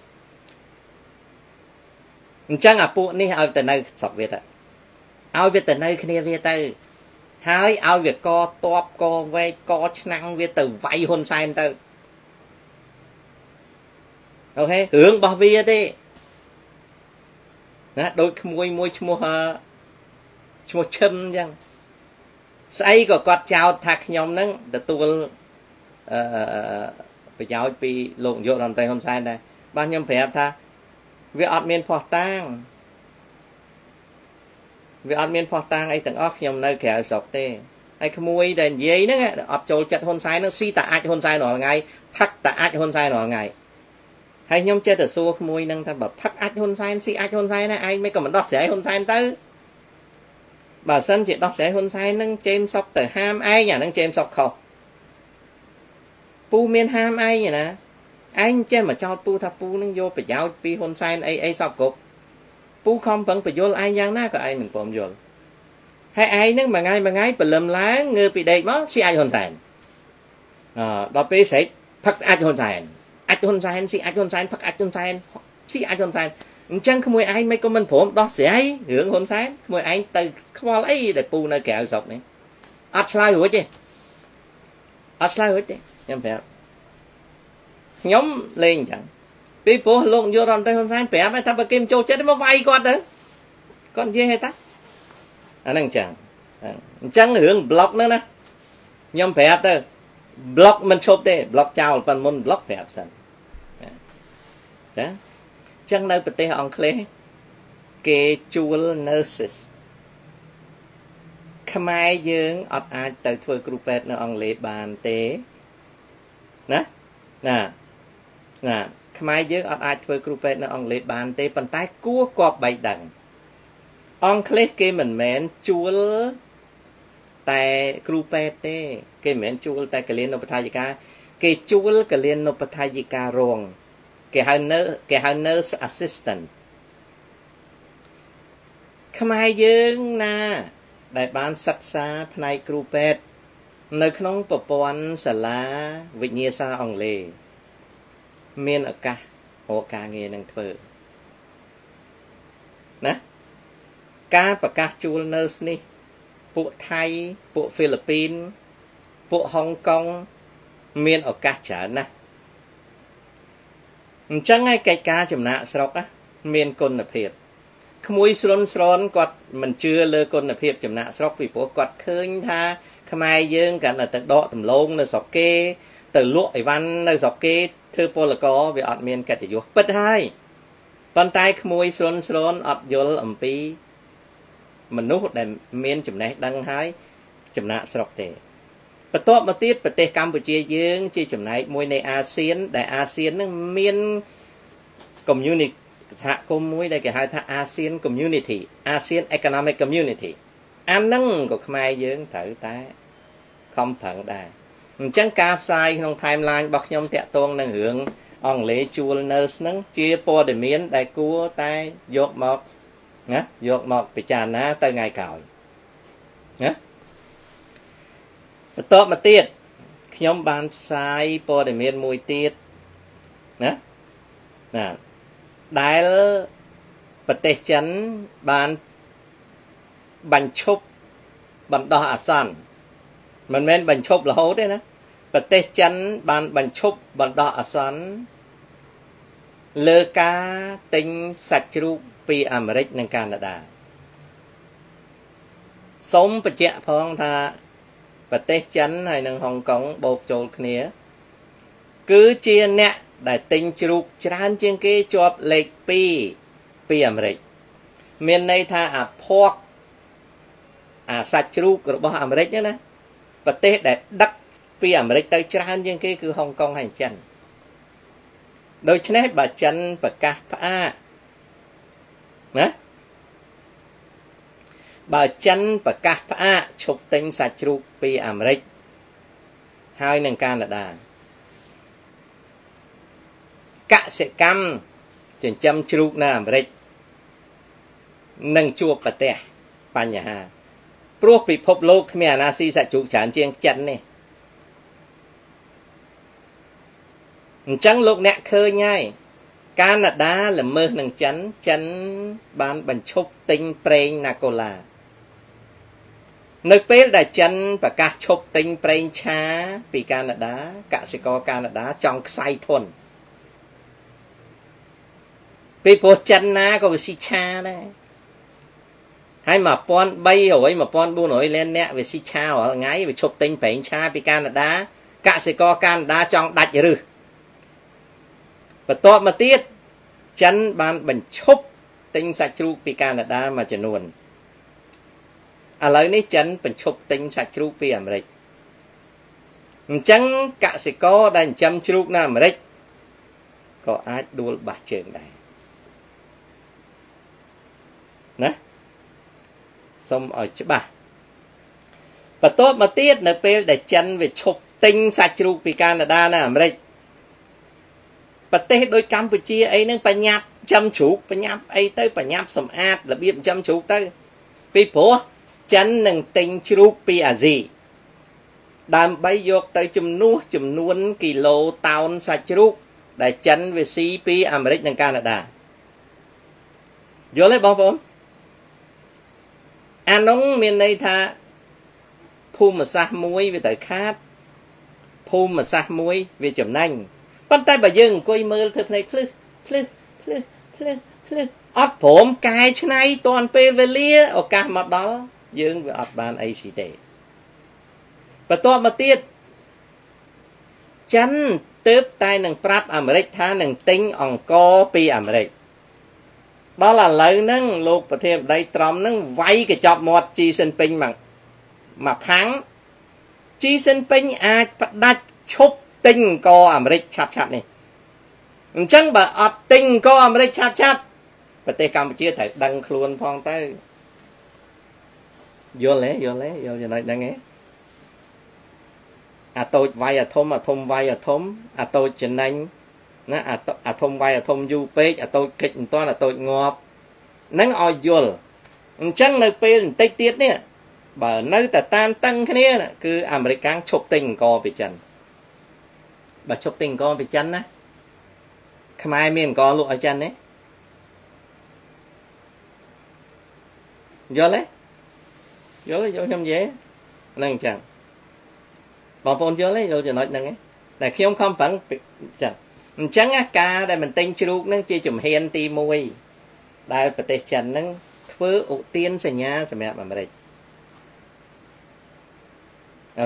អញ្ចឹងអាពួកនេះឲ្យទៅនៅស្រុកវាទៅឲ្យវាទៅនៅគ្នាវាទៅហើយឲ្យវាកតបកវែកកឆ្នាំងវាទៅវាយហ៊ុនសែនទៅអូខេរឿងរបស់វាទេណាដូចក្មួយមួយឈ្មោះឈ្មោះឈឹមអញ្ចឹងស្អីក៏គាត់ចោទថាខ្ញុំហ្នឹងទទួលអឺប្រយោជន៍ពីលោកនាយករដ្ឋមន្ត្រីហ៊ុនសែនដែរបាទខ្ញុំប្រាប់ថាវាអត់មានភ័ស្តុតាងវាអត់មានភ័ស្តុតាងអីទាំងអស់ខ្ញុំនៅក្រៅស្រុកទេហើយក្មួយដែលនិយាយហ្នឹងអត់ចូលចិត្តហ៊ុនសែនហ្នឹងស៊ីតាអាចហ៊ុនសែនរាល់ថ្ងៃផឹកតាអាចហ៊ុនសែនរាល់ថ្ងៃហើយខ្ញុំចេះតែសួរក្មួយហ្នឹងថាបើផឹកអាចហ៊ុនសែនស៊ីអាចហ៊ុនសែនឯងមិនក៏មិនដោះស្រាយហ៊ុនសែនទៅបើសិនជាដោះស្រាយហ៊ុនសែនហ្នឹងជេមសុកទៅហាមឯងអាហ្នឹងជេមសុកខុសពូមានហាមឯងណាឯងចេះមកចោទពូថាពូនឹងយកប្រយោជន៍ពីហ៊ុនសែនអីអីសពគ្រប់ពូខំប្រឹងបញ្យល់ឯងយ៉ាងណាក៏ឯងមិនព្រមយល់ហើយឯងហ្នឹងមួយថ្ងៃមួយថ្ងៃព្រលឹមឡើងងើពីដេកមកស៊ីអាចហ៊ុនសែនអឺដល់ពេលស្រេចផឹកអាចហ៊ុនសែនអាចហ៊ុនសែនស៊ីអាចហ៊ុនសែនផឹកអាចហ៊ុនសែនស៊ីអាចហ៊ុនសែនអញ្ចឹងក្មួយឯងមិនក៏មិនព្រមដោះស្រាយរឿងហ៊ុនសែនក្មួយឯងទៅខ្វល់អីដែលពូនៅក្រៅស្រុកនេះអត់ឆ្លើយរួចទេអត់ឆ្លើយរួចទេខ្ញុំប្រាប់ខ្ញុំលេងអញ្ចឹងពីព្រោះលោកនាយករដ្ឋមន្ត្រីហ៊ុនសែនប្រាប់ថាបើគេមិនចូលចិត្តមកវាយគាត់ទៅគាត់និយាយហេតុតាអាហ្នឹងអញ្ចឹងអញ្ចឹងរឿងប្លុកហ្នឹងណាខ្ញុំប្រាប់ទៅប្លុកមិនឈប់ទេប្លុកចោលប៉ុន្តែមុនប្លុកប្រាប់សិនចាអញ្ចឹងនៅប្រទេសអង់គ្លេសគេជួល nurses ខ្មែរយើងអត់អាចទៅធ្វើគ្រូពេទ្យនៅអង់គ្លេសបានទេណាណាណាខ្មែរយើងអត់អាចធ្វើគ្រូពេទ្យនៅអង់គ្លេសបានទេប៉ុន្តែគួរគប្បីដឹងអង់គ្លេសគេមិនមែនជួលតែគ្រូពេទ្យទេគេមិនមែនជួលតែកលៀនឧបដ្ឋាយិកាគេជួលកលៀនឧបដ្ឋាយិការងគេហៅ nurse គេហៅ nurse assistant ខ្មែរយើងណាដែលបានសិក្សាផ្នែកគ្រូពេទ្យនៅក្នុងប្រព័ន្ធសាលាវិញ្ញាសាអង់គ្លេសមានឱកាសរកការងារនឹងធ្វើណាការប្រកាសជួល nurse នេះពួកថៃពួកហ្វីលីពីនពួកហុងកុងមានឱកាសច្រើនណាស់អញ្ចឹងឯកិច្ចការចំណាក់ស្រុកមានគុណភាពក្មួយស្រុនស្រនគាត់មិនជឿលើគុណភាពចំណាក់ស្រុកពីព្រោះគាត់ឃើញថាខ្មែរយើងកាន់តែទៅដកដំឡូងនៅស្រុកគេទៅលក់អីវ៉ាន់នៅស្រុកគេធ្វើពលករវាអត់មានកិត្តិយសពិតហើយប៉ុន្តែក្មួយស្រុនស្រនអត់យល់អំពីមនុស្សដែលមានចំណេះដឹងហើយចំណាក់ស្រុកទេបន្ទាប់មកទៀតប្រទេសកម្ពុជាយើងជាចំណែកមួយនៃអាស៊ានដែលអាស៊ាននឹងមាន community សហគមន៍មួយដែលគេហៅថា ASEAN Community ASEAN Economic Community អាហ្នឹងក៏ខ្មែរយើងត្រូវតែខំប្រឹងដែរអញ្ចឹងការផ្សាយក្នុង timeline របស់ខ្ញុំតាក់ទងនឹងរឿងអង់គ្លេសជួល nurse ហ្នឹងជាព័ត៌មានដែលគួរតែយកមកណាយកមកពិចារណាទៅថ្ងៃក្រោយណាបន្ទាប់មកទៀតខ្ញុំបានផ្សាយព័ត៌មានមួយទៀតណាណាដែលប្រទេសចិនបានបញ្ឈប់បណ្ដោះអាសន្ន mình men bành chụp là hốt đấy nè và tết chắn bàn bành chụp bàn đỏ xoắn lơ cá tinh sạch rú pi Americ nâng Canada sống và chẹ phong tha và tết chắn hay nâng Hong Kong bột trộn khía cứ chia nẹ đại tinh rú tràn trên cái chọp lệch pi pi Americ miền này tha à phok à sạch rú của bọn Americ nhé nè và tết để đắc pi Americ tới tràn trên cái cứ Hong Kong hành chân đôi chân bà chân và cả phá nè bà chân và cả phá chụp tinh sạch rú pi Americ hai nâng Canada cả sẽ căm trên chăm rú na Americ nâng chua bà tè bà nhà hà pro bị phốp lô khmer Nazi sạch chụp chán chiên chân này chẳng lúc nẹ khơi nhai Canada là mơ nâng chắn chắn bán bánh chúc tinh preng Nakola nơi bế đã chắn và cả chúc tinh preng cha vì Canada cả sẽ có Canada trong say thuần vì bộ chắn ná có si cha đấy hay mà pon bay rồi mà pon bu nổi lên nẹ về si cha hoặc ngay về chúc tinh preng cha vì Canada cả sẽ có Canada trong đạch rư và tốt mà tiết chắn bàn bánh chúc tinh sạch rú pi Canada mà chẳng nuồn à lời này chắn bánh chúc tinh sạch rú pi Americ chẳng cả sẽ có đàn chăm rú na Americ có ai đua bà trường này nè xong ở chứ bà và tốt mà tiết nè bê để chắn về chúc tinh sạch rú pi Canada na Americ và tết đôi Campuchia ấy nâng bà nhạp chăm chú bà nhạp ấy tới bà nhạp sầm át là biết chăm chú tới vì phố chắn nâng tinh chú pi à gì đàm bay dọc tới chùm nua chùm nuôn kilo town sạch chú để chắn về xê pê Americ nâng Canada vô lấy bóng bóng à nóng miền này tha phù mà xa muối về tới khát phù mà xa muối về chùm nanh bàn tay bà dừng coi mơ thực này plư plư plư plư plư ọt phổm cài chân này toàn phê về lia ở cả mặt đó dừng về ọt bàn a xê tê và toàn mà tiết chắn tớp tay nâng prap Americ tha nâng tinh ỏng co pi Americ đó là lời nâng lục và thêm đây tròm nâng vay cái chọp một chi sinh pinh mà mà phán chi sinh pinh ai bắt đạch chúc tinh co Americ chạp chạp này chẳng bà ọt tinh co Americ chạp chạp và tê Campuchia thấy đăng luôn phong tới vô lẽ vô lẽ vô cho này đang nghe à tôi vay à thôm à thôm vay à thôm à tôi chân anh nó à à thôm vay à thôm du pê à tôi kịch to là tôi ngọp nắng oi vô chẳng nơi pê tích tiết nè bà nơi ta tan tăng cái này cứ American chụp tinh co bị chân bà chụp tình con về chân á không ai miền con lụa ở chân đấy vô lấy vô lấy vô trong dễ nâng chẳng bọn phone vô lấy vô cho nói nâng ấy là khi ông không phẳng chẳng chẳng á ca đây mình tinh chú nó chia chùm hèn ti môi đây bà tê chân nâng phứ ụ tiên sẽ nhá sẽ mẹ bà mà đây ok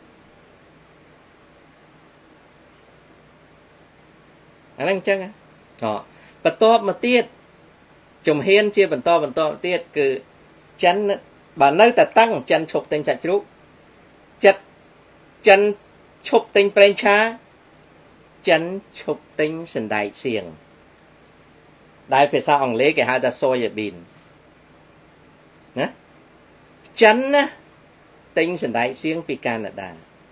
anh anh chắc á họ và to mà tiết chùm hiên chia phần to phần to tiết cứ chân bà nơi ta tăng chân chụp tinh sạch rút chật chân chụp tinh preng cha chân chụp tinh sần đại xiềng đại phải sao ông lấy cái hai ta soi ở bìn nè chân á tinh sần đại xiềng pi Canada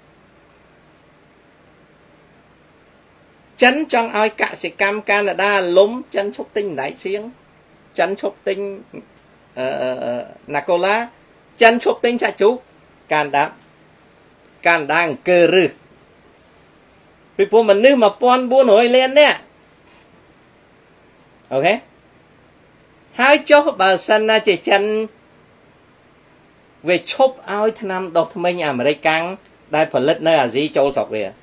chắn trong ai cả sẽ cam Canada lúng chắn chúc tinh đại xiếng chắn chúc tinh uh, uh, Nakola chắn chúc tinh sạch chú Canada Canada cơ rư vì phụ mình nếu mà pon bua nổi lên nè ok hai chỗ bà sân chỉ chắn về chụp ao tham đọc mình American đại phần lật nơi à gì châu sọc về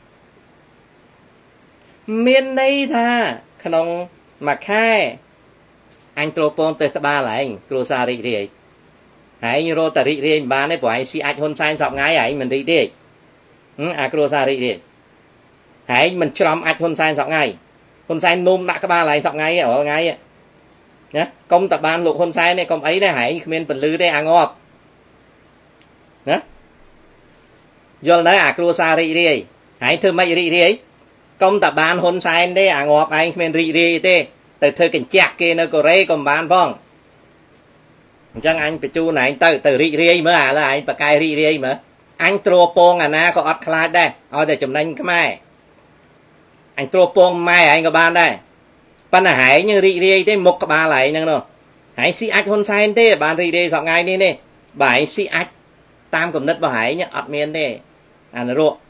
miền đây tha khăn ông mà khai anh tropon tới các ba là anh closa đi đi hãy như rô tà đi đi ba này của anh si anh hôn sai sọc ngay anh mình đi đi à closa đi đi hãy mình chrom anh hôn sai sọc ngay hôn sai nôm đã các ba là anh sọc ngay ở ngay nhá công tập ban lục hôn sai này công ấy này hãy miền phần lư đây à ngọt nhá do nói à closa đi đi hãy thưa mấy đi đi công tập ban hôn sai đây à ngọt anh miền đi đi thế từ thời cảnh chạc kia nó có rê còn bán phong chẳng anh phải chu này anh từ từ rì rì mới à là anh bà cài rì rì mà anh trô pông à na có ọt khai đây ôi để chùm đánh cái mai anh trô pông mai anh có bán đây bạn là hãy như rì rì thế một cái ba lại nâng đâu hãy si ách hôn sai thế bạn rì rì dọc ngay đi nè bà hãy si ách tam cầm nứt bà hãy nhá ọt miên thế à nó rộ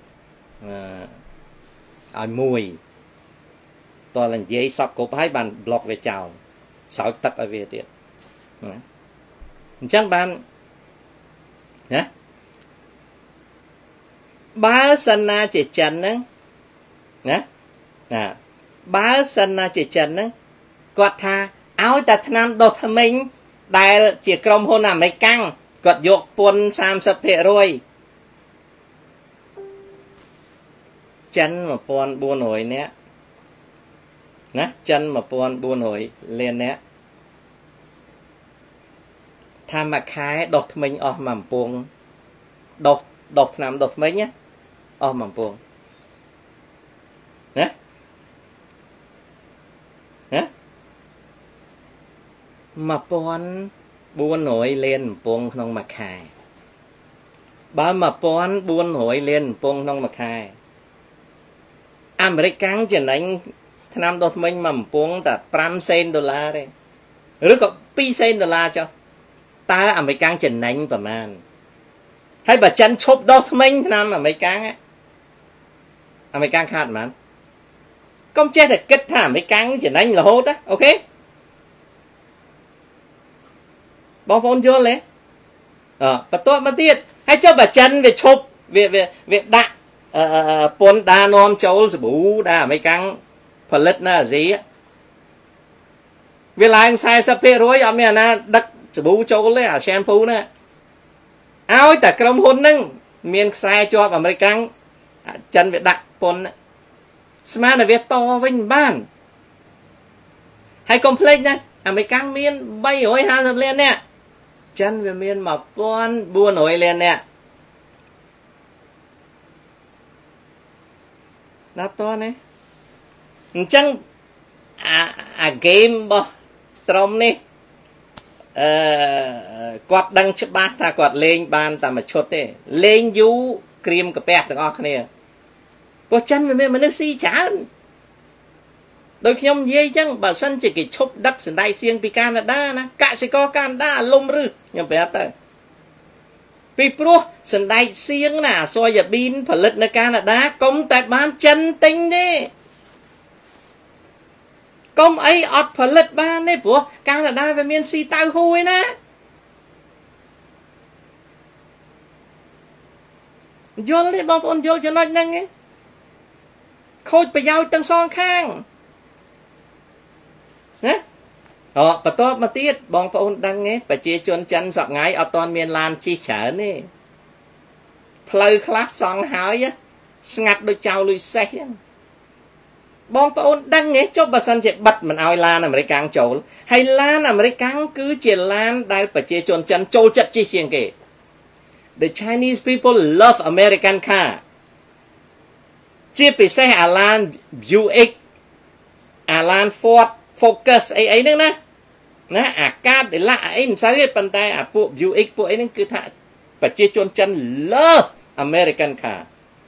ôi mùi tôi là giấy sắp cốp hai bàn block về chào sáu tập ở về tiệt chắc bạn nhé ba sân na chỉ chân nữa nhé à ba sân na chỉ chân nữa quạt tha áo ta nam đột thầm mình đại chỉ cầm hôn làm mấy căng quạt dọc pôn sam sập hệ rồi chân mà pôn buôn nổi nè nè chân mà pôn buôn nổi lên nè tham mà khai đột mình ở mầm buông đột đột nằm đột mấy nhé ở mầm buông nè nè mà pôn buôn nổi lên buông không mà khai ba mà pôn buôn nổi lên buông không mà khai American chỉ đánh tham đột mình mầm buông ta năm sen đô la đây rồi có pi sen đô la cho ta American chỉ đánhประมาณhay bà chân chụp đột mình tham American á American khác mà công chế thì kết thả American chỉ đánh là hốt á ok bóng bóng vô lấy ờ và tốt mà tiết hay cho bà chân về chụp về về về đạn pôn đa non châu bú đa American phần lết là gì á vì là anh sai sắp phê rồi ông na đặt bú châu lấy à shampoo nè áo ta cầm hôn nâng miền sai cho American chân về đặt pôn smart là việc to vinh ban hay complain nè American miền bay hồi hai dập lên nè chân về miền mà pôn buôn nổi lên nè nắp to nè chẳng à à game bo trong nè quạt đăng chấp bát ta quạt lên ban ta mà chốt thế lên du cream cà phê từng ngọc nè có chân về miền mà nước xì chán đôi khi ông dây chẳng bà sân chỉ cái chốt đất sân đại xiên pi Canada nè cả sẽ có Canada lôm rư nhưng bé ta pi pro sân đại xiên nè soi giờ pinផលិត នៅ Canada កុំតែបានចិនទិញទេកុំអីអត់ផលិតបានទេព្រោះ Canada វាមានស៊ីតៅហួយណាយល់ទេបងប្អូនយល់ចំណុចហ្នឹងទេខូចប្រយោជន៍ទាំងសងខាងណាអត់បន្ទាប់មកទៀតបងប្អូនដឹងទេប្រជាជនចិនសប្ងៃអត់ទាន់មានឡានជិះច្រើនទេផ្លូវខ្លះសង់ហើយស្ងាត់ដូចចៅលុយសេះបងប្អូនដឹងទេចុះបើសិនជាបិទមិនឲ្យឡានអាមេរិកចូលហើយឡានអាមេរិកគឺជាឡានដែលប្រជាជនចិនចូលចិត្តជិះជាងគេ The Chinese people love American car ជាពិសេសអាឡាន Buick អាឡាន Ford Focus អីអីហ្នឹងណាណាអាកាតដេឡាអីមិនសូវទេប៉ុន្តែអាពួក Buick ពួកអីហ្នឹងគឺថាប្រជាជនចិន love American car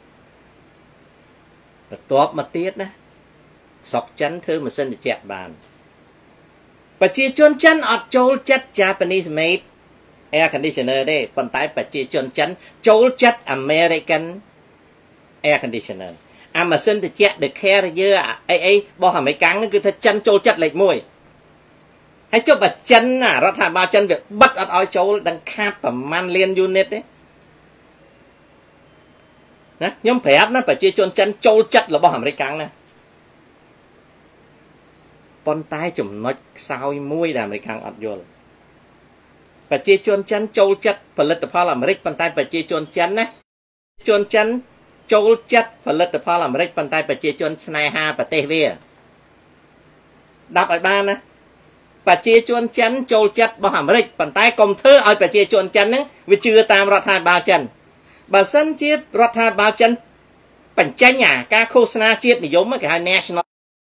បន្ទាប់មកទៀតណាស្រុកចិនធ្វើម៉ាស៊ីនត្រជាក់បានប្រជាជនចិនអត់ចូលចិត្ត Japanese made air conditioner ទេប៉ុន្តែប្រជាជនចិនចូលចិត្ត American air conditioner អាម៉ាស៊ីនត្រជាក់ The Carrier អីអីរបស់អាមេរិកហ្នឹងគឺថាចិនចូលចិត្តលេខមួយហើយចុះបើចិនណារដ្ឋាភិបាលចិនវាបិទអត់ឲ្យចូលដឹងខាតប្រមាណលានយូនីតទេណាខ្ញុំប្រាប់ណាប្រជាជនចិនចូលចិត្តរបស់អាមេរិកណាប៉ុន្តែចំណុចខ្សោយមួយដែលអាមេរិកអត់យល់ប្រជាជនចិនចូលចិត្តផលិតផលអាមេរិកប៉ុន្តែប្រជាជនចិនណាជនចិនចូលចិត្តផលិតផលអាមេរិកប៉ុន្តែប្រជាជនស្នេហាប្រទេសវាដាប់ឲ្យបានណាប្រជាជនចិនចូលចិត្តរបស់អាមេរិកប៉ុន្តែកុំធ្វើឲ្យប្រជាជនចិនហ្នឹងវាជឿតាមរដ្ឋាភិបាលចិនបើសិនជារដ្ឋាភិបាលចិនបញ្ចេញអាការឃោសនាជាតិនិយមគេហៅ national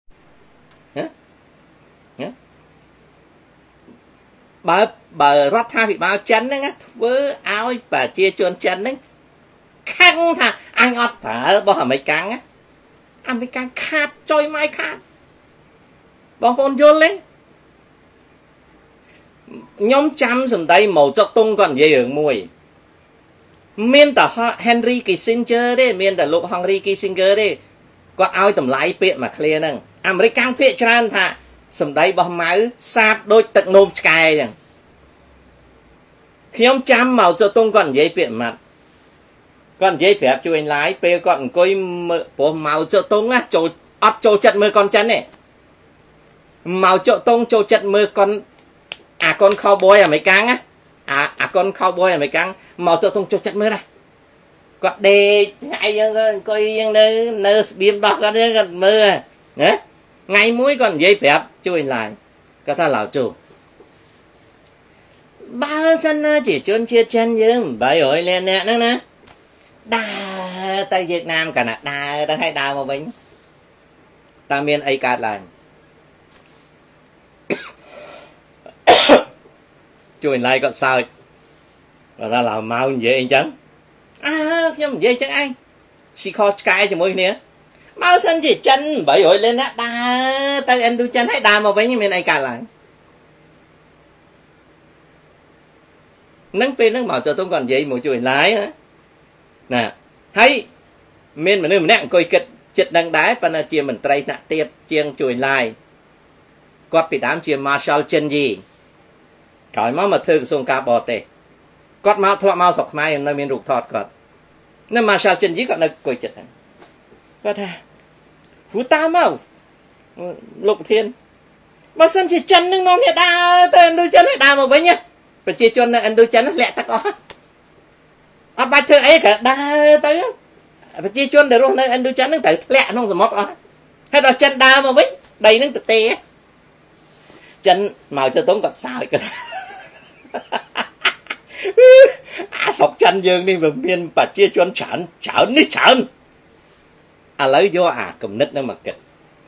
បើបើរដ្ឋាភិបាលចិនហ្នឹងធ្វើឲ្យប្រជាជនចិនហ្នឹងខឹងថាអញអត់ប្រើរបស់អាមេរិកណាអាមេរិកខាតចុយម៉ៃខាតបងប្អូនយល់ទេខ្ញុំចាំសម្ដីម៉ូចុកតុងគាត់និយាយរឿងមួយមានតែ Henry Kissinger ទេមានតែលោក Henry Kissinger ទេគាត់ឲ្យតម្លៃពាក្យមួយឃ្លាហ្នឹងអាមេរិកកាំងភាគច្រើនថាសម្ដីរបស់ម៉ៅសាបដូចទឹកនោមឆ្កែអញ្ចឹងខ្ញុំចាំម៉ូចុកតុងគាត់និយាយពាក្យម៉ាត់គាត់និយាយប្រាប់ជួយឡាយពេលគាត់អង្គុយមើលព្រោះម៉ៅចុកតុងណាចូលអត់ចូលចិត្តមើលកុនចិនទេម៉ៅចុកតុងចូលចិត្តមើលកុនអាកុន cowboy អាមេរិកណាអាអាកុន cowboy អាមេរិកម៉ៅចុកតុងចូលចិត្តមើលណាគាត់ដេកថ្ងៃយើងអង្គុយយើងនៅនៅស្បៀមដោះគាត់គាត់មើលណាថ្ងៃមួយគាត់និយាយប្រាប់ជួយឡាយគាត់ថាឡៅជូបើសិនណាជាជនជាតិចិនយើងបីរយលានអ្នកហ្នឹងណាដើរទៅវៀតណាមកាណាដើរទៅឲ្យដើរមកវិញតើមានអីកើតឡើងជួយឡាយគាត់សើចគាត់ថាឡៅម៉ៅនិយាយអីចឹងអើខ្ញុំនិយាយចឹងឯងស៊ីខឆ្កែជាមួយគ្នាបើសិនជាចិនបីរយលានអ្នកដើរទៅឥណ្ឌូចិនឲ្យដើរមកវិញមានអីកើតឡើងនឹងពេលហ្នឹងមកចុះតុងគាត់និយាយមកជួយឡាយណាហើយមានមនុស្សម្នាក់អង្គុយគិតចិត្តនឹងដែរប៉ុន្តែជាមន្ត្រីថ្នាក់ទាបជាងជួយឡាយគាត់ពីដើមជា Marshall Chenji ក្រោយមកមកធ្វើក្រសួងការបរទេសគាត់មកធ្លាប់មកស្រុកខ្មែរនៅមានរូបថតគាត់នៅ Marshall Chenji គាត់នៅអង្គុយចិត្តហ្នឹងគាត់ថាហូតាមកលោកប្រធានបើសិនជាចិននឹងនាំអ្នកដើរទៅឥណ្ឌូចិនឲ្យដើរមកវិញប្រជាជននៅឥណ្ឌូចិនលាក់ទឹកអស់អត់បាច់ធ្វើអីក៏ដើរទៅប្រជាជនដែលរស់នៅឥណ្ឌូចិនហ្នឹងត្រូវធ្លាក់ក្នុងសមុទ្រអស់ហើយដល់ចិនដើរមកវិញដីហ្នឹងទៅទេចិនមកចុះតុងគាត់សើចគាត់អាស្រុកចិនយើងនេះវាមានប្រជាជនច្រើនច្រើននេះច្រើនឥឡូវយកអាគំនិតហ្នឹងមកគិត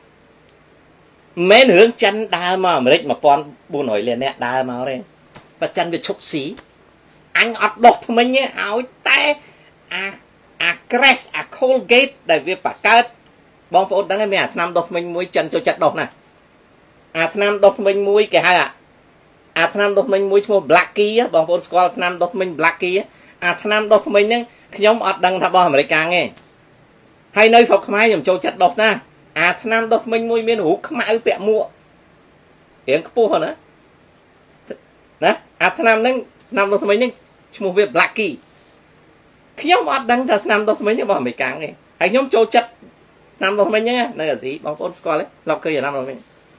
មិនរឿងចិនដើរមកអាមេរិកmột nghìn bốn trămលានអ្នកដើរមកទេបើចិនវាឈប់ស៊ីអញអត់ដោះថ្មិញទេឲ្យតែអាអា Crest អា Colgate ដែលវាបកើតបងប្អូនដឹងទេមានអាថ្នាំដោះថ្មិញមួយចិនចូលចិត្តដោះណាអាថ្នាំដោះថ្មិញមួយគេហៅអាថ្នាំដោះថ្មិញមួយឈ្មោះ Blackie បងប្អូនស្គាល់ថ្នាំដោះថ្មិញ Blackie អាថ្នាំដោះថ្មិញហ្នឹងខ្ញុំអត់ដឹងថារបស់អាមេរិកទេហើយនៅស្រុកខ្មែរខ្ញុំចូលចិត្តដោះណាអាថ្នាំដោះថ្មិញមួយមានរូបខ្មៅពាក់មួករៀងខ្ពស់ណាណាអាថ្នាំហ្នឹងថ្នាំដោះថ្មិញហ្នឹងឈ្មោះវា Blackie ខ្ញុំអត់ដឹងថាថ្នាំដោះថ្មិញរបស់អាមេរិកទេហើយខ្ញុំចូលចិត្តថ្នាំដោះថ្មិញហ្នឹងនៅអាស៊ីបងប្អូនស្គាល់ទេលោកឃើញថ្នាំដោះថ្មិញ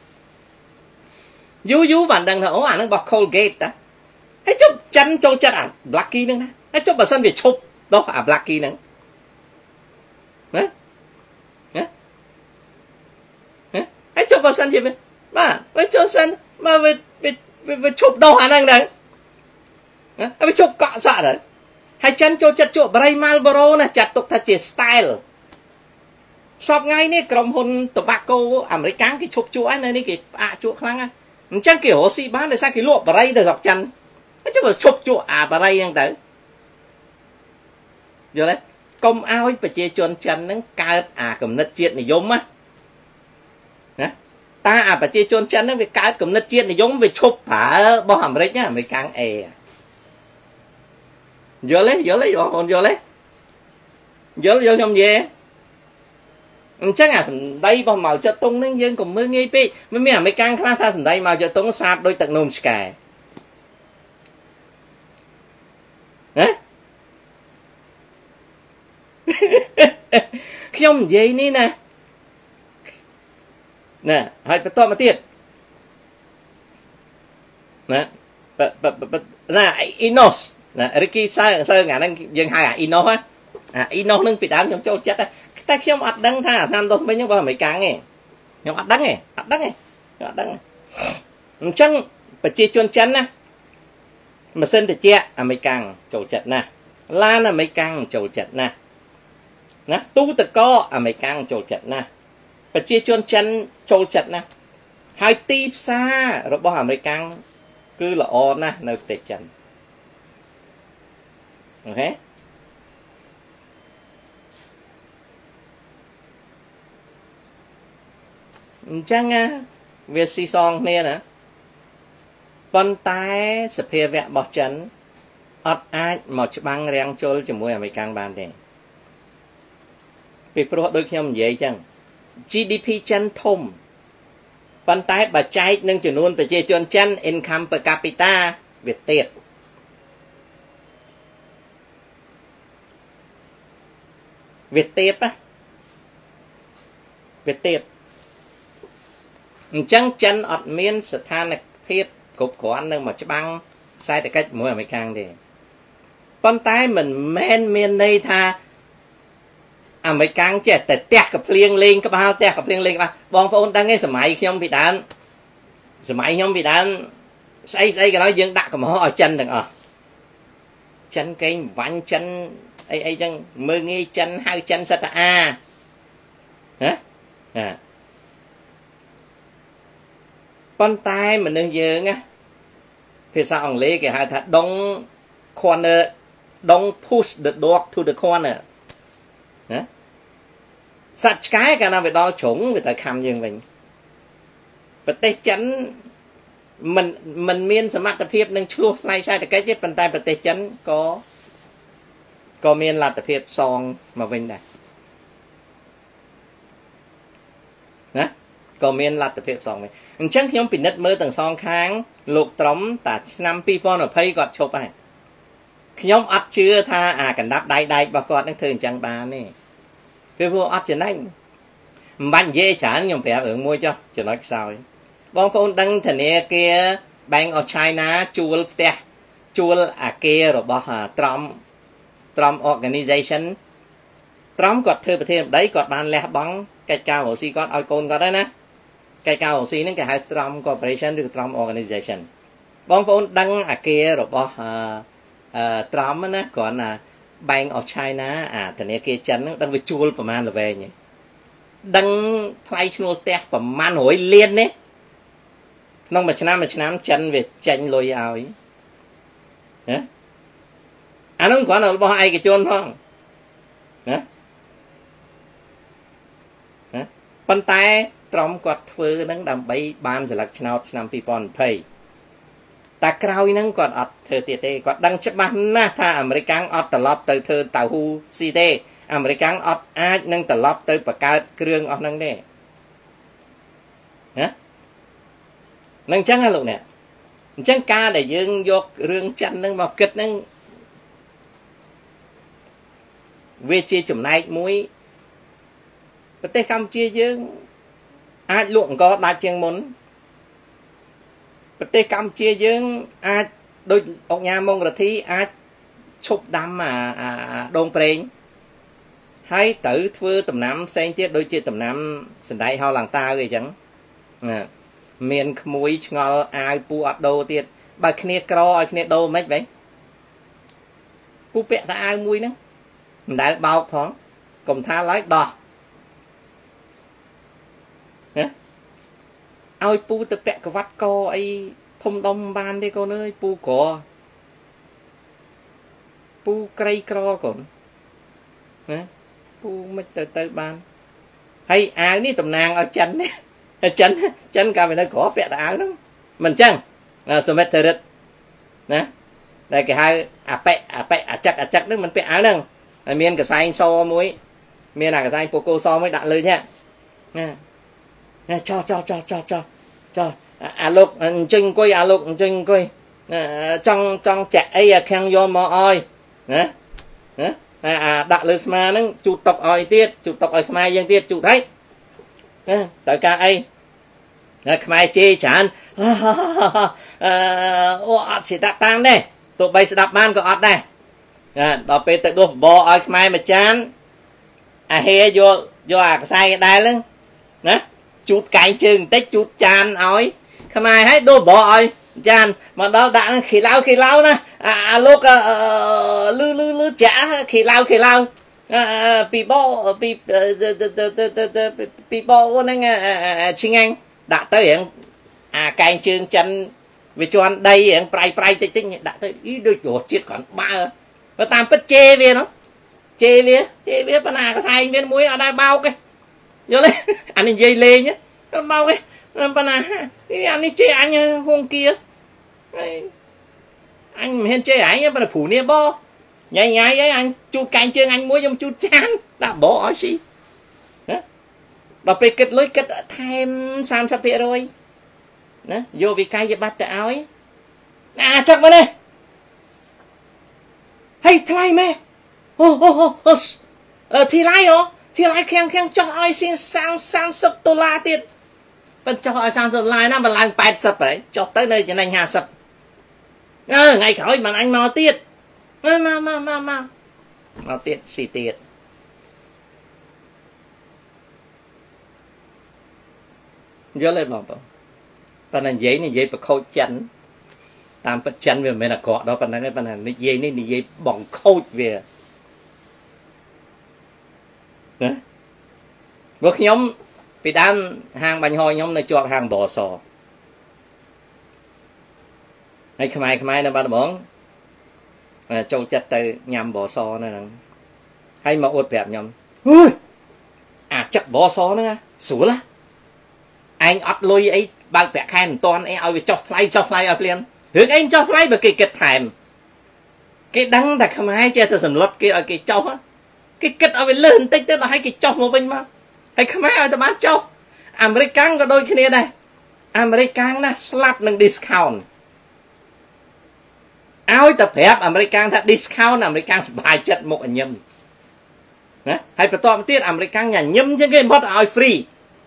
យូយូបានដឹងថាអូអាហ្នឹងរបស់ Colgate តាហើយជប់ចិនចូលចិត្តអា Blackie ហ្នឹងណាហើយជប់បើសិនវាឈប់ដោះអា Blackie ហ្នឹងណាណាហើយជប់បើសិនជាបាទវាចូលសិនមកវាវាឈប់ដោះអាហ្នឹងហ្នឹងណាហើយវាឈប់កក់សក់ទៅហើយចិនចូលចិត្តជក់បរិយ Marlboro ណាចាត់ទុកថាជា style សពថ្ងៃនេះក្រុមហ៊ុន tobacco អាមេរិកគេឈប់ជក់ហើយនៅនេះគេផ្អាកជក់ខ្លាំងណាអញ្ចឹងគេរកស៊ីបានដោយសារគេលក់បរិយទៅស្រុកចិនហើយចុះបើឈប់ជក់អាបរិយហ្នឹងទៅយល់ទេកុំឲ្យប្រជាជនចិនហ្នឹងកើតអាគំនិតជាតិនិយមណាណាតើអាប្រជាជនចិនហ្នឹងវាកើតគំនិតជាតិនិយមវាឈប់ប្រើរបស់អាមេរិកណាអាមេរិកអេយល់ទេយល់ទេបងប្អូនយល់ទេយល់យល់ខ្ញុំនិយាយ chẳng à sẵn đây bao màu cho tung nên dân cũng mới nghe bị mới mẹ mấy càng khác ta sẵn đây màu cho tung sạp đôi tận nôm skye hả khi ông gì ní nè nè hãy bắt to mà tiết nè nè Inos nè Ricky sao sao ngả đang dân hai à Inos á à Inos nâng bị đáng trong châu chết á ta khi ông ắt đăng tha tham đâu mấy những bao mấy càng nghe nhưng ắt đăng nghe ắt đăng nghe ắt đăng chân bà chia chuôn chân á mà sân thì chia à mấy càng châu chết nè la là mấy càng châu chết nè nè tu tự co à mấy càng châu chết nè bà chia chuôn chân châu chết nè hai tí xa rồi bao à mấy càng cứ là o nè nơi tệ chân ok chẳng á việc xì xong nè nè con tay sập hề vẹn bọt chân ọt ai một băng rèn trôi cho mùi ở mấy càng bàn đây vì pro đôi khi ông vậy chẳng giê đê pê chân thông con tay bà chạy nâng cho luôn phải chia chân chân income per capita Việt tiệt Việt tiệp á Việt tiệp chẳng chân ọt miên sự tha nạc phiếp cục của anh nâng mà cho băng sai tại cách mỗi ở mấy càng đi con tay mình men miên đây tha à mấy càng chết tại tẹt cặp liên lên các bao tẹt cặp liên lên các bọn phụ đang nghe sửa máy khi ông bị đạn sửa máy không bị đạn xây xây cái nói dương đặt mà ở chân đừng ở chân cái ván chân ấy ấy chân mơ nghi chân hai chân sao ta à hả à con tay mình đừng dương á phía sau ông lấy cái hai thật don't corner don't push the dog to the corner hả sạch cái cái nào phải đo trúng về tại khăm dương mình và tay chắn mình mình miên sớm mặt tập hiệp nâng chua này sai cái chứ bàn tay và tay chắn có có miên là tập hiệp song mà vinh này nè có miên là tập hiệp song mình chẳng khi ông bị nứt mơ tầng song kháng lục trống ta năm pi pon ở pay gọt chụp này khi ông ắt chưa tha à cần đáp đai đai bà con đang thường chẳng bà nè cái vua ắt trên anh bạn dễ chán nhưng phải ở mua cho cho nói sao ấy bọn con đăng thần e kia Bank of China chua te chua à kia rồi bỏ hà Trump Trump organization Trump có thưa thêm đấy có ban lẹ bóng cái cao hồ si có ai con có đấy nè cái cao hồ si nó cái hai Trump corporation được Trump organization bọn con đăng à kia rồi bỏ hà Trump á còn là Bank of China à thần e kia chân đăng với chuaประมาณ là về nhỉ đăng thay chua te ประมาณ hồi liên đấy nông mà năm mà năm chân về tranh lôi ao ấy hả anh không có nào bỏ ai cái chôn không hả hả bàn tay trong quạt phơi nắng đầm bay ban sẽ là nào năm people pay ta cào nắng quạt ọt thơ tiệt tê quạt đăng chấp ban na tha American ọt tờ lọp từ thơ tàu hu si tê American ọt ai nâng tờ lọp từ bạc cao kêu ọt nâng đê hả nâng chẳng hả lúc nè chẳng ca để dương vô rương chanh nâng vào kịch nâng về chia chùm này mũi bà tê không chia dương ai luận có đa chiên môn bà tê không chia dương ai đôi ông nhà mong là thi ai chụp đâm mà à, đôn prên hay tử thưa tầm năm xem chết đôi chia tầm năm sẵn đại ho làng ta rồi chẳng à miền muối ngò ai pu ọt đô tiệt bà khné cro ai khné đô mấy vậy pu pẹ ta ai muối nữa đại bao phóng cùng tha lái đò hả ai pu tự pẹ cái vắt co ai thông đông ban đi con ơi pu cỏ pu cây cro cũng hả pu mấy từ từ ban hay ai ní tầm nàng ở chân đấy chân chân cả mình nó có vẹt áo đó mình chăng là số mét thật nè đây cái hai à pẹ à pẹ à chắc à chắc đó mình pẹ áo nè miền cái sai so muối miền nào cái danh phố cô so mới đã lời nhé nè cho cho cho cho cho cho à lúc chinh quay à lúc chinh quay trong trong chạy ấy khen vô mò oi nè à đã lời mà nó chủ tộc oi tiết chủ tộc oi mai dân tiết chủ thấy tại ca ấy mai chê chán ô ọt sẽ đạp tam đây tụi bay sẽ đạp ban của ọt đây đó bê tự đua bò oi mai mà chán à he vô vô à cái sai cái đai lưng nè chút cái chừng tích chút chan oi mai hết đua bò oi chan mà đó đã khỉ lao khỉ lao nè à lúc lư lư lư chả khỉ lao khỉ lao bị bo bị bị bo nên chinh anh đã tới hiện à cái chương chân vì cho anh đây hiện prai prai tích tích đã tới ý đôi chỗ chết còn ba và tam bất chê về nó chê về chê về bên nào có sai bên muối ở đây bao cái nhớ lên anh đi dây lê nhé bao cái bên nào anh đi chê anh hôm kia anh hên chê anh bên là phủ nia bo nhảy nhảy ấy anh chú canh chương anh muối trong chú chán đã bỏ ở gì đọc về kết lối kết thêm sam sắp bịa rồi nè vô vì cái gì bắt tự áo ấy à chắc vào đây hay thay mẹ ô ô ô ờ thì lại ó thì lại khen khen cho ai xin sang sang sập tô la tiệt bên cho ai sang sập lại nó mà làm bẹt sập ấy cho tới nơi cho nên nhà sập ờ ngày khỏi mà anh mau tiệt mà mà mà mà mà mau tiệt xì tiệt nhớ lên bảo bảo bạn là giấy này giấy bạc khâu chắn tam bát chắn về mình là cọ đó bạn nói bạn là giấy này giấy bỏng khâu về đấy bước nhóm bị đam hàng bánh hoi nhóm này chọn hàng bò sò hay không ai không ai là bạn bóng châu chặt từ nhằm bò sò này hay mà ột bẹp nhóm ui à chắc bò sò nữa sủa lá anh ắt lôi ấy bằng vẽ khen toàn ấy ao cho play cho play ở liền hướng anh cho play và cái kết thèm cái đắng đặc không ai che từ sầm lót kia ở cái châu á cái kết ở bên lớn tích tức là hai cái châu một bên mà hay không ai ở tầm bán châu American có đôi khi này American là slap nâng discount áo tập phép American thật discount American bài chất một anh nhầm hay phải tóm tiết American nhà nhầm chứ cái mất áo free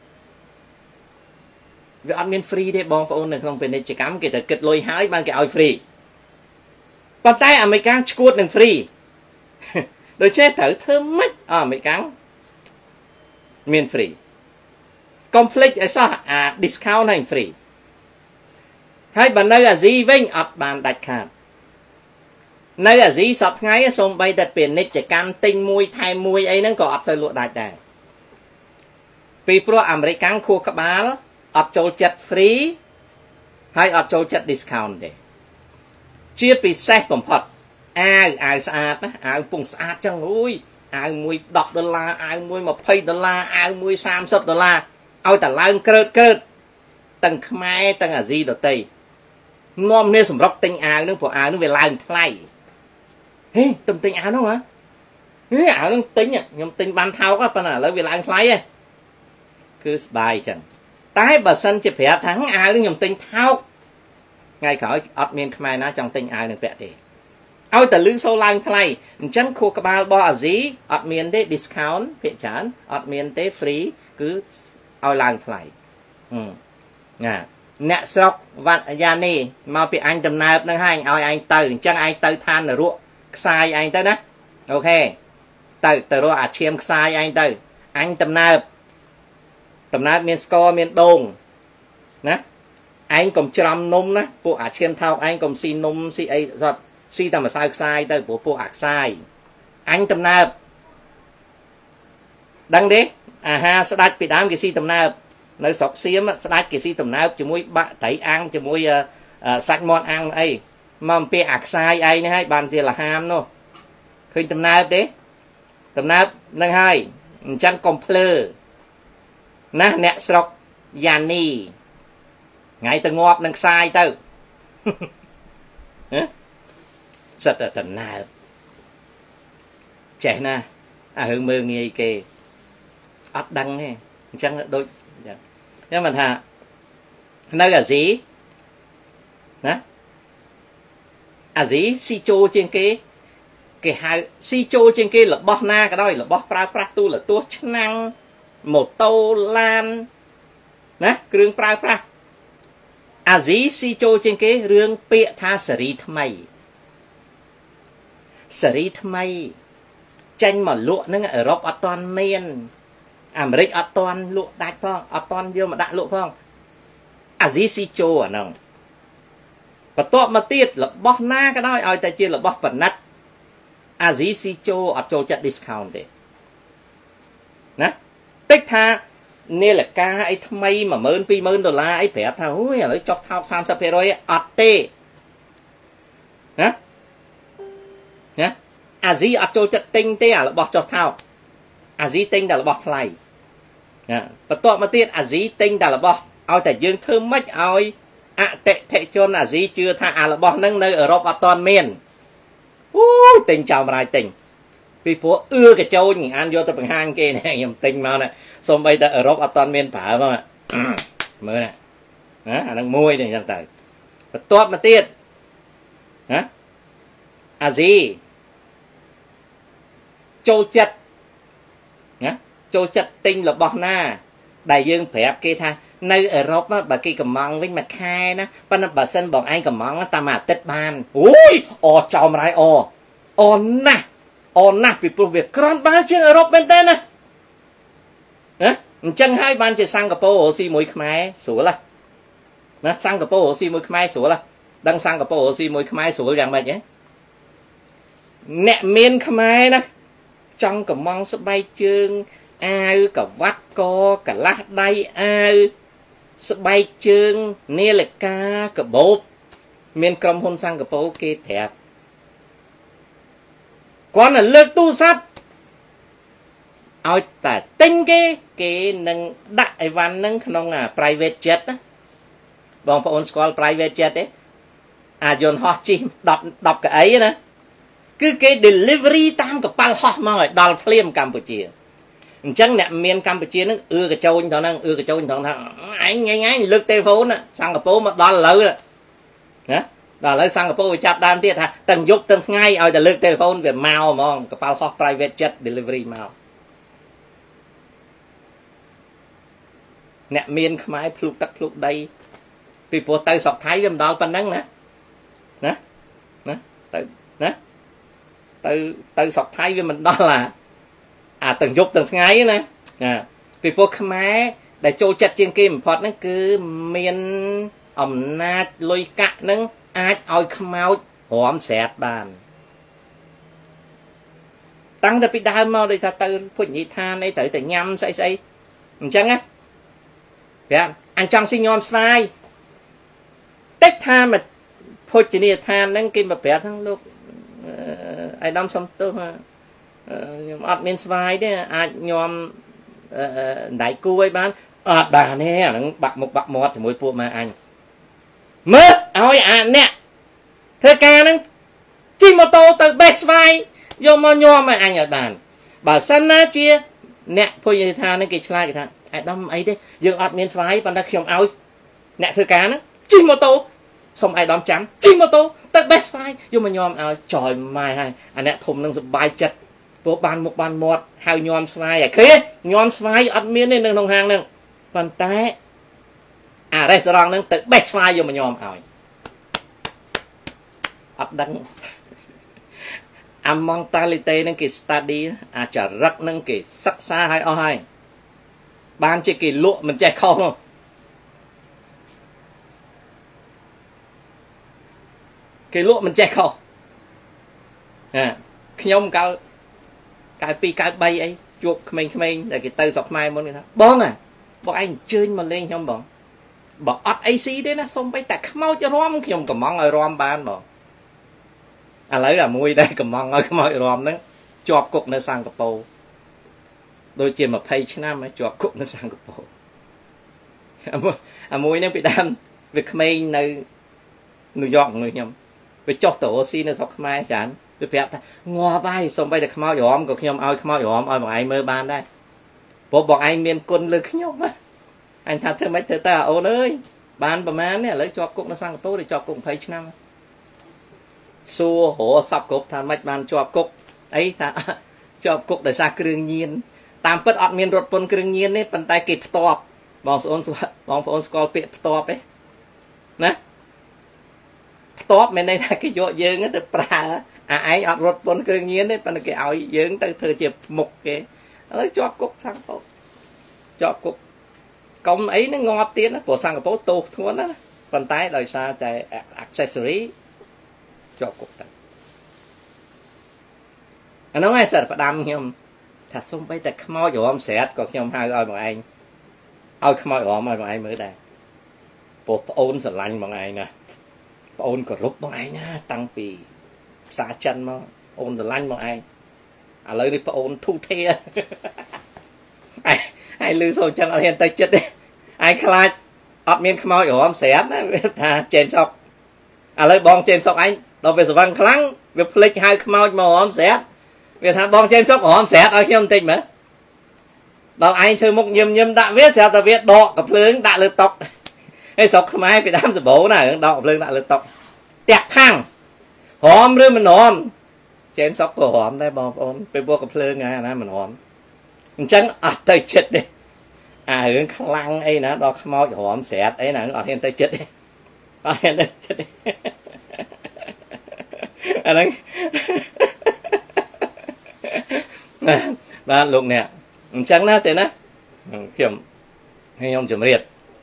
vì ăn miên free đấy bong phone này không phải để chỉ cắm cái kết lôi hái bằng cái áo free còn tay American chuột đừng free đôi chết thử thơm mất ở American miên free complete ấy sao à discount hành free hay bạn nơi là gì vinh ọt bàn đặt khát nơi là gì sập ngay xong bay đặt biển nít chỉ cam tinh mùi thay mùi ấy nó có ọt sợi lụa đại đại vì pro American khu các bá ọt châu chất free hay ọt châu chất discount đấy chia bị xét phẩm phật ai ai xa ai cùng xa chẳng ui ai mùi đọc đô la ai mùi một phây đô la ai mùi sam sập đô la ôi ta lang krớt krớt tầng khmai tầng ở gì đó tây nôm nê sầm róc tinh áo nước của áo nước về lang thay hê tầm tinh áo đâu hả hê áo nước tinh à nhom tinh ban thao các bạn à lấy về lang thay à cứ bài chẳng tái bà sân chỉ phải thắng áo nước nhom tinh thao ngay khỏi admin khmai nó trong tinh áo nước vẽ thì ôi ta lư sâu lang thay chân khu các ba bo ở gì admin thế discount phía chán admin thế free cứ ao lang thay ừ nè nè sọc vạn gia ni mà bị anh tầm nào năng hai ao anh từ chân anh từ than là ruộng sai anh tới đó ok từ từ ruộng à chiêm sai anh từ anh tầm nào tầm nào miền score miền đông nè anh còn chăm nôm nè bộ à chiêm thao anh còn xin nôm si ấy giọt si tầm mà sai sai từ bộ bộ ạc sai anh tầm nào đăng đấy à ha sẽ đặt bị đám cái si tầm nào nơi sọc xiêm sẽ đặt cái si tầm nào cho môi bạn thấy ăn cho môi sạch món ăn ấy mà bị ạc sai ấy này hay bàn thì là ham nó khi tầm nào đấy tầm nào nâng hai chân complete nè nè sọc yani ngày từ ngọt nâng sai từ rất là tầm nào trẻ na à hương mơ nghe kê ắt đăng này chẳng đôi nhưng mà thà nơi là gì đó à gì si chô trên cái cái hai si chô trên cái là bó na cái đó là bó pra pra tu là tua năng một tô lan nè kêu pra pra à gì si chô trên cái rương bịa tha sari thay sari thay tranh mà lụa nó ở Europe ở toàn miền Americ ở toàn lụa đại phong ở toàn vô mà đại lụa phong à gì si chô à nông và to mà tiết là bó na cái đó ai ta chia là bó phần nát à gì si chô ở châu chặt discount đấy nè tích tha nè là ca ấy thay mà mơn pi mơn đô la ấy phải thao ui lấy chọc thao san sắp rồi ọt tê nè nè à gì ở châu chặt tinh tê à là bó chọc thao à gì tinh là bó thay nè và to mà tiết à gì tinh là bó ai ta dương thơm mấy ai à tệ tệ chôn à gì chưa tha à là bó nâng nơi ở Europe toàn miền ui tình chào mà tình vì phố ưa cái châu nhìn ăn vô tập bằng hai kia này nhầm tình mà này xong bây giờ ở Europe ở toàn miền phải không ạ mới này đó đang môi này chẳng tới và tốt mà tiết hả à gì châu chất nhá châu chất tinh là bó na đại dương phép kia tha nơi ở Europe á bà kia cầm mong với mặt khai nó bà nó bà sân bọn anh cầm mong ta mà tết ban ui ồ chào mà ồ ồ nè ồ nè vì pro việc con ba chứ Europe bên tên nè hả chân hai ban chỉ Singapore ở xi mũi khmai sủa là nó Singapore ở xi mũi khmai sủa là đang Singapore ở xi mũi khmai sủa rằng vậy nhé nè miền khmai nè trong cầm mong sẽ bay chương ai cả vắt co cả lát đây ai sẽ bay chương nê là ca cả bốp miền cầm hôn sang cả bố kê thẹt còn là lực tu sắp ôi ta tinh cái cái nâng đại văn nâng không là private jet á bọn phụ school private jet ấy à dồn hot chim đọc đọc cái ấy nè cứ cái delivery tam cái bao hot mà rồi đòi phim Campuchia chẳng nè miền Campuchia nó ưa cái châu thằng năng ưa cái châu thằng thằng anh ngay ngay lực telephone á Singapore mà đòi lỡ nè nhá đòi lỡ Singapore chạp đam tiết hả từng dục từng ngay ở để lực telephone về màu mà cái bao hot private jet delivery màu nè miền khmai phụt tắc phụt đây vì bộ tay sọc thái với đó phần nắng nè nè nè từ nè từ từ sọc thái với mình đó là à từng dục từng ngay nè nè vì bộ khmai để trôi chặt trên kim phật nó cứ miền ẩm nát lôi cạn nâng ai oi khmau hòm sẹt bàn tăng tới bị đau mau đây ta từ phụ nhị than đây tới tới nhâm say say chẳng á dạ anh chàng xin nhom sai tết tha mà thôi chỉ đi than nâng kim mà bé thằng lúc ai đâm xong tôi mà ọt miền sai đấy anh nhom đại cu ấy bán ọt bà nè nó bạc một bạc một thì mỗi phụ mà anh mất ôi à nè thế ca nó chi mô tô từ best vai vô mà nhom mà anh ở đàn bà sân á chia nè thôi chỉ than nâng cái slide cái thằng ai đâm ấy đấy dương ọt miền xoáy bạn ta khiêm áo nè thưa cá nó chi mô tô xong ai đâm chấm chi mô tô tật best xoáy nhưng mà nhom áo trời mai hay anh nè thùng nâng bài chật vô bàn một bàn một hai nhom xoáy à kia nhom xoáy ọt miền nên nâng nông hàng nâng còn té à restaurant nâng tật best xoáy nhưng mà nhom áo ọt đăng am mong ta li tê nâng cái study à chả rắc nâng cái sắc xa hay o hay ban chỉ kỳ lụa mình chạy không không cái lụa mình chạy không à nhom cao cái pi cái bay ấy chuột mình mình để cái tay dọc mai muốn người ta bong à bọn anh chơi mà lên nhom bọn bọn ớt a xê đấy nó xong bay tạc mau cho rom nhom cầm mong ở rom ban bọn à lấy là mui đây cầm mong ở mọi rom đó chọp cục nơi sang Singapore đôi chuyện mà page năm ấy chọp cục nó sang Singapore à mùi nó bị đam việc main nơi New York người nhầm về chọc tổ oxy nó sọc mai chẳng về phép ta ngoa vai xong bây giờ không ao giỏm còn khi ông ao không ao giỏm ao một ai mơ ban đây ព្រោះបងឯងមានគុណលើខ្ញុំណាអញថាធ្វើម៉េចទៅតើអូនអើយបានប្រហែលនេះឥឡូវជាប់គុកនៅសិង្ហបុរីជាប់គុកยี่สิบឆ្នាំសួររកសັບគ្រប់ថាម៉េចបានជាប់គុកអីថាជាប់គុកដោយសារគ្រឿងញៀនតាមពិតអត់មានរថពន្ធគ្រឿងញៀនទេប៉ុន្តែគេផ្ទាប់បងប្អូនបងប្អូនស្គាល់ពាក្យផ្ទាប់ទេណាផ្ទាប់មានន័យថាគេយកយើងទៅប្រើអាឯងអត់រត់ពន្ធគ្រឿងញៀនទេប៉ុន្តែគេឲ្យយើងទៅធ្វើជាមុខគេហើយជាប់គុកសិង្ហបុរីជាប់គុកកុំអីហ្នឹងងាប់ទៀតណាព្រោះសិង្ហបុរីទោសធ្ងន់ណាប៉ុន្តែដោយសារតែ accessory ជាប់គុកទៅអានោះឯងសិតផ្ដាំខ្ញុំថាសុំបីតែខ្មោចរំស្រាតក៏ខ្ញុំហៅឲ្យបងឯងឲ្យខ្មោចរំឲ្យបងឯងមើលដែរព្រោះប្អូនស្រឡាញ់បងឯងណាប្អូនគោរពបងឯងណាតាំងពីភាសាចិនមកអូនស្រឡាញ់បងឯងឥឡូវនេះប្អូនធូធាឯងឯងលឺសូរចឹងអត់ហ៊ានទៅចិត្តទេឯងខ្លាចអត់មានខ្មោចរំស្រាតណាថាចេមសុកឥឡូវបងចេមសុកឯងដល់វាស្វឹងខ្លាំងវាភ្លេចហៅខ្មោចមករំស្រាតវាថាបងចេមសុករំស្រាតឲ្យខ្ញុំបន្តិចមើលដល់ឯងធ្វើមុខញឹមញឹមដាក់វាស្រាប់តែវាដកកភ្លើងដាក់លើតុហើយស្រុកខ្មែរពីដើមសបោណាដកកភ្លើងដាក់លើតុតាក់ផាំងរំឬមិនរំចេមសុកក៏រំដែរបងប្អូនពេលពួកកភ្លើងហ្នឹងអាណាមិនរំអញ្ចឹងអត់ទៅចិត្តទេអារឿងខ្លាំងអីណាដល់ខ្មោចរំស្រាតអីណាអត់ហ៊ានទៅចិត្តទេអត់ហ៊ានទៅចិត្តទេអាហ្នឹងបាទលោកអ្នកអញ្ចឹងណាទេណាខ្ញុំខ្ញុំជំរាបឥ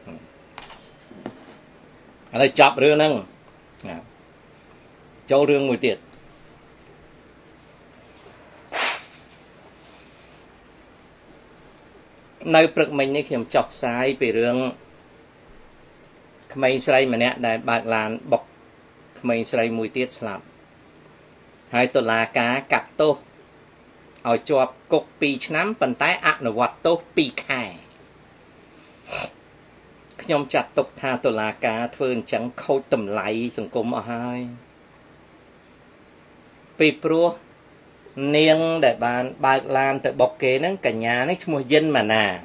ឡូវចប់រឿងហ្នឹងចូលរឿងមួយទៀតនៅព្រឹកមិញនេះខ្ញុំចុះផ្សាយពីរឿងក្មេងស្រីម្នាក់ដែលបើកឡានបុកក្មេងស្រីមួយទៀតស្លាប់ហើយតុលាការកាត់ទោសឲ្យជាប់គុកពីរឆ្នាំប៉ុន្តែអនុវត្តទោសពីរខែខ្ញុំចាត់ទុកថាតុលាការធ្វើអញ្ចឹងខូចតម្លៃសង្គមអស់ហើយពីព្រោះនាងដែលបានបើកឡានទៅបុកគេហ្នឹងកញ្ញានេះឈ្មោះយិនម៉ាណា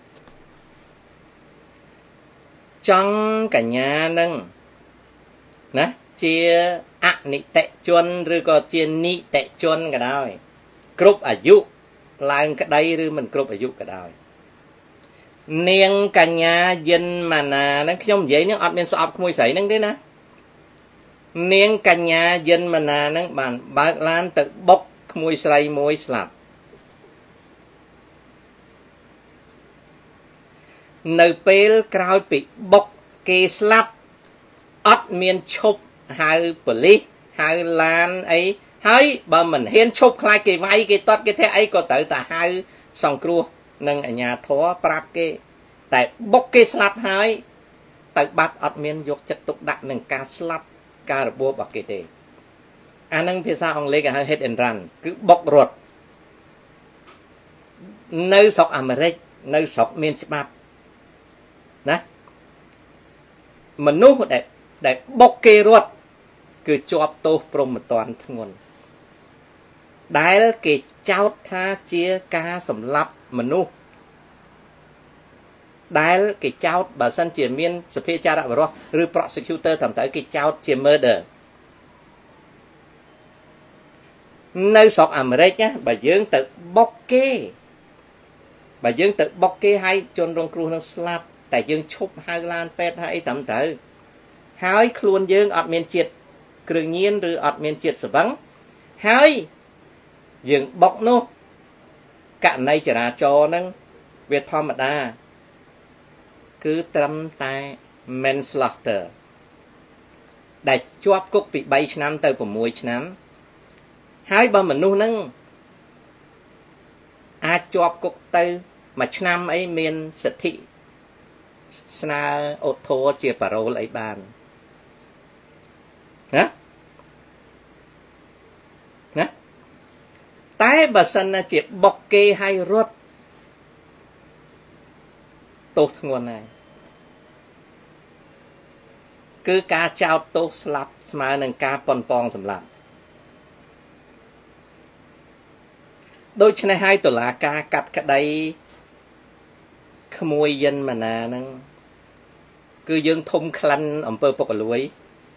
ចង់កញ្ញាហ្នឹងណាជាអនិតិជនឬក៏ជានិតិជនក៏ដោយគ្រប់អាយុឡើងក្តីឬមិនគ្រប់អាយុក៏ដោយនាងកញ្ញាយិនម៉ាណាហ្នឹងខ្ញុំនិយាយហ្នឹងអត់មានស្អប់ក្មួយស្រីហ្នឹងទេណានាងកញ្ញាយិនម៉ាណាហ្នឹងបានបើកឡានទៅបុកក្មួយស្រីមួយស្លាប់នៅពេលក្រោយពីបុកគេស្លាប់អត់មានឈប់ហៅប៉ូលីសហៅឡានអីហើយបើមិនហ៊ានឈប់ខ្លាចគេវាយគេតត់គេធ្វើអីក៏ត្រូវតែហៅសង្គ្រោះនឹងអាជ្ញាធរប្រាប់គេតែបុកគេស្លាប់ហើយទៅបាត់អត់មានយកចិត្តទុកដាក់នឹងការស្លាប់ការរបួសរបស់គេទេអានឹងភាសាអង់គ្លេសគេហៅ hit and run គឺបុករត់នៅស្រុកអាមេរិកនៅស្រុកមានច្បាប់ណាមនុស្សដែលដែលបុកគេរត់គឺជាប់ទោសព្រហ្មទណ្ឌធ្ងន់ដែលគេចោទថាជាការសម្លាប់មនុស្សដែលគេចោទបើសិនជាមានសភាចារៈបរិសុទ្ធឬ prosecutor តាមទៅគេចោទជា murder នៅស្រុកអាមេរិកណាបើយើងទៅបុកគេបើយើងទៅបុកគេឲ្យជនរងគ្រោះនឹងស្លាប់តែយើងឈប់ហៅឡានពេទ្យហើយតាមទៅហើយខ្លួនយើងអត់មានជាតិគ្រឿងញៀនឬអត់មានជាតិស្វឹងហើយយើងបុកនោះករណីចរាចរណ៍ហ្នឹងវាធម្មតាគឺត្រឹមតែ manslaughter ដែលជាប់គុកពីបីឆ្នាំទៅប្រាំមួយឆ្នាំហើយបើមនុស្សហ្នឹងអាចជាប់គុកទៅមួយឆ្នាំអីមានសិទ្ធិស្នើអូថូជាប៉ារ៉ូលអីបានណាណាតែបើសិនណាជាបុកគេឲ្យរត់ទោសធ្ងន់ហើយគឺការចោទទោសស្លាប់ស្មើនឹងការប៉ុនប៉ងសម្លាប់ដូច្នេះហើយតុលាការកាត់ក្តីក្មួយយិនម៉ាណាហ្នឹងគឺយើងធំក្លិនអំពើពុករលួយ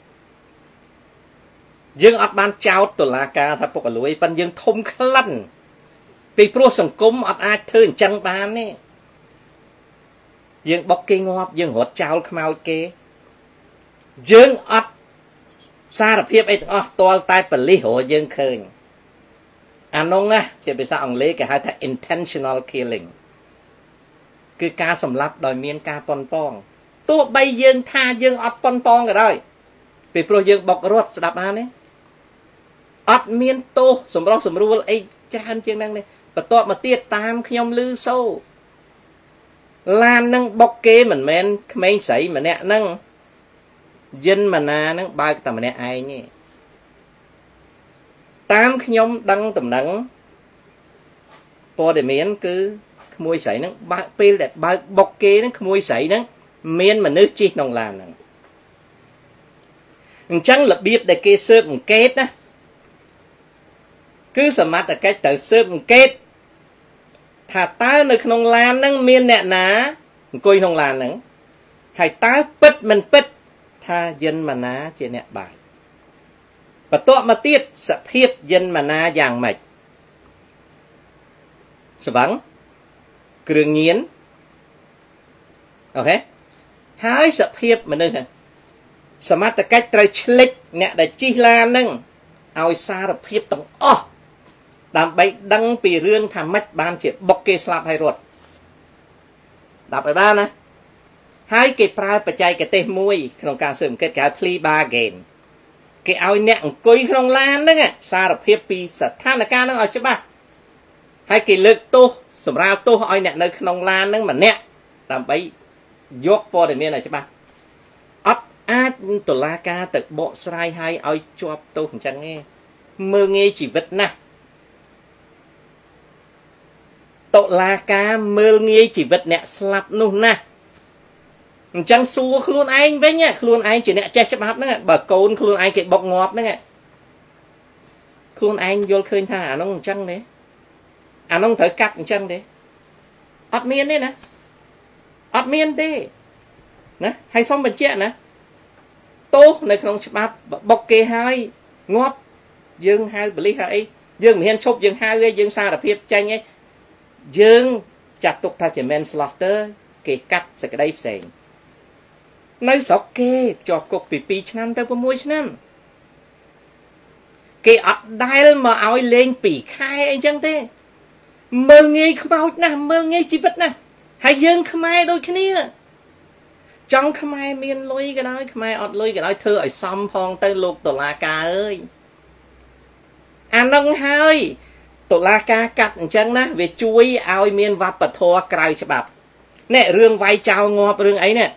យើងអត់បានចោទតុលាការថាពុករលួយប៉ុន្តែយើងធំក្លិនពីព្រោះសង្គមអត់អាចធ្វើអញ្ចឹងបានទេយើងបុកគេងាប់យើងរត់ចោលខ្មោចគេយើងអត់សារភាពអីទាំងអស់ទាល់តែប៉ូលីសរកយើងឃើញអានោះណាជាភាសាអង់គ្លេសគេហៅថា intentional killing គឺការសម្លាប់ដោយមានការប៉ុនប៉ងទោះបីយើងថាយើងអត់ប៉ុនប៉ងក៏ដោយពីព្រោះយើងបុករត់ស្ដាប់បានទេអត់មានទោសសម្រុះសម្រួលអីច្រើនជាងហ្នឹងទេបន្ទាប់មកទៀតតាមខ្ញុំឮសូរឡាននឹងបុកគេមិនមែនក្មេងស្រីម្នាក់ហ្នឹងយិនម៉ាណាហ្នឹងបើកតែម្នាក់ឯងទេតាមខ្ញុំដឹងតំណែងព័ត៌មានគឺក្មួយស្រីហ្នឹងបើកពេលដែលបើកបុកគេហ្នឹងក្មួយស្រីហ្នឹងមានមនុស្សជិះក្នុងឡានហ្នឹងអញ្ចឹងរបៀបដែលគេស៊ើបអង្កេតណាគឺសមត្ថកិច្ចត្រូវស៊ើបអង្កេតថាតើនៅក្នុងឡានហ្នឹងមានអ្នកណាអង្គុយក្នុងឡានហ្នឹងហើយតើពិតមិនពិតថាយិនម៉ាណាជាអ្នកបើកបន្ទាប់មកទៀតសភាពយិនម៉ាណាយ៉ាងម៉េចស្វឹងគ្រឿងញៀនអូខេហើយសភាពមនុស្សសមត្ថកិច្ចត្រូវឆ្លិចអ្នកដែលជិះឡានហ្នឹងឲ្យសារភាពទាំងអស់ដើម្បីដឹងពីរឿងថាម៉េចបានជាបុកគេស្លាប់ហើយរត់ដាក់ឲ្យបានណាហើយគេប្រើបច្ចេកទេសមួយក្នុងការស៊ើបអង្កេតគេហៅ plea bargain គេឲ្យអ្នកអង្គុយក្នុងឡានហ្នឹងសារភាពពីស្ថានភាពហ្នឹងឲ្យច្បាស់ហើយគេលើកទោសសម្រាប់ទោសឲ្យអ្នកនៅក្នុងឡានហ្នឹងម្នាក់ដើម្បីយកព័ត៌មានឲ្យច្បាស់អត់អាចតុលាការទៅបកស្រាយឲ្យឲ្យជាប់ទោសអញ្ចឹងទេមើលងាយជីវិតណាស់តុលាការមើលងាយជីវិតអ្នកស្លាប់នោះណាអញ្ចឹងសួរខ្លួនឯងវិញខ្លួនឯងជាអ្នកចេះច្បាប់ហ្នឹងបើកូនខ្លួនឯងគេបុកងាប់ហ្នឹងខ្លួនឯងយល់ឃើញថាអានោះអញ្ចឹងទេអានោះត្រូវកាត់អញ្ចឹងទេអត់មានទេណាអត់មានទេណាហើយសូមបញ្ជាក់ណាទោសនៅក្នុងច្បាប់បុកគេហើយងាប់យើងហៅប៉ូលីសហៅអីយើងមិនហ៊ានឈប់យើងហៅឯងយើងសារភាពចាញ់ឯងយើងចាត់ទុកថាជា manslaughter គេកាត់សេចក្តីផ្សេងនៅស្រុកគេជាប់គុកពីពីរឆ្នាំទៅប្រាំមួយឆ្នាំគេអត់ដែលមកឲ្យលេងពីរខែអីចឹងទេមើលងាយខ្មោចណាស់មើលងាយជីវិតណាស់ហើយយើងខ្មែរដូចគ្នាចង់ខ្មែរមានលុយក៏ដោយខ្មែរអត់លុយក៏ដោយធ្វើឲ្យសមផងទៅលោកតុលាការអើយអានឹងហើយតុលាការកាត់អញ្ចឹងណាវាជួយឲ្យមានវប្បធម៌ក្រៅច្បាប់នេះរឿងវាយចោលងាប់រឿងអីនេះ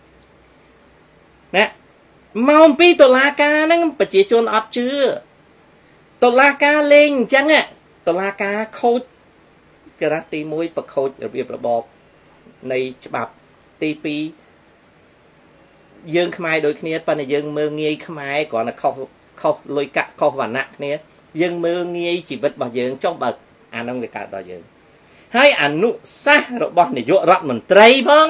ណាមកអំពីតុលាការហ្នឹងប្រជាជនអត់ជឿតុលាការលេងអញ្ចឹងតុលាការខូចករាទីមួយប្រខូចរបៀបរបបនៃច្បាប់ទីពីរយើងខ្មែរដូចគ្នាប៉ុន្តែយើងមើលងាយខ្មែរគ្រាន់តែខុសខុសលុយកាក់ខុសវណ្ណៈគ្នាយើងមើលងាយជីវិតរបស់យើងចុះបើអានឹងវាកើតដល់យើងហើយអនុសាសន៍របស់នាយករដ្ឋមន្ត្រីផង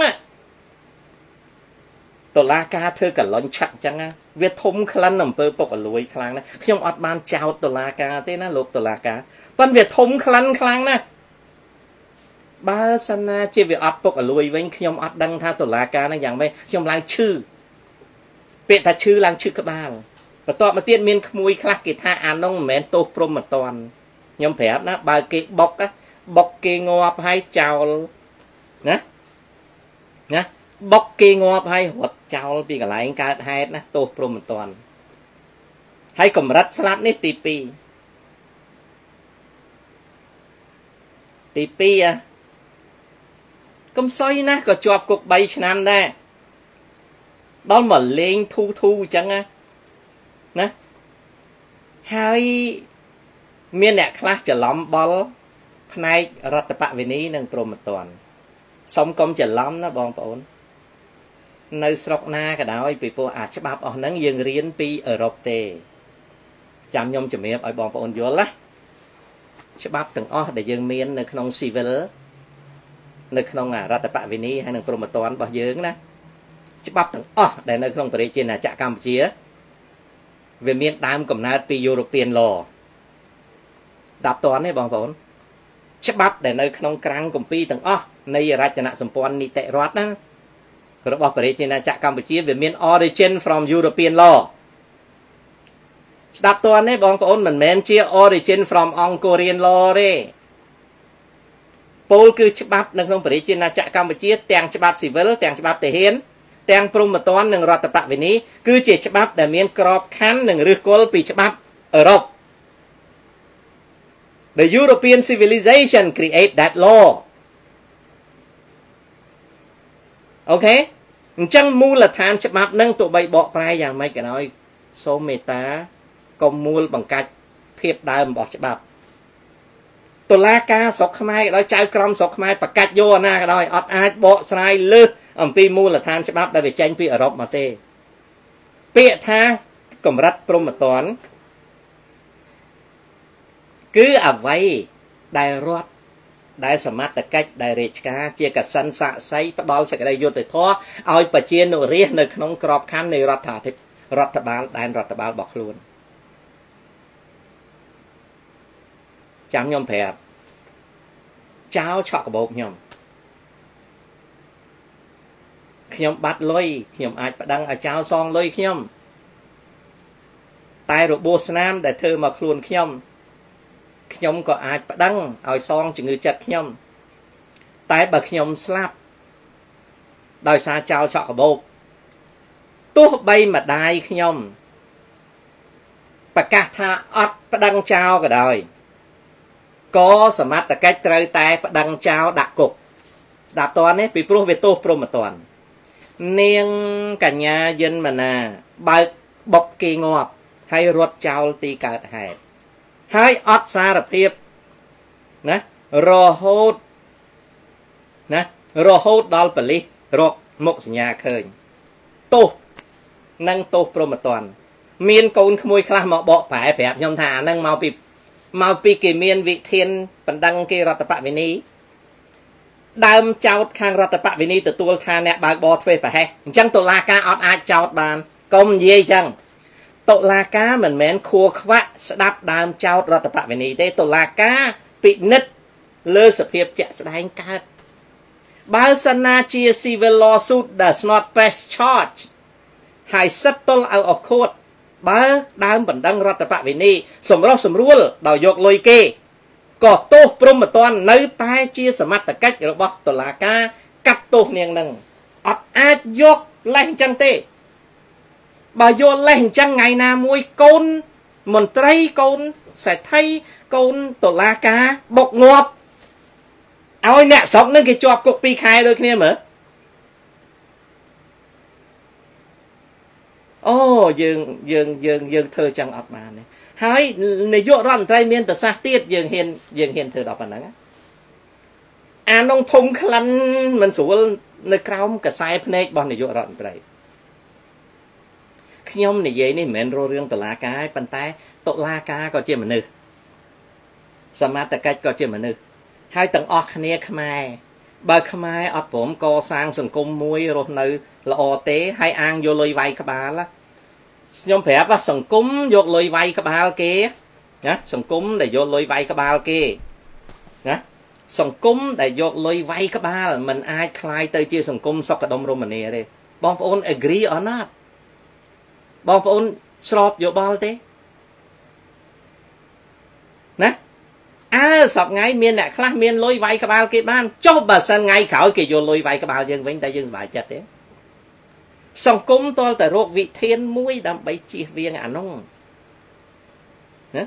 តុលាការធ្វើកន្លងឆាក់អញ្ចឹងវាធំក្លិនអំពើពុករលួយខ្លាំងណាស់ខ្ញុំអត់បានចោទតុលាការទេណាលោកតុលាការប៉ុន្តែវាធំក្លិនខ្លាំងណាស់បើសិនណាជាវាអត់ពុករលួយវិញខ្ញុំអត់ដឹងថាតុលាការហ្នឹងយ៉ាងម៉េចខ្ញុំឡើងឈឺពាក្យថាឈឺឡើងឈឺក្បាលបន្ទាប់មកទៀតមានក្មួយខ្លះគេថាអានោះមិនមែនទោសព្រហ្មទណ្ឌខ្ញុំប្រាប់ណាបើគេបុកបុកគេងាប់ហើយចោលណាណាបុកគេងាប់ហើយរត់ចោលពីកន្លែងកើតហេតុណាទោសព្រហ្មទណ្ឌហើយកម្រិតស្លាប់នេះទីពីរទីពីរកំសុយណាក៏ជាប់គុកបីឆ្នាំដែរដល់មកលេងធូធូអញ្ចឹងណាណាហើយមានអ្នកខ្លះច្រឡំបល់ផ្នែករដ្ឋបវេនីនិងព្រហ្មទណ្ឌសុំកុំច្រឡំណាបងប្អូននៅស្រុកណាក៏ដោយពីព្រោះអាច្បាប់អស់ហ្នឹងយើងរៀនពីអឺរ៉ុបទេចាំខ្ញុំជំរាបឲ្យបងប្អូនយល់ណាច្បាប់ទាំងអស់ដែលយើងមាននៅក្នុង civil នៅក្នុងរដ្ឋបវេនីហើយនឹងព្រហ្មទណ្ឌរបស់យើងណាច្បាប់ទាំងអស់ដែលនៅក្នុងប្រជាណាចក្រកម្ពុជាវាមានដើមកំណើតពី European Law ដាប់តន់ទេបងប្អូនច្បាប់ដែលនៅក្នុងក្រាំងគម្ពីរទាំងអស់នៃរចនាសម្ព័ន្ធនីតិរដ្ឋណារបស់ប្រជាណាចក្រកម្ពុជាវាមាន origin from European Law ស្ដាប់តន់ទេបងប្អូនមិនមែនជា origin from Angkorian Law ទេពលគឺច្បាប់នៅក្នុងប្រជាណាចក្រកម្ពុជាទាំងច្បាប់ស៊ីវិលទាំងច្បាប់ទាហានទាំងព្រហ្មទណ្ឌនិងរដ្ឋបវេនីគឺជាច្បាប់ដែលមានក្របខ័ណ្ឌនិងឫសគល់ពីច្បាប់អឺរ៉ុប The European civilization create that law អូខេអញ្ចឹងមូលដ្ឋានច្បាប់នឹងទោះបីបកប្រែយ៉ាងម៉េចក៏ដោយសូមមេត្តាកុំមូលបង្កាច់ភាពដើមរបស់ច្បាប់តុលាការស្រុកខ្មែរក៏ដោយចៅក្រមស្រុកខ្មែរបកាច់យកណាក៏ដោយអត់អាចបកស្រាយលើសអំពីមូលដ្ឋានច្បាប់ដែលវាចេញពីអឺរ៉ុបមកទេពាក្យថាកម្រិតព្រហ្មទណ្ឌគឺអ្វីដែលរដ្ឋដែលសមត្ថកិច្ចដែលរាជការជាកសិនស័ក្តិសិទ្ធិផ្ដល់សេចក្តីយុត្តិធម៌ឲ្យប្រជានុរាស្ត្រនៅក្នុងក្របខ័ណ្ឌនៃរដ្ឋាភិបាលរដ្ឋបាលដែនរដ្ឋបាលរបស់ខ្លួនចាំខ្ញុំប្រាប់ចៅឆក់កាបូបខ្ញុំខ្ញុំបាត់លុយខ្ញុំអាចប្តឹងឲ្យចៅសងលុយខ្ញុំតែរបួសស្នាមដែលធ្វើមកខ្លួនខ្ញុំខ្ញុំក៏អាចប្តឹងឲ្យសងជំងឺចិត្តខ្ញុំតែបើខ្ញុំស្លាប់ដោយសារចៅឆក់កាបូបទោះបីម្ដាយខ្ញុំប្រកាសថាអត់ប្តឹងចៅក៏ដោយក៏សមត្ថកិច្ចត្រូវតែប្តឹងចោលដាក់គុកស្ដាប់តើនេះពីព្រោះវាទោសព្រហ្មទណ្ឌនាងកញ្ញាយិនម៉ាណាបើកបុកគេងាប់ហើយរត់ចោលទីកើតហេតុហើយអត់សារភាពណារហូតណារហូតដល់ប៉ូលីសរកមុខសញ្ញាឃើញទោសនិងទោសព្រហ្មទណ្ឌមានកូនក្មួយខ្លះមកបកប្រែប្រាប់ខ្ញុំថាអានឹងមកពីមកពីគេមានវិធានបណ្ដឹងគេរដ្ឋបវេនីដើមចោតខាងរដ្ឋបវេនីទទួលថាអ្នកបើកបរធ្វើប្រហែសអញ្ចឹងតុលាការអត់អាចចោតបានកុំនិយាយអញ្ចឹងតុលាការមិនមែនខួខ្វាក់ស្ដាប់ដើមចោតរដ្ឋបវេនីទេតុលាការពិនិត្យលើសភាពជាក់ស្ដែងកើតបើសិនណាជា civil lawsuit does not press charge ហើយសិតទល់ឲ្យអស់ខួតបើដើមបណ្ដឹងរដ្ឋបវេនីសម្រុះសម្រួលដោយយកលុយគេក៏ទោសព្រហ្មទណ្ឌនៅតែជាសមត្ថកិច្ចរបស់តុលាការកាត់ទោសនាងនឹងអត់អាចយកលេសអញ្ចឹងទេបើយកលេសអញ្ចឹងថ្ងៃណាមួយកូនមន្ត្រីកូនសេដ្ឋីកូនតុលាការបុកងាប់ឲ្យអ្នកស្រុកនឹងគេជាប់គុកពីរខែដូចគ្នាមើលអូយើងយើងយើងយើងធ្វើចឹងអត់បានទេហើយនាយករដ្ឋមន្ត្រីមានប្រសាសន៍ទៀតយើងហ៊ានយើងហ៊ានធ្វើដល់ប៉ុណ្ណឹងអានងធំក្លិនមិនស្រួលនៅក្រោមកខ្សែភ្នែករបស់នាយករដ្ឋមន្ត្រីខ្ញុំនិយាយនេះមិនមែនររឿងតុលាការទេប៉ុន្តែតុលាការក៏ជាមនុស្សសមត្ថកិច្ចក៏ជាមនុស្សហើយទាំងអស់គ្នាខ្មែរបើខ្មែរអត់ព្រមកសាងសង្គមមួយរស់នៅល្អទេហើយអាងយកលុយវាយក្បាលខ្ញុំប្រាប់សង្គមយកលុយវាយក្បាលគេណាសង្គមដែលយកលុយវាយក្បាលគេណាសង្គមដែលយកលុយវាយក្បាលมันអាចคล้ายទៅជាសង្គមសុខដុមរមនាទេបងប្អូន agree or not បងប្អូនស្របយោបល់ទេណាអើសប្ងៃមានអ្នកខ្លះមានលុយវាយក្បាលគេបានចុះបើសិនថ្ងៃក្រោយគេយកលុយវាយក្បាលយើងវិញតែយើងសប្បាយចិត្តទេសង្គមតលតែរកវិធានមួយដើម្បីជៀសវាងអានោះណា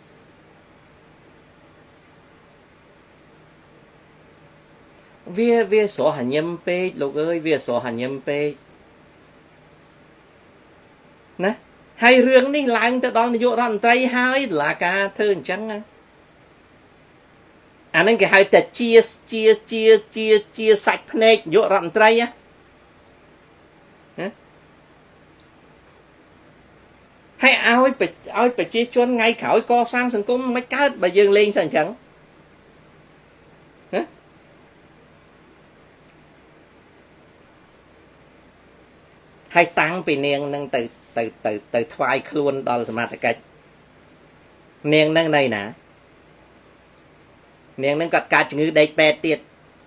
វាវាស្រស់ញឹមពេកលោកអើយវាស្រស់ញឹមពេកណាហើយរឿងនេះឡើងទៅដល់នាយករដ្ឋមន្ត្រីហើយតុលាការធ្វើអញ្ចឹងណាអានឹងគេហៅតែជាជាជាជាជាសាច់ភ្នែកនាយករដ្ឋមន្ត្រីណាហើយឲ្យឲ្យប្រជាជនថ្ងៃក្រោយកសាងសង្គមមិនកើតបើយើងលេងសោះអញ្ចឹងណា hay tăng vì niên nâng từ từ từ từ thoại khuôn đó là mà cách niên nâng này nè niên nâng cọt cá chữ đầy bè tiệt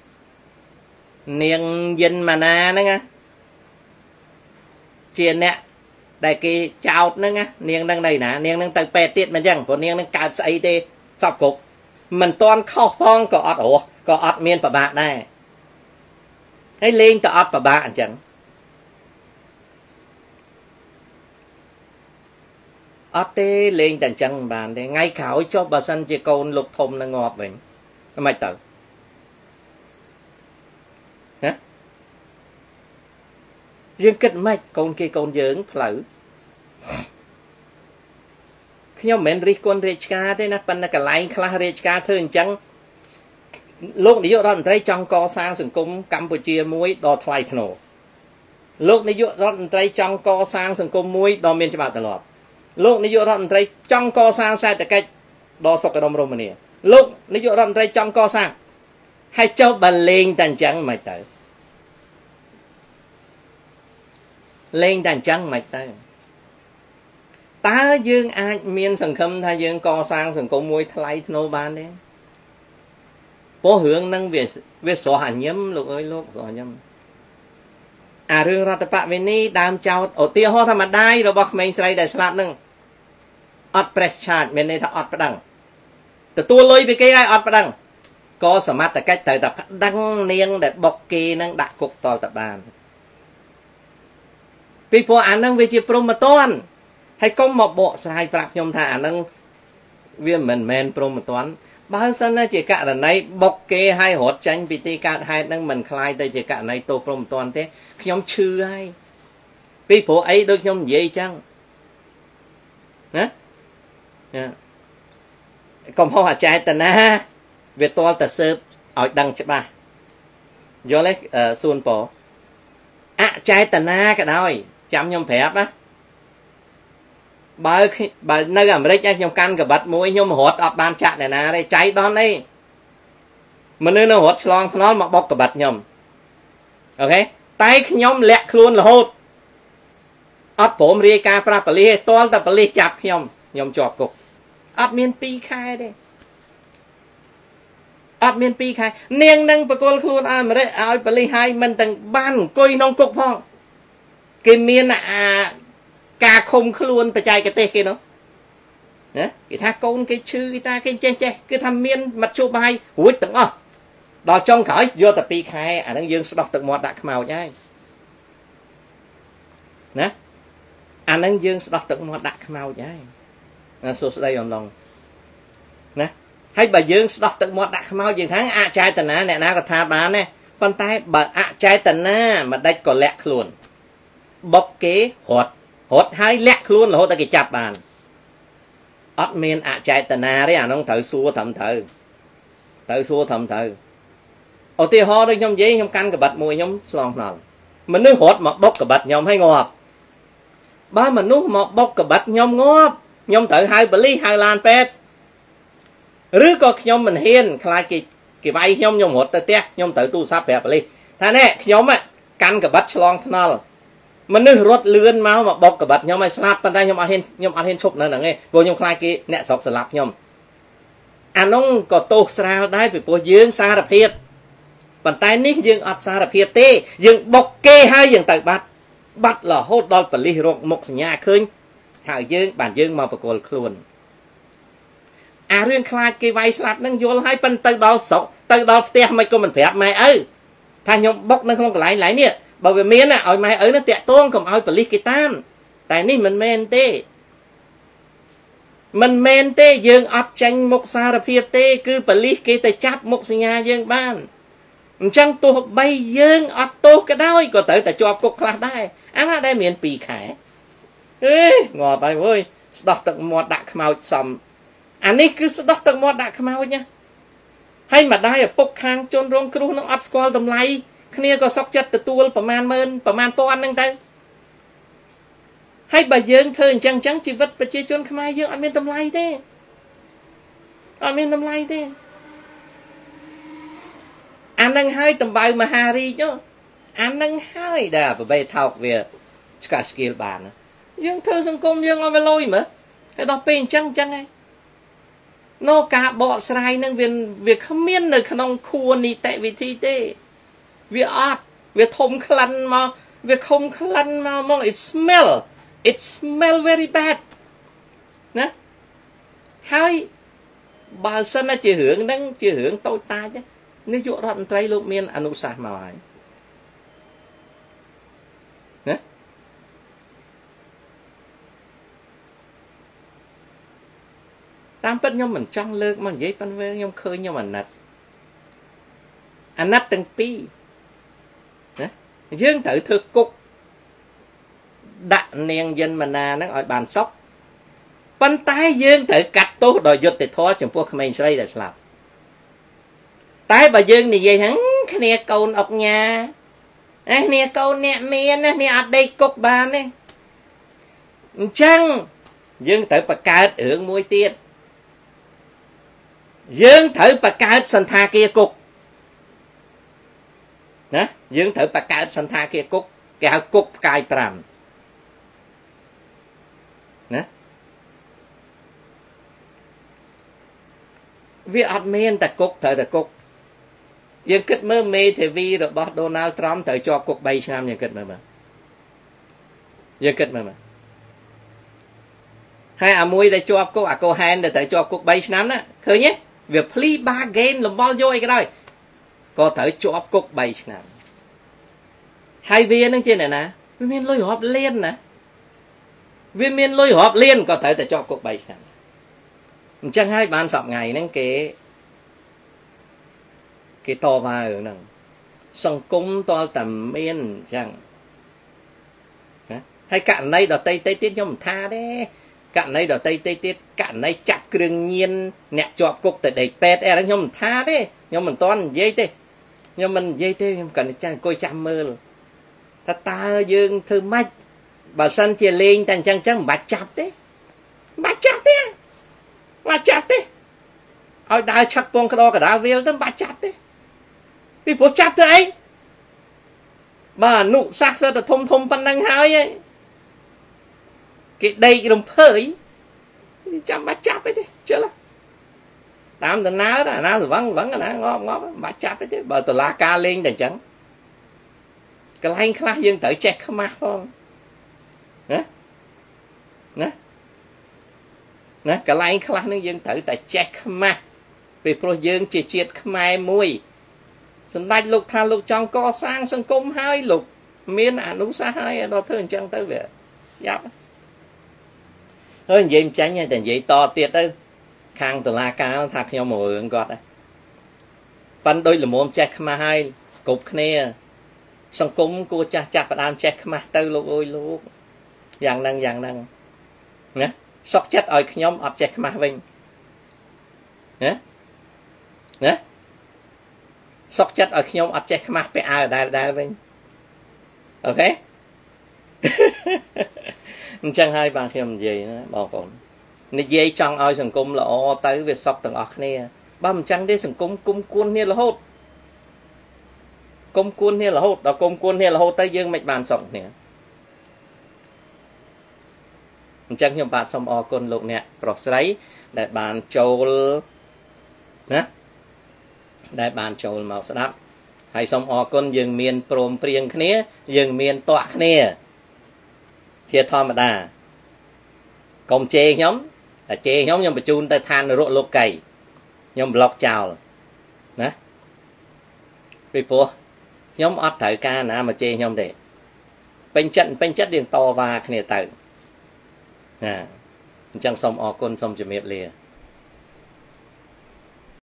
niên dân mà na nữa nghe chia nè đại kỳ chào nữa nghe niên nâng này nè niên nâng từ bè tiệt mà chẳng còn niên nâng cá xây tê sọc cục mình toàn khâu phong có ọt ổ có ọt miên bà bạn này hay lên có ọt bà bạn chẳng ọt tê lên chẳng chẳng bạn để ngay khảo cho bà sân chỉ côn lục thùng là ngọt vậy mày tự hả riêng kết mạch con kia con dưỡng phở khi nhau mình riêng con riêng ca thế nè phần là cả lại khá riêng ca thường chẳng lúc này dụ đó thấy trong co sang sừng cung Campuchia muối đo thay thổ lúc này dụ đó thấy trong co sang sừng cung muối đo miền cho bạn lọt lúc này dụ đó thấy trong co sang sai tại cách đo sọc cái đông Romania lúc này dụ đó thấy trong co sang hay cho bà lên tàn trắng mày tới lên tàn trắng mày tới ta dương ai miên sừng khâm tha dương co sang sừng cung muối thay thổ ban đấy bố hướng nâng về về số hạt nhâm lúc ơi lúc số hạt nhâm à rương ra tập bạn về ní đam chào ở tia hoa tham đai rồi bọc mình xây để slap nâng ọt press charge bên đây thà ọt bắt đằng từ tua lôi về cái ai ọt bắt đằng có sở mát tại cách tới tập đăng niên để bọc kê nâng đại cục to tập bàn vì phố án nâng về chia promoton hay có một bộ sai phạm nhom thả nâng viên mình men promoton bao giờ chỉ cả là này bọc kê hai hột tranh vì tì cả hai nâng mình khai tới chỉ cả này tô promoton thế nhóm chư ai vì phố ấy đôi nhóm dễ chăng hả còn họ trai tần na về to tờ sơ ở đằng chứ ba do lấy xuân bỏ à trai tần na cái đó chăm nhom phép á bà bà nơi làm đấy nhom căn cả bật mũi nhom hột ở bàn chặt này nè đây cháy đón đây mà nơi nó hột long nó mà bọc cả bật nhom ok tay nhom lẹt luôn là hột ấp bổm ria ca pra pali to tập pali chặt nhom nhom chọt cục ấp miên pi khai đây ấp miên pi khai niềng nâng bà cô luôn à mà đấy ai pali hai mình từng ban coi nông cục phong cái miên à ca không luôn tại trai cái tê kia nó cái tha con cái chư cái ta cái che che cái tham miên mặt chụp bài hủi tưởng à đò trong khởi vô tập pi khai à đang dương đọc từng một đặc màu nhá nè à đang dương đọc từng một đặc màu nhá số đây còn lòng nè hay bà dương đọc từng một đặc màu gì tháng à trai tần á nè na có tha bán nè con tay bà à trai tần á mà đây còn lẹ luôn bọc kế hột hột hai lẹ luôn là hột ta cái chạp bàn ớt miên ạ chạy tần à đấy à nó thử xua thầm thử thử xua thầm thử ở tia ho đây nhóm giấy nhóm căn cái bật mùi nhóm slong nào mình nước hột mà bốc cái bật nhóm hay ngọt ba mình nước mà bốc cái bật nhóm ngọt nhóm thử hai bali hai lan pet rứa có nhóm mình hiên khai cái cái vay nhóm nhóm hột ta tét nhóm thử tu sắp bẹp bali thà nè nhóm á căn cái bật slong nào mình nước rót lươn máu mà bọc cả bật nhóm ai slap bàn tay nhóm ăn hen nhóm ăn hen chụp nữa nè nghe vô nhóm khai kia nẹt sọc slap nhóm anh ông có tô sao đấy bị bùa dương xa đập hiệt bàn tay ní dương ọt xa đập hiệt tê dương bọc kê hai dương tại bát bắt là hốt đòn bẩn li ruộng một nhà khơi hảo dương bản dương mà bọc cồn luôn à riêng khai kia vay slap nâng vô hai phần từ đó sọc từ đó tè mày có mình phép mày ơi thay nhóm bọc nâng không có lại lại nè bởi vì miền á ở mày ở nó tẹt tôn không ở bali cái tam tại ní mình men tê mình men tê dương ọt tranh một xa đập hiệp tê cứ bali cái tay chắp một nhà dương ban chẳng tu bay dương ọt tu cái đôi có tới tại cho cục là đây anh ở đây miền pì khải ê ngọt bài ơi đọc tận một đặc màu sầm anh ấy cứ đọc tận một đặc màu nhá hay mà đây ở bốc khang chôn rong kêu nó ọt squall tầm lay kia có sóc chất từ tuaประมาณ mơn ประมาณ ป้อนนึงได้ให้บ่យើងធ្វើអញ្ចឹងអញ្ចឹងជីវិតប្រជាជនខ្មែរយើងអត់មានតម្លៃទេអត់មានតម្លៃទេអានឹងហើយតំបៅមហារីកអានឹងហើយដែលប្របែថោកវាឆ្កាស្គីលបានយើងធ្វើសង្គមយើងឲ្យវាលុយមើលហើយដល់ពេលអញ្ចឹងអញ្ចឹងឯងនៅការបកស្រាយនឹងវាវាគ្មាននៅក្នុងខួរនីតិវិធីទេវាអត់វាធំក្លិនមកវាខំក្លិនមកមក it smell it smell very bad ណាហើយបើសិនជារឿងហ្នឹងជារឿងតូចតាចនាយករដ្ឋមន្ត្រីលោកមានអនុសាសន៍មកហើយណាតាមពិតខ្ញុំមិនចង់លើកមកនិយាយប៉ុន្តែខ្ញុំឃើញខ្ញុំអាណិតអាណិតទាំងពីរណាយើងត្រូវធ្វើគុកដាក់នាងយិនម៉ាណាហ្នឹងឲ្យបានសុខប៉ុន្តែយើងត្រូវកាត់ទោសដោយយុត្តិធម៌ចំពោះក្មេងស្រីដែលស្លាប់តែបើយើងនិយាយហ្នឹងគ្នាកូនអុកញ៉ាអេគ្នាកូនអ្នកមានណាគ្នាអត់ដេកគុកបានទេអញ្ចឹងយើងត្រូវបង្កើតរឿងមួយទៀតយើងត្រូវបង្កើតសន្តាគារគុកណាយើងត្រូវបង្កើតសន្តាគារគុកគេហៅគុកផ្កាយប្រាំណាវាអត់មានតែគុកត្រូវតែគុកយើងគិតមើលមេធាវីរបស់ Donald Trump ត្រូវជាប់គុកបីឆ្នាំយើងគិតមើលមើលយើងគិតមើលមើលហើយអាមួយដែលជាប់គុកអាកូហែនដែលត្រូវជាប់គុកបីឆ្នាំណាឃើញទេវា plea bargain លំបល់យកអីក៏ដោយក៏ត្រូវជាប់គុកបីឆ្នាំហើយវានឹងជាអ្នកណាវាមានលុយរាប់លានណាវាមានលុយរាប់លានក៏ត្រូវតែជាប់គុកបីឆ្នាំអញ្ចឹងហើយបានសប្តាហ៍ថ្ងៃហ្នឹងគេគេតវ៉ារឿងហ្នឹងសង្គមតលតែមានអញ្ចឹងណាហើយករណីដតីតិចទៀតខ្ញុំមិនថាទេករណីដតីតិចទៀតករណីចាប់គ្រឿងញៀនអ្នកជាប់គុកទៅដេកពេទ្យអីហ្នឹងខ្ញុំមិនថាទេខ្ញុំមិនទាន់និយាយទេខ្ញុំមិននិយាយទេខ្ញុំគាត់ចាំអង្គុយចាំមើលថាតើយើងធ្វើម៉េចបើសិនជាលេងតែអញ្ចឹងអញ្ចឹងមិនបាច់ចាប់ទេមិនបាច់ចាប់ទេបាច់ចាប់ទេឲ្យដើរឆឹកពងក្តោកដាវាលទៅបាច់ចាប់ទេពីព្រោះចាប់ទៅអីបើអនុសាសន៍ទៅធំធំប៉ុណ្ណឹងហើយគេដេករំភើយចាំបាច់ចាប់ទេជិលតាមដំណើរអាណាស្វឹងស្វឹងអាណាងប់ងប់បាច់ចាប់ទេបើតឡាការលេងតែអញ្ចឹងកន្លែងខ្លះយើងត្រូវចេះខ្មាស់ផងណាណាណាកន្លែងខ្លះនឹងយើងត្រូវតែចេះខ្មាស់ពីព្រោះយើងជាជាតិខ្មែរមួយសម្ដេចលោកថាលោកចង់កសាងសង្គមហើយលោកមានអនុសាសន៍ហើយដល់ធ្វើអញ្ចឹងទៅវាយ៉ាប់ហើយនិយាយមិនចាញ់តែនិយាយតទៀតទៅខាងតុលាការថាខ្ញុំមករឿងគាត់ដែរប៉ិនដូចល្មមចេះខ្មាស់ហើយគ្រប់គ្នាសង្គមគួរចាស់ចាប់ផ្ដើមចេះខ្មាស់ទៅលោកអើយលោកយ៉ាងហ្នឹងយ៉ាងហ្នឹងណាសុកចិត្តឲ្យខ្ញុំអត់ចេះខ្មាស់វិញណាណាសុកចិត្តឲ្យខ្ញុំអត់ចេះខ្មាស់ពាក់អាវដែលដែលវិញអូខេអញ្ចឹងហើយបាទខ្ញុំនិយាយណាបងប្អូននិយាយចង់ឲ្យសង្គមល្អទៅវាសុខទាំងអស់គ្នាបើមិនចឹងទេសង្គមគុំគួនគ្នារហូតគុំគួនគ្នារហូតដល់គុំគួនគ្នារហូតទៅយើងមិនបានសុខគ្នាអញ្ចឹងខ្ញុំបាទសូមអរគុណលោកអ្នកប្រុសស្រីដែលបានចូលណាដែលបានចូលមកស្ដាប់ហើយសូមអរគុណយើងមានព្រមព្រៀងគ្នាយើងមានទាស់គ្នាជាធម្មតាកុំជេរខ្ញុំតែជេរខ្ញុំខ្ញុំបញ្ជូនទៅឋាននរកលោកីខ្ញុំប្លុកចោលណាពីព្រោះខ្ញុំអត់ត្រូវការណាមកជេរខ្ញុំទេពេញចិត្តពេញចិត្តយើងតវ៉ាគ្នាទៅណាអញ្ចឹងសូមអរគុណសូមជម្រាបលា